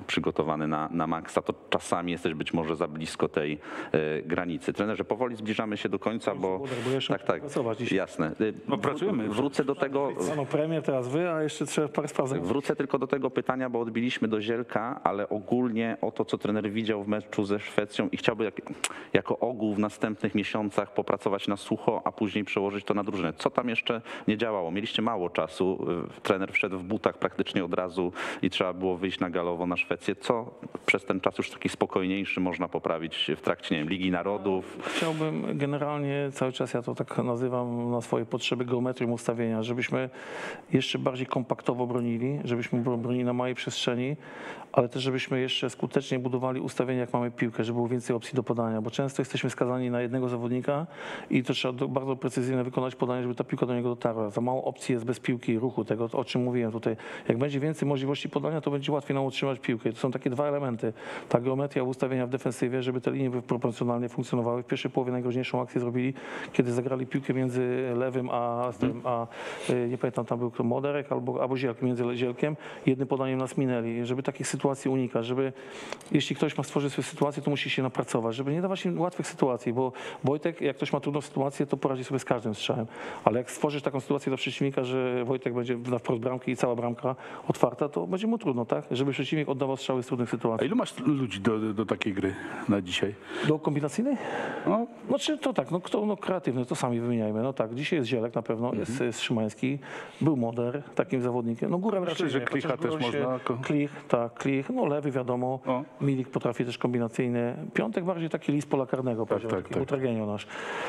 przygotowany na maksa, to czasami jesteś być może za blisko tej granicy. Trenerze, powoli zbliżamy się do końca, bo jeszcze muszę pracować dzisiaj. jasne. No, pracujemy. Wrócę do tego. No premier, teraz wy, a jeszcze trzeba parę spraw zrobić. Wrócę tylko do tego pytania, bo odbiliśmy do Zielka, ale ogólnie o to, co trener widział w meczu ze Szwecją i chciałby jako ogół w następnych miesiącach popracować na sucho, a później przełożyć to na drużynę. Co tam jeszcze nie działało? Mieliście mało czasu, trener wszedł w butach praktycznie od razu i trzeba było wyjść na galowo na Szwecję. Co przez ten czas już taki spokojniejszy można poprawić w trakcie, nie wiem, Ligi Narodów? Chciałbym generalnie cały czas, ja to tak nazywam na swoje potrzeby, geometrią ustawienia, żebyśmy jeszcze bardziej kompaktowo bronili, żebyśmy bronili na małej przestrzeni, ale też żebyśmy jeszcze skutecznie budowali ustawienia, jak mamy piłkę, żeby było więcej opcji do podania, bo często jesteśmy skazani na jednego zawodnika i to trzeba bardzo precyzyjnie wykonać podanie, żeby ta piłka do niego dotarła. Za mało opcji jest bez piłki, ruchu, tego, o czym mówiłem tutaj. Jak będzie więcej możliwości podania, to będzie łatwiej nam utrzymać piłkę. I to są takie dwa elementy. Ta geometria ustawienia w defensywie, żeby te linie proporcjonalnie funkcjonowały. W pierwszej połowie najgroźniejszą akcję zrobili, kiedy zagrali piłkę między lewym a nie pamiętam, tam był kto, Moderek albo Zielk, między Zielkiem. Jednym podaniem nas minęli. Żeby takich sytuacji unikać, żeby jeśli ktoś ma stworzyć swoją sytuację, to musi się napracować, żeby nie dawać im łatwych sytuacji, bo Wojtek, jak ktoś ma trudną sytuację, to poradzi sobie z każdym strzałem. Ale jak stworzysz taką sytuację dla przeciwnika, że Wojtek będzie na wprost bramki i cała bramka otwarta, to będzie mu trudno, tak? Żeby przeciwnik oddawał strzały z trudnych A sytuacji. ilu masz ludzi do takiej gry na dzisiaj? Do kombinacyjnej? No, No czy to tak, kto kreatywny, to sami wymieniajmy. No tak, dzisiaj jest Zielek na pewno, jest Szymański, był Moder takim zawodnikiem. No Górę Raczej, że Klicha też można. Klich, no lewy wiadomo, O. Milik potrafi też kombinacyjny. Piątek bardziej taki list pola karnego, tak, taki tak. utragenio nasz.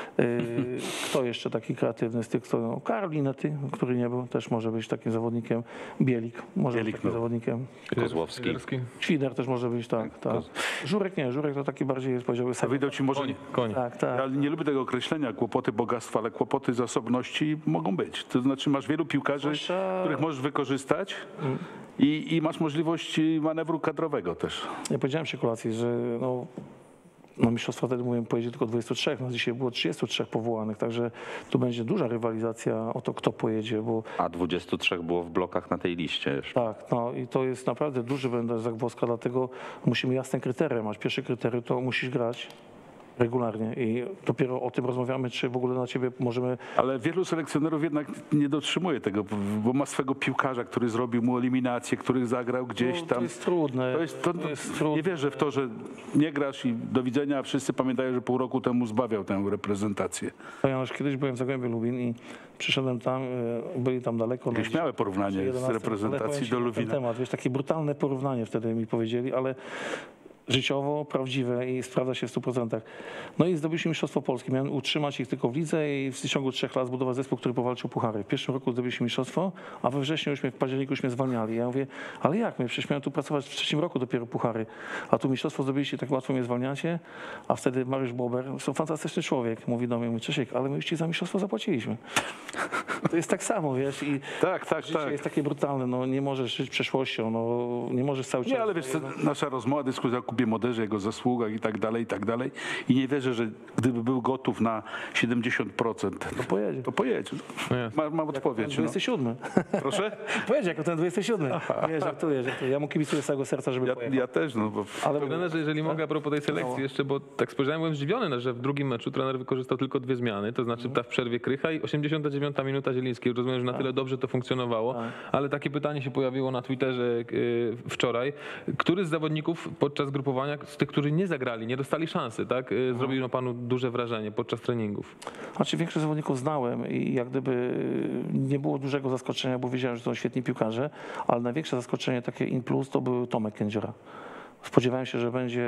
Kto jeszcze taki kreatywny z tych, kto, no, Karol Inety, który nie był, też może być takim zawodnikiem. Bielik może być takim zawodnikiem. Kozłowski. Świderski. Świder też może być, tak. Żurek nie, Żurek to taki bardziej jest, powiedziałbym, A wydał ci może... Koń. tak. Ja nie lubię tego określenia, kłopoty bogactwa, ale kłopoty zasobności mogą być. To znaczy masz wielu piłkarzy, Zwłaszcza- których możesz wykorzystać i masz możliwość manewru kadrowego też. Ja powiedziałem przy kolacji, że no mistrzostwa wtedy mówiłem, pojedzie tylko 23, no dzisiaj było 33 powołanych, także tu będzie duża rywalizacja o to, kto pojedzie, bo A 23 było w blokach na tej liście jeszcze. tak, no i to jest naprawdę duży będę Zagwozdka, dlatego musimy jasne kryteria mać. Pierwsze kryterium to musisz grać regularnie i dopiero o tym rozmawiamy, czy w ogóle na ciebie możemy... Ale wielu selekcjonerów jednak nie dotrzymuje tego, bo ma swego piłkarza, który zrobił mu eliminację, który zagrał gdzieś To tam. jest trudne. To jest trudne. nie wierzę w to, że nie grasz i do widzenia, a wszyscy pamiętają, że pół roku temu zbawiał tę reprezentację. Janusz, kiedyś byłem w Zagłębiu Lubin i przyszedłem tam, byli tam daleko. Takie śmiałe porównanie z 11, ale reprezentacji powiem ci do na ten Lublina. temat, wiesz, takie brutalne porównanie wtedy mi powiedzieli, ale życiowo, prawdziwe i sprawdza się w 100%. No i zdobyliśmy Mistrzostwo Polskie. Miałem utrzymać ich tylko w lidze i w ciągu 3 lat zbudować zespół, który powalczył puchary. W pierwszym roku zdobyliśmy mistrzostwo, a we wrześniu w październiku już mnie zwalniali. Ja mówię, ale jak? My przecież miałem tu pracować w trzecim roku dopiero puchary. A tu mistrzostwo zdobyliście, tak łatwo mnie zwalniacie. A wtedy Mariusz Bober, to fantastyczny człowiek, mówi do mnie, mówi, Czesiek, ale my już ci za mistrzostwo zapłaciliśmy. To jest tak samo, wiesz, i Tak. życie jest takie brutalne, no nie możesz żyć przeszłością, no nie możesz cały czas... Nie, ale wiesz, nasza rozmowa, dyskusja o Kubie Moderze, jego zasługach i tak dalej. I nie wierzę, że gdyby był gotów na 70%, To pojedzie. to pojedzie. No jasne. Mam odpowiedź. No. 27. Proszę? Pojedzie jako ten 27. Nie, żartuję. Ja mu kibicuję z całego serca, żeby pojechał. Ja też, no bo... Ale Trenerze, jeżeli mogę, a propos tej selekcji jeszcze, bo tak spojrzałem, byłem zdziwiony, że w drugim meczu trener wykorzystał tylko 2 zmiany, to znaczy ta w przerwie Krycha i 89 minuta Zielińskiej. Rozumiem, że na tyle dobrze to funkcjonowało, ale takie pytanie się pojawiło na Twitterze wczoraj. Który z zawodników podczas grupowania, z tych, którzy nie zagrali, nie dostali szansy, tak, zrobił na panu duże wrażenie podczas treningów? Znaczy większość zawodników znałem i jak gdyby nie było dużego zaskoczenia, bo wiedziałem, że to są świetni piłkarze, ale największe zaskoczenie takie in plus to był Tomek Kędziora. Spodziewałem się,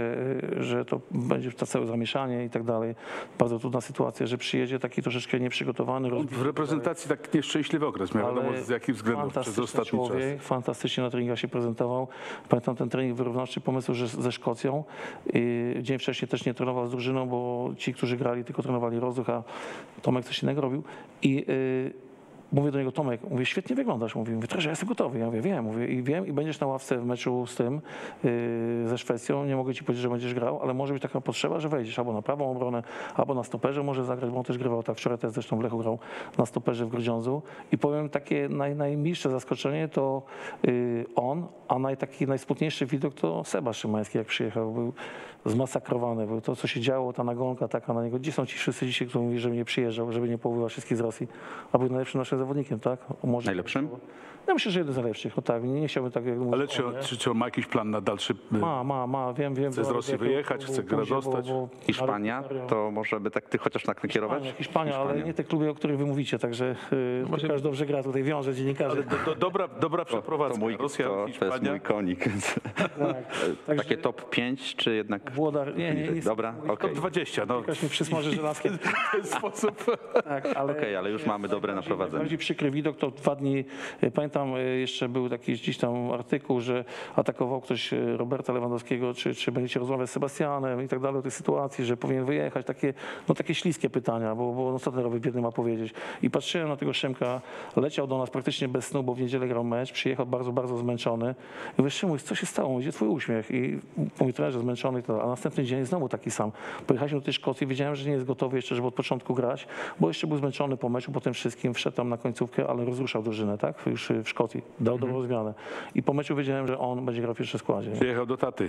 że to będzie to całe zamieszanie i tak dalej. Bardzo trudna sytuacja, że przyjedzie taki troszeczkę nieprzygotowany. W reprezentacji tak nieszczęśliwy okres miał, wiadomo z jakich względów przez ostatni czas. Fantastycznie na treningach się prezentował. Pamiętam ten trening wyrównawczy pomysłu, że ze Szkocją. Dzień wcześniej też nie trenował z drużyną, bo ci, którzy grali, tylko trenowali rozruch, a Tomek coś innego robił. I mówię do niego, Tomek, mówię, świetnie wyglądasz, mówię, trenerze, ja jestem gotowy. Ja mówię, wiem i będziesz na ławce w meczu z tym, ze Szwecją, nie mogę ci powiedzieć, że będziesz grał, ale może być taka potrzeba, że wejdziesz albo na prawą obronę, albo na stoperze może zagrać, bo on też grywał tak, wczoraj też zresztą w Lechu grał na stoperze w Grudziądzu i powiem takie najmilsze zaskoczenie to on, a najsmutniejszy widok to Seba Szymański, jak przyjechał, był zmasakrowany, był to, co się działo, ta nagonka taka na niego. Gdzie są ci wszyscy dzisiaj, którzy mówili, żeby nie przyjeżdżał, żeby nie powoływał wszystkich z Rosji, a był najlepszym naszym zawodnikiem, tak? Może Najlepszym? Ja myślę, że jeden z najlepszych, no tak, nie chciałbym tak jak mówić. Ale czy on ma jakiś plan na dalszy... Ma, wiem. Chce z Rosji wyjechać, chce grę dostać? Hiszpania? To może by tak ty chociaż tak nakierować? Hiszpania, ale nie te kluby, o których wy mówicie, także Łukasz dobrze gra, tutaj wiąże dziennikarzy. Dobra przeprowadzka. Rosja, To Hiszpania. jest mój konik. Także Takie top 5 czy jednak... Włodar, nie. Dobra, okej. Top 20, no. Łukasz mi przysmaży żelazkiem. W ten sposób. Tak, ale Okej, ale już mamy dobre naprowadzenie. najbardziej przykry widok to 2 dni, pamiętam jeszcze był taki gdzieś tam artykuł, że atakował ktoś Roberta Lewandowskiego, czy będziecie rozmawiać z Sebastianem i tak dalej o tej sytuacji, że powinien wyjechać, takie śliskie pytania, bo no co ten biedny ma powiedzieć. I patrzyłem na tego Szymka, leciał do nas praktycznie bez snu, bo w niedzielę grał mecz, przyjechał bardzo, bardzo zmęczony. I mówię, Szymuś, co się stało? Gdzie twój uśmiech? I mój trener zmęczony, a następny dzień znowu taki sam. Pojechaliśmy do tej Szkocji, wiedziałem, że nie jest gotowy jeszcze, żeby od początku grać, bo jeszcze był zmęczony po meczu, po tym wszystkim, wszedł tam na końcówkę, ale rozruszał drużynę, tak? Już w Szkocji, dał dobrą zmianę. I po meczu wiedziałem, że on będzie grał w pierwszym składzie. Przyjechał do taty.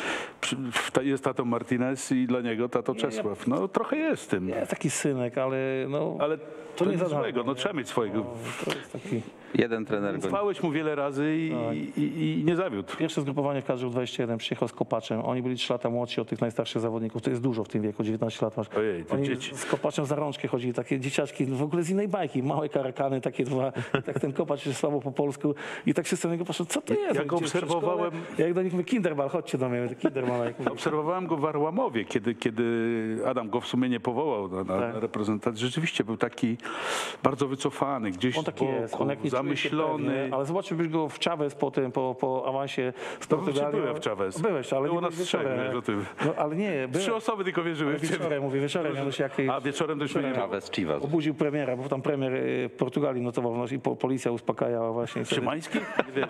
Jest tato Martinez i dla niego tato Czesław. No trochę jest tym. Jest taki synek, ale no... Ale to nie nic za darmo, złego, no nie? trzeba mieć swojego. To jest taki... Jeden trener go... Trwałeś mu wiele razy i nie zawiódł. Pierwsze zgrupowanie w kadrze 21 przyjechał z Kopaczem. Oni byli 3 lata młodsi od tych najstarszych zawodników. To jest dużo w tym wieku, 19 lat masz. Ojej, to Oni dzieci. z Kopaczem za rączkę chodzili, takie dzieciaczki, w ogóle z innej bajki, małe karakany, takie dwa. I tak ten Kopacz jest słabo po polsku. I tak wszyscy na niego patrzą, co to jest? Jak go Gdzieś w obserwowałem- przedszkole? Jak do nich mówię, Kinderball, chodźcie do mnie, Kinderball. Obserwowałem go w Arłamowie, kiedy Adam go w sumie nie powołał na reprezentację. Rzeczywiście był taki bardzo wycofany, gdzieś On z taki boku, jest, on jak nie czuje się zamyślony. pewnie, ale zobaczyłbyś go w Chavez po awansie z Portugalii. byłem w Chavez. Byłeś, ale Było nie nas byłeś trzech, wieczorem. wiesz o tym. No, ale nie, 3 osoby tylko wierzyły w ciebie. wieczorem, Janusz, jak A wieczorem to już mnie Chavez, Chivas. obudził premiera, bo tam premier Portugalii notował w noc i policja uspokajała właśnie. Wtedy. Szymański?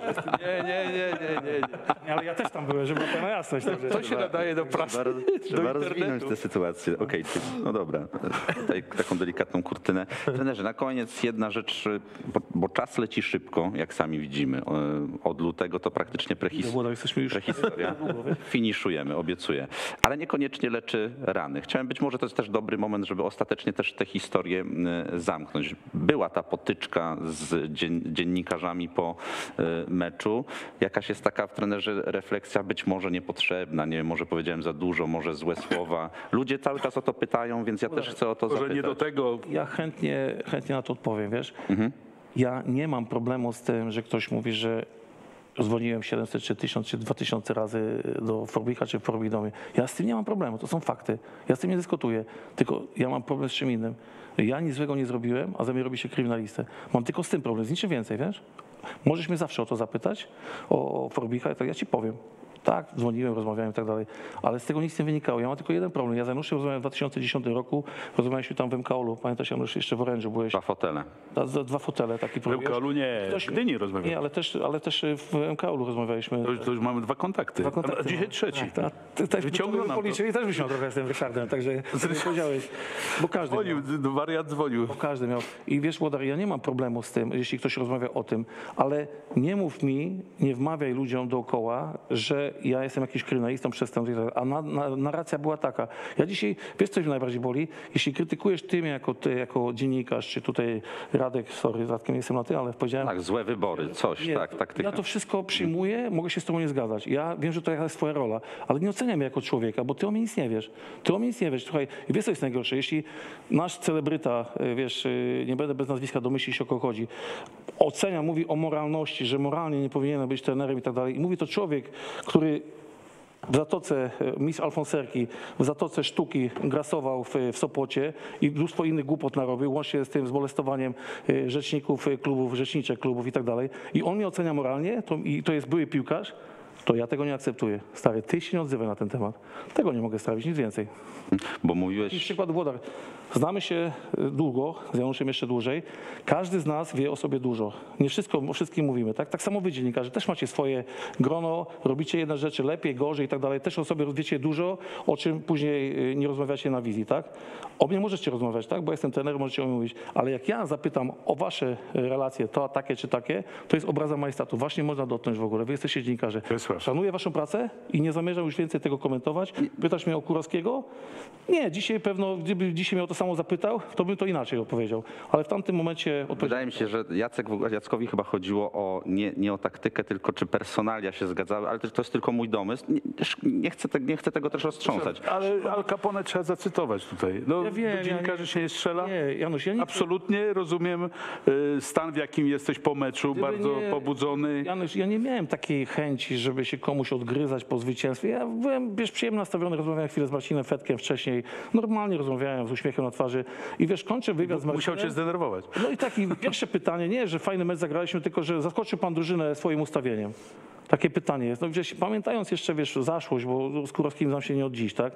Nie. Ale ja też tam byłem, żeby była pełna jasność. Także. To się nadaje do prasy. Trzeba rozwinąć tę sytuację. Okej, no dobra. Tutaj taką delikatną kurtynę. Trenerze, na koniec jedna rzecz, bo czas leci szybko, jak sami widzimy. Od lutego to praktycznie Bo jesteśmy już prehistoria. Finiszujemy, obiecuję. Ale niekoniecznie leczy rany. Chciałem być może to jest też dobry moment, żeby ostatecznie też tę historię zamknąć. Była ta potyczka z dziennikarzami po meczu. Jakaś jest taka w trenerze refleksja, być może niepotrzebna, nie wiem, może powiedziałem za dużo, może złe słowa. Ludzie cały czas o to pytają, więc ja też chcę o to Może zapytać. nie do tego. Ja chętnie na to odpowiem, wiesz. Ja nie mam problemu z tym, że ktoś mówi, że dzwoniłem 700, czy 1000, czy 2000 razy do Forbicha, czy Forbi do mnie. Ja z tym nie mam problemu, to są fakty. Ja z tym nie dyskutuję, tylko ja mam problem z czym innym. Ja nic złego nie zrobiłem, a ze mnie robi się kryminalistę. Mam tylko z tym problem, z niczym więcej, wiesz? Możesz mnie zawsze o to zapytać, o Forbicha, to ja ci powiem. Tak, dzwoniłem, rozmawiałem i tak dalej, ale z tego nic nie wynikało. Ja mam tylko jeden problem. Ja z Januszem rozmawiałem w 2010 roku, rozmawialiśmy tam w MKOL-u. Pamiętasz, Janusz, jeszcze w Orężu byłeś. 2 fotele. Za 2 fotele, taki W problem. MKOL-u nie, w Gdyni rozmawiamy. Nie, ale też w MKOL-u rozmawialiśmy. To już mamy 2 kontakty. A dzisiaj trzeci. Tak, ty też Wyciągnął nam to. policzyli, też byś miał trochę z tym Ryszardem, także powiedziałeś, bo każdy miał. Dzwonił, wariat dzwonił. Bo każdy miał. I wiesz, Włodar, ja nie mam problemu z tym, jeśli ktoś rozmawia o tym, ale nie mów mi, nie wmawiaj ludziom dookoła, że ja jestem jakiś kryminalistą, przestępcą, a narracja była taka. Ja dzisiaj, wiesz, co mnie najbardziej boli? Jeśli krytykujesz ty jako dziennikarz, czy tutaj Radek, sorry, z Radkiem nie jestem na ty, ale powiedziałem... Tak, złe wybory, coś, Nie, tak, taktyka. ja to wszystko przyjmuję, mogę się z tobą nie zgadzać. Ja wiem, że to jest twoja rola, ale nie oceniam mnie jako człowieka, bo ty o mnie nic nie wiesz. Ty o mnie nic nie wiesz. Słuchaj, wiesz, co jest najgorsze? Jeśli nasz celebryta, wiesz, nie będę bez nazwiska domyślić się, o kogo chodzi, ocenia, mówi o moralności, że moralnie nie powinienem być trenerem i tak dalej. I mówi to człowiek, który w Zatoce Miss Alfonserki, w Zatoce Sztuki grasował w Sopocie i mnóstwo innych głupot narobił, łącznie z tym, z molestowaniem rzeczników klubów, rzeczniczek klubów i tak dalej. I on mnie ocenia moralnie, i to jest były piłkarz, to ja tego nie akceptuję. Stary, ty się nie odzywaj na ten temat. Tego nie mogę sprawić, nic więcej. Bo Taki mówiłeś, przykład, Włodar. Znamy się długo, z Januszem jeszcze dłużej. Każdy z nas wie o sobie dużo. Nie wszystko o wszystkim mówimy, tak? Tak samo wy, dziennikarze, też macie swoje grono, robicie jedne rzeczy lepiej, gorzej i tak dalej. Też o sobie wiecie dużo, o czym później nie rozmawiacie na wizji, tak? O mnie możecie rozmawiać, tak? Bo jestem trener, możecie o mnie mówić. Ale jak ja zapytam o wasze relacje, to takie czy takie, to jest obraza majestatu. Właśnie można dotknąć w ogóle. Wy jesteście dziennikarze. Wiesław. Szanuję waszą pracę i nie zamierzam już więcej tego komentować. Pytasz mnie o Kurowskiego? Nie, dzisiaj pewno, gdyby dzisiaj mnie o to samo zapytał, to bym to inaczej odpowiedział. Ale w tamtym momencie odpowiedziałem. wydaje mi się, że Jackowi chyba chodziło o nie o taktykę, tylko czy personalia się zgadzały, ale to jest tylko mój domysł. Nie chcę tego też roztrząsać. Ale Al Capone trzeba zacytować tutaj. No, Ja wiem, do dziennikarzy się nie strzela. Nie, Janusz, ja nie... Absolutnie rozumiem stan, w jakim jesteś po meczu, bardzo pobudzony. Janusz, ja nie miałem takiej chęci, żeby się komuś odgryzać po zwycięstwie. Ja byłem, przyjemnie nastawiony, rozmawiałem chwilę z Marcinem Fetkiem wcześniej. Normalnie rozmawiałem z uśmiechem na twarzy. I wiesz, kończę wywiad z Marcinem. Musiał cię zdenerwować. No i takie pierwsze pytanie, nie, że fajny mecz zagraliśmy, tylko że zaskoczył pan drużynę swoim ustawieniem. Takie pytanie jest. No gdzieś, pamiętając jeszcze, wiesz, zaszłość, bo z Kurowskim znam się nie od dziś, tak?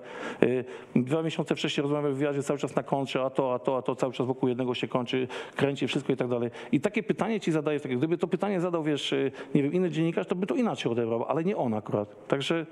2 miesiące wcześniej rozmawiamy w wywiadzie cały czas na kontrze, a to, cały czas wokół jednego się kończy, kręci wszystko i tak dalej. I takie pytanie ci zadaję, gdyby to pytanie zadał, wiesz, nie wiem, inny dziennikarz, to by to inaczej odebrał, ale nie on akurat. Także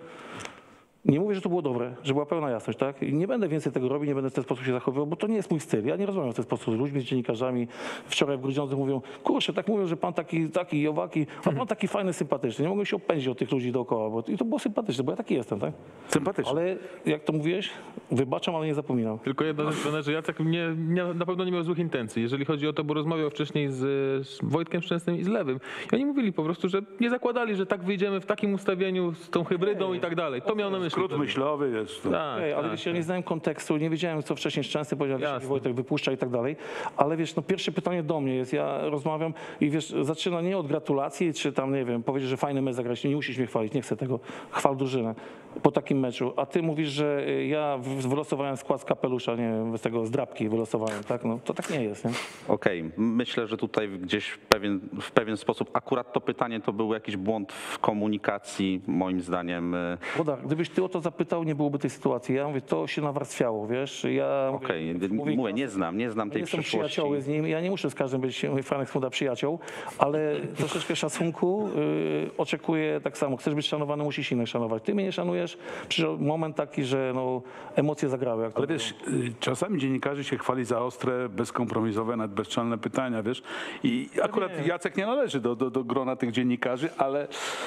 nie mówię, że to było dobre, że była pełna jasność, tak? I nie będę więcej tego robił, nie będę w ten sposób się zachowywał, bo to nie jest mój styl. Ja nie rozmawiam w ten sposób z ludźmi, z dziennikarzami. Wczoraj w Grudziądzu mówią, kurczę, tak mówią, że pan taki owaki, a pan taki fajny, sympatyczny. Nie mogłem się opędzić od tych ludzi dookoła, bo i to było sympatyczne, bo ja taki jestem, tak? Sympatyczny. Ale jak to mówiłeś, wybaczam, ale nie zapominam. Tylko jedna rzecz, trenerze, Jacek na pewno nie miał złych intencji. Jeżeli chodzi o to, bo rozmawiał wcześniej z Wojtkiem Szczęsnym i z Lewym. I oni mówili po prostu, że nie zakładali, że tak wyjdziemy w takim ustawieniu z tą hybrydą i tak dalej. To miał na myśli. Skrót myślowy jest. To. Tak, Okej, ale tak, wiesz, ja nie znałem kontekstu, nie wiedziałem, co wcześniej Szczęsny powiedział, wiesz, Wojtek wypuszcza i tak dalej, ale wiesz, no pierwsze pytanie do mnie jest, ja rozmawiam i wiesz, zaczyna nie od gratulacji, czy tam, nie wiem, powiedzieć, że fajny mecz zagrać, nie musisz mnie chwalić, nie chcę tego, chwal drużynę po takim meczu, a ty mówisz, że ja wylosowałem skład z kapelusza, nie wiem, z tego z drapki wylosowałem, tak, no to tak nie jest, nie? Okej, myślę, że tutaj gdzieś w pewien sposób akurat to pytanie to był jakiś błąd w komunikacji, moim zdaniem. Wodar, gdybyś ty o to zapytał, nie byłoby tej sytuacji. Ja mówię, to się nawarstwiało, wiesz. Ja Okej, mówię, mówię, nie znam tej jestem przyszłości. przyjacioły z nim. Ja nie muszę z każdym być Franek Smuda przyjaciół, ale troszeczkę szacunku oczekuję tak samo. Chcesz być szanowany, musisz innych szanować. Ty mnie nie szanujesz. Przyszedł moment taki, że no, emocje zagrały. Jak to Ale było. wiesz, czasami dziennikarzy się chwali za ostre, bezkompromisowe, nawet bezczelne pytania, wiesz. I akurat Jacek nie należy do grona tych dziennikarzy, ale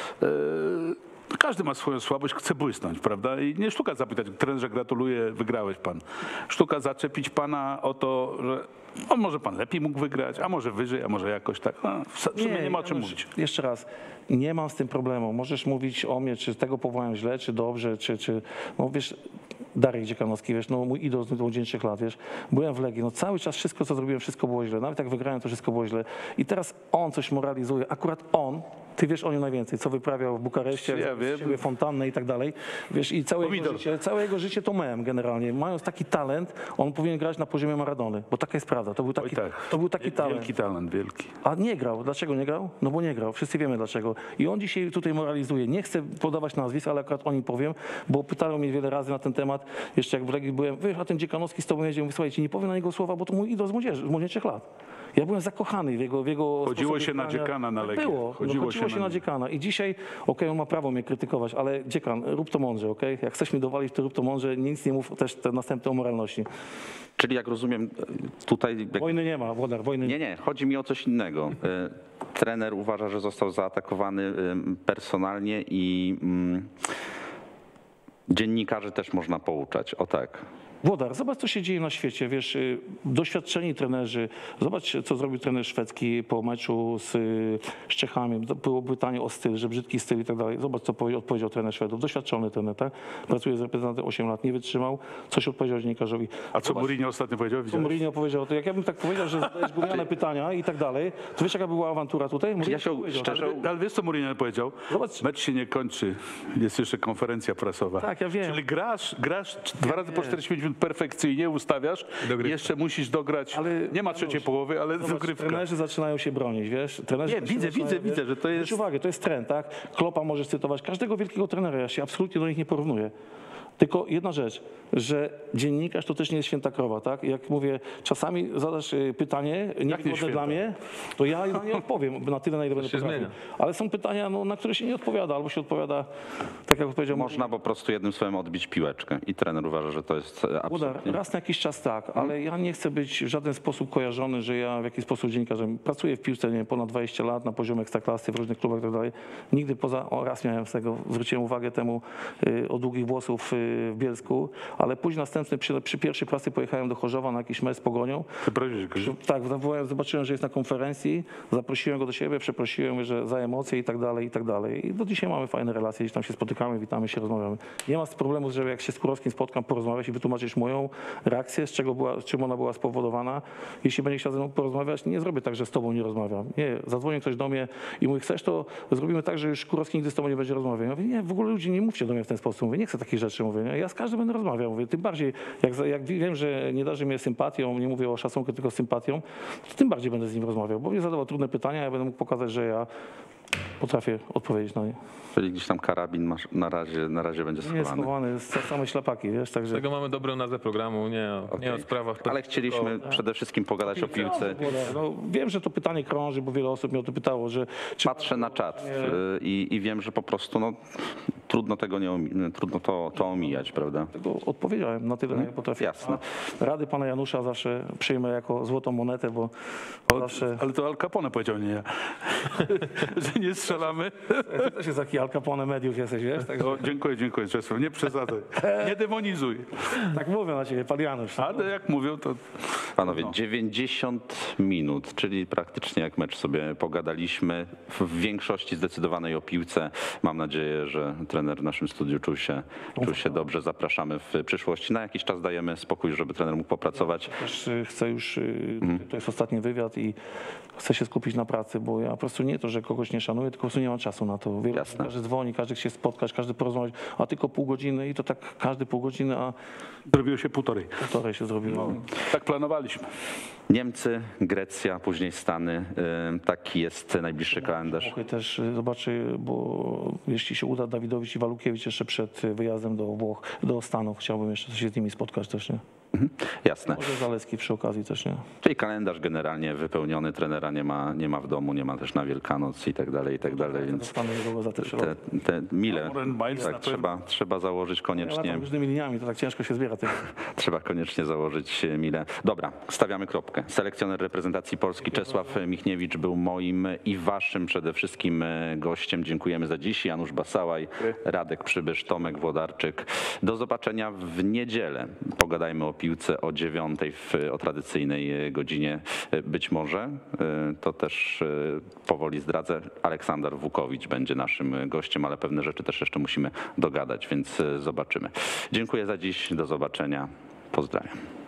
każdy ma swoją słabość, chce błysnąć, prawda? I nie sztuka zapytać, trenerze, gratuluję, wygrałeś pan. Sztuka zaczepić pana o to, że może pan lepiej mógł wygrać, a może wyżej, a może jakoś tak. No, w sumie nie ma o czym mówić. Jeszcze raz, nie mam z tym problemu. Możesz mówić o mnie, czy tego powołałem źle, czy dobrze, czy no wiesz, Darek Dziekanowski, wiesz, no mój idol z młodzieńczych lat, wiesz, byłem w Legii, no cały czas wszystko, co zrobiłem, wszystko było źle. Nawet jak wygrałem, to wszystko było źle. I teraz on coś moralizuje, akurat on, ty wiesz o nim najwięcej, co wyprawiał w Bukareszcie, Ja wiem. fontannę i tak dalej, wiesz, i całe jego życie to mem generalnie. Mając taki talent, on powinien grać na poziomie Maradony, bo taka jest prawda, to był taki, to był taki talent. Wielki talent, wielki. A nie grał. Dlaczego nie grał? No bo nie grał. Wszyscy wiemy dlaczego. I on dzisiaj tutaj moralizuje. Nie chcę podawać nazwisk, ale akurat o nim powiem, bo pytają mnie wiele razy na ten temat. Jeszcze jak w Legii byłem, a ten Dziekanowski z tobą jedzie. Mówię, słuchajcie, nie powiem na niego słowa, bo to mój idol z młodzieńczych lat. Ja byłem zakochany w jego Chodziło sposobie się na grania. Dziekana na Legię. Było. Chodziło się na Dziekana. I dzisiaj, on ma prawo mnie krytykować, ale Dziekan, rób to mądrze, okej? Jak chcesz mi dowalić, to rób to mądrze. Nic nie mów też te następne o moralności. Czyli jak rozumiem, tutaj... Wojny nie ma, Włodar, wojny nie ma. Nie, chodzi mi o coś innego. Trener uważa, że został zaatakowany personalnie i dziennikarzy też można pouczać, o tak. Włodar, zobacz, co się dzieje na świecie. Wiesz, doświadczeni trenerzy, zobacz, co zrobił trener szwedzki po meczu z Czechami. Było pytanie o styl, że brzydki styl i tak dalej. Zobacz, co odpowiedział trener Szwedów. Doświadczony trener, tak? Pracuje z reprezentantem 8 lat, nie wytrzymał. Coś odpowiedział dziennikarzowi. A co Mourinho ostatnio powiedział? Co Widziałeś? Mourinho powiedział, to jak ja bym tak powiedział, że zadajesz gumiane pytania i tak dalej, to wiesz, jaka była awantura tutaj? Ja się powiedział. szczerze... Ale wiesz, co Mourinho powiedział? Zobacz. Mecz się nie kończy, jest jeszcze konferencja prasowa. Tak, ja wiem. Czyli grasz 2 razy po 45 minut perfekcyjnie ustawiasz, Dogrywka. jeszcze musisz dograć, nie ma trzeciej połowy, ale Zobacz, dogrywka. trenerzy zaczynają się bronić, wiesz? Trenerzy Nie, widzę, że to jest... Zwróć uwagę, to jest trend, tak? Klopa możesz cytować, każdego wielkiego trenera, ja się absolutnie do nich nie porównuję. Tylko jedna rzecz, że dziennikarz to też nie jest święta krowa, tak? Jak mówię, czasami zadasz pytanie niewygodne święta? dla mnie, to ja na nie odpowiem na tyle, na ile będę się potrafił. zmienia. Ale są pytania, no, na które się nie odpowiada, albo się odpowiada, tak jak powiedział Można po prostu jednym słowem odbić piłeczkę i trener uważa, że to jest Udar, absolutnie... raz na jakiś czas tak, ale ja nie chcę być w żaden sposób kojarzony, że ja w jakiś sposób dziennikarzem pracuję w piłce, nie wiem, ponad 20 lat na poziomie ekstraklasy w różnych klubach i tak dalej. Nigdy raz miałem z tego, zwróciłem uwagę temu o długich włosów w Bielsku, ale później następny, przy pierwszej pracy pojechałem do Chorzowa na jakiś mecz z Pogonią. Przeprosisz go. Tak, zobaczyłem, że jest na konferencji, zaprosiłem go do siebie, przeprosiłem, mówię, że za emocje i tak dalej, i tak dalej. I do dzisiaj mamy fajne relacje, gdzieś tam się spotykamy, witamy się, rozmawiamy. Nie ma problemu, że jak się z Kurowskim spotkam, porozmawiać i wytłumaczyć moją reakcję, czym ona była spowodowana. Jeśli będzie chciał ze mną porozmawiać, nie zrobię tak, że z tobą nie rozmawiam. Nie, zadzwoni ktoś do mnie i mówi, chcesz, to zrobimy tak, że już Kurowski nigdy z tobą nie będzie rozmawiał. Ja mówię, nie, w ogóle ludzie nie mówcie do mnie w ten sposób. Mówię, nie chcę takich rzeczy, mówię, nie? Ja z każdym będę rozmawiał. Mówię, tym bardziej, jak wiem, że nie darzy mnie sympatią, nie mówię o szacunku, tylko sympatią, to tym bardziej będę z nim rozmawiał, bo mnie zadawał trudne pytania, ja będę mógł pokazać, że ja potrafię odpowiedzieć na nie. Czyli gdzieś tam karabin masz, na razie będzie Nie jest schowany. schowany, same ślepaki, wiesz, także... Tego mamy dobrą nazwę programu, nie o sprawach. Ale chcieliśmy przede wszystkim pogadać o piłce. No, wiem, że to pytanie krąży, bo wiele osób mnie o to pytało, że... Czy Patrzę na czat i wiem, że po prostu no, trudno tego trudno to omijać, prawda? tego odpowiedziałem na tyle, na ile potrafię. Jasne. A rady pana Janusza zawsze przyjmę jako złotą monetę, bo zawsze... Ale to Al Capone powiedział, nie ja. Że nie strzelamy. Ty też jest taki Al Capone mediów jesteś, wiesz? Także, O, dziękuję Czesław, nie przesadzaj. Nie demonizuj. tak mówią na ciebie, pan Janusz. Ale jak mówią, to Panowie, 90 minut, czyli praktycznie jak mecz sobie pogadaliśmy. W większości zdecydowanej o piłce. Mam nadzieję, że trener w naszym studiu czuł się dobrze. Zapraszamy w przyszłości. Na jakiś czas dajemy spokój, żeby trener mógł popracować. Też chcę już, to jest ostatni wywiad i chcę się skupić na pracy, bo ja po prostu nie to, że kogoś nie szanuję, tylko po prostu nie mam czasu na to. Wielu, Jasne. każdy dzwoni, każdy chce się spotkać, każdy porozmawiać, a tylko pół godziny i to tak każdy pół godziny, a zrobiło się półtorej. półtorej się zrobiło. Tak planowaliśmy. Niemcy, Grecja, później Stany. Taki jest najbliższy kalendarz. Włochy też zobaczy, bo jeśli się uda Dawidowicz i Walukiewicz jeszcze przed wyjazdem do Włoch, do Stanów, chciałbym jeszcze się z nimi spotkać też, nie? Jasne. Może Zalewski przy okazji też, nie? Czyli kalendarz generalnie wypełniony, trenera nie ma w domu, nie ma też na Wielkanoc i tak dalej, więc Dostanę niedługo za te przeloty. te mile Warren Miles na tak, pewno. trzeba założyć Ja koniecznie. latam różnymi liniami, to tak ciężko się zbiera. Trzeba koniecznie założyć mile. Dobra, stawiamy kropkę. Selekcjoner reprezentacji Polski Czesław Michniewicz był moim i waszym przede wszystkim gościem. Dziękujemy za dziś. Janusz Basałaj, Radek Przybysz, Tomek Włodarczyk. Do zobaczenia w niedzielę. Pogadajmy o piłce o 9:00 o tradycyjnej godzinie. Być może, to też powoli zdradzę, Aleksander Wukowicz będzie naszym gościem, ale pewne rzeczy też jeszcze musimy dogadać, więc zobaczymy. Dziękuję za dziś. Do zobaczenia. Pozdrawiam.